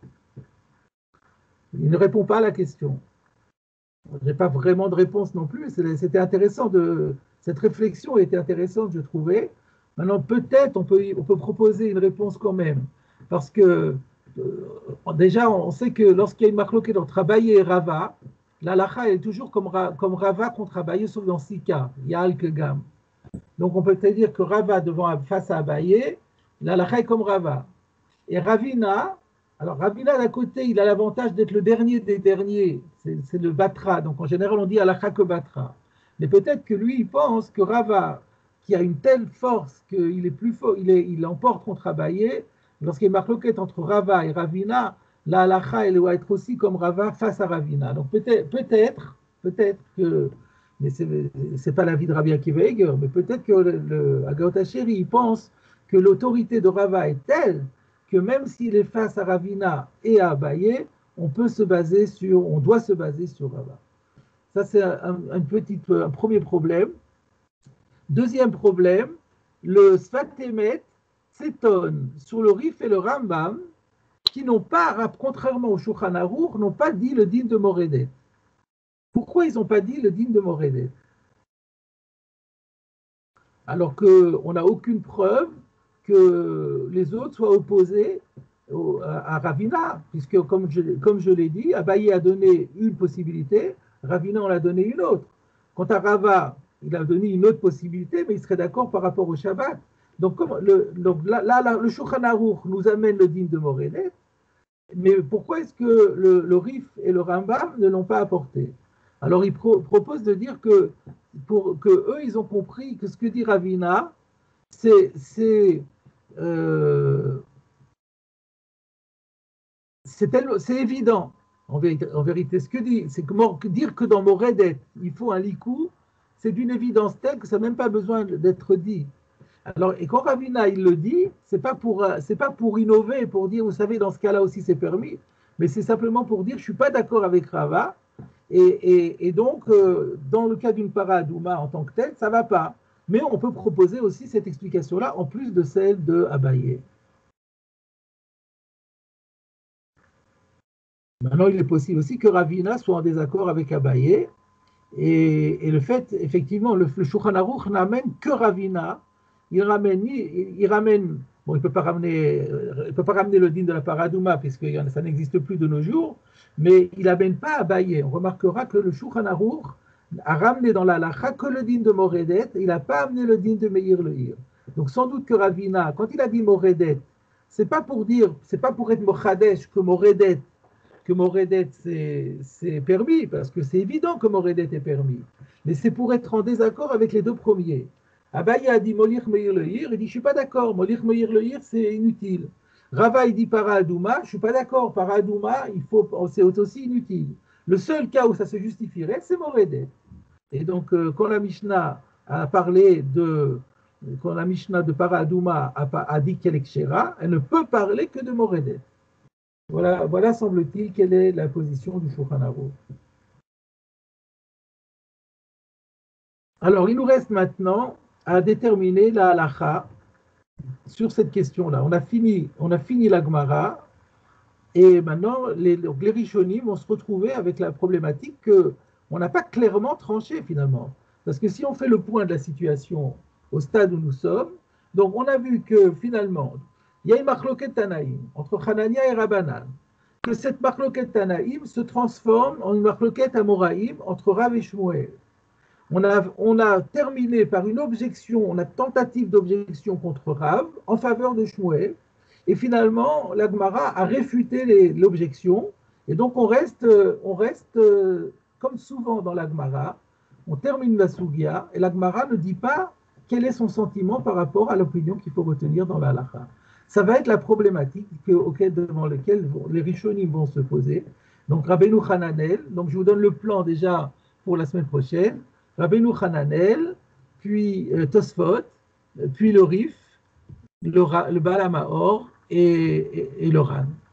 Il ne répond pas à la question. Je n'ai pas vraiment de réponse non plus. C'était intéressant de cette réflexion était intéressante, je trouvais. Maintenant, peut-être on peut, on peut proposer une réponse quand même, parce que euh, déjà on sait que lorsqu'il y a une marloquette entre Abaye et Rava, la halakha est toujours comme, comme Rava contre Abaye, sauf dans six cas. Il y a Al-Kegam. Donc on peut peut-être dire que Rava devant face à Abaye, la halakha est comme Rava. Et Ravina, alors Ravina d'un côté, il a l'avantage d'être le dernier des derniers, c'est le Batra, donc en général on dit halakha que Batra. Mais peut-être que lui, il pense que Rava, qui a une telle force qu'il est plus fort, il, est, il emporte contre Abaye, lorsqu'il y a une marloquette entre Rava et Ravina, la halakha, elle doit être aussi comme Rava face à Ravina. Donc peut-être, peut-être, peut-être que, mais ce n'est pas l'avis de Rabbi Akiva Eiger, mais peut-être que le, le Agaot Hacheri, il pense que l'autorité de Rava est telle que même s'il est face à Ravina et à Abaye, on peut se baser sur, on doit se baser sur Rava. Ça, c'est un, un, petit, un premier problème. Deuxième problème, le Sfat Emet s'étonne sur le Rif et le Rambam, qui n'ont pas, contrairement au Shulchan Aruch, n'ont pas dit le din de Moredet. Pourquoi ils n'ont pas dit le din de Moredet? Alors qu'on n'a aucune preuve que les autres soient opposés à Ravina, puisque comme je, comme je l'ai dit, Abaye a donné une possibilité, Ravina en a donné une autre. Quant à Rava, il a donné une autre possibilité, mais il serait d'accord par rapport au Shabbat. Donc, comme le, donc là, là, le Shulchan Aruch nous amène le din de Moredet, mais pourquoi est-ce que le, le Rif et le Rambam ne l'ont pas apporté? Alors, il pro, propose de dire que, pour, que eux, ils ont compris que ce que dit Ravina, c'est euh, c'est évident, en vérité, en vérité. Ce que dit, c'est que dire que dans Moredet, il faut un likou, c'est d'une évidence telle que ça n'a même pas besoin d'être dit. Alors, et quand Ravina, il le dit, c'est pas pour, c'est pas pour innover, pour dire, vous savez, dans ce cas-là aussi, c'est permis, mais c'est simplement pour dire, je suis pas d'accord avec Rava, et, et, et donc, euh, dans le cas d'une paradouma en tant que telle, ça va pas. Mais on peut proposer aussi cette explication-là, en plus de celle de Abaye. Maintenant, il est possible aussi que Ravina soit en désaccord avec Abaye, et, et le fait, effectivement, le, le Shulchan Aruch n'amène que Ravina, il ramène, il, il ramène, bon, il ne peut pas ramener, il peut pas ramener le din de la paradouma, puisque ça n'existe plus de nos jours, mais il n'amène pas Abaye. On remarquera que le Shulchan Aruch a ramené dans la halakha que le din de Moredet, il n'a pas amené le din de Meir le Ir. Donc sans doute que Ravina, quand il a dit Moredet, c'est pas pour dire, c'est pas pour être Mochadesh que Moredet, que Moredet c'est permis, parce que c'est évident que Moredet est permis, mais c'est pour être en désaccord avec les deux premiers. Abaye a dit Molir Meir le Hir, il dit je suis pas d'accord, Molir Meir le Hir c'est inutile. Rava il dit Para Adouma, je suis pas d'accord, Para Adouma il faut, c'est aussi inutile. Le seul cas où ça se justifierait, c'est Moredet. Et donc euh, quand la Mishnah a parlé de quand la Mishnah de Para Adouma a, a dit qu'elle est Kshera, elle ne peut parler que de Moredet. Voilà, voilà semble-t-il, quelle est la position du Shulchan Aruch. Alors, il nous reste maintenant à déterminer la halacha sur cette question-là. On a fini, on a fini la Gemara, et maintenant, les, les Rishonim vont se retrouver avec la problématique qu'on n'a pas clairement tranché finalement. Parce que si on fait le point de la situation au stade où nous sommes, donc on a vu que finalement, il y a une marloquet Tanaïm entre Hanania et Rabbanan, que cette marloquet Tanaïm se transforme en une marloquet Amoraïm entre Rav et Shmuel. On a, on a terminé par une objection, une tentative d'objection contre Rav en faveur de Shmuel, et finalement la Gemara a réfuté l'objection, et donc on reste, on reste comme souvent dans la Gemara, on termine la Sugia, et la Gemara ne dit pas quel est son sentiment par rapport à l'opinion qu'il faut retenir dans la halakha. Ça va être la problématique que, auquel, devant laquelle les Rishonim vont se poser. Donc Rabbeinu Hananel, donc je vous donne le plan déjà pour la semaine prochaine. Rabbeinu Hananel, puis euh, Tosfot, puis le Rif, le, le Baal HaMaor et, et, et le Ran.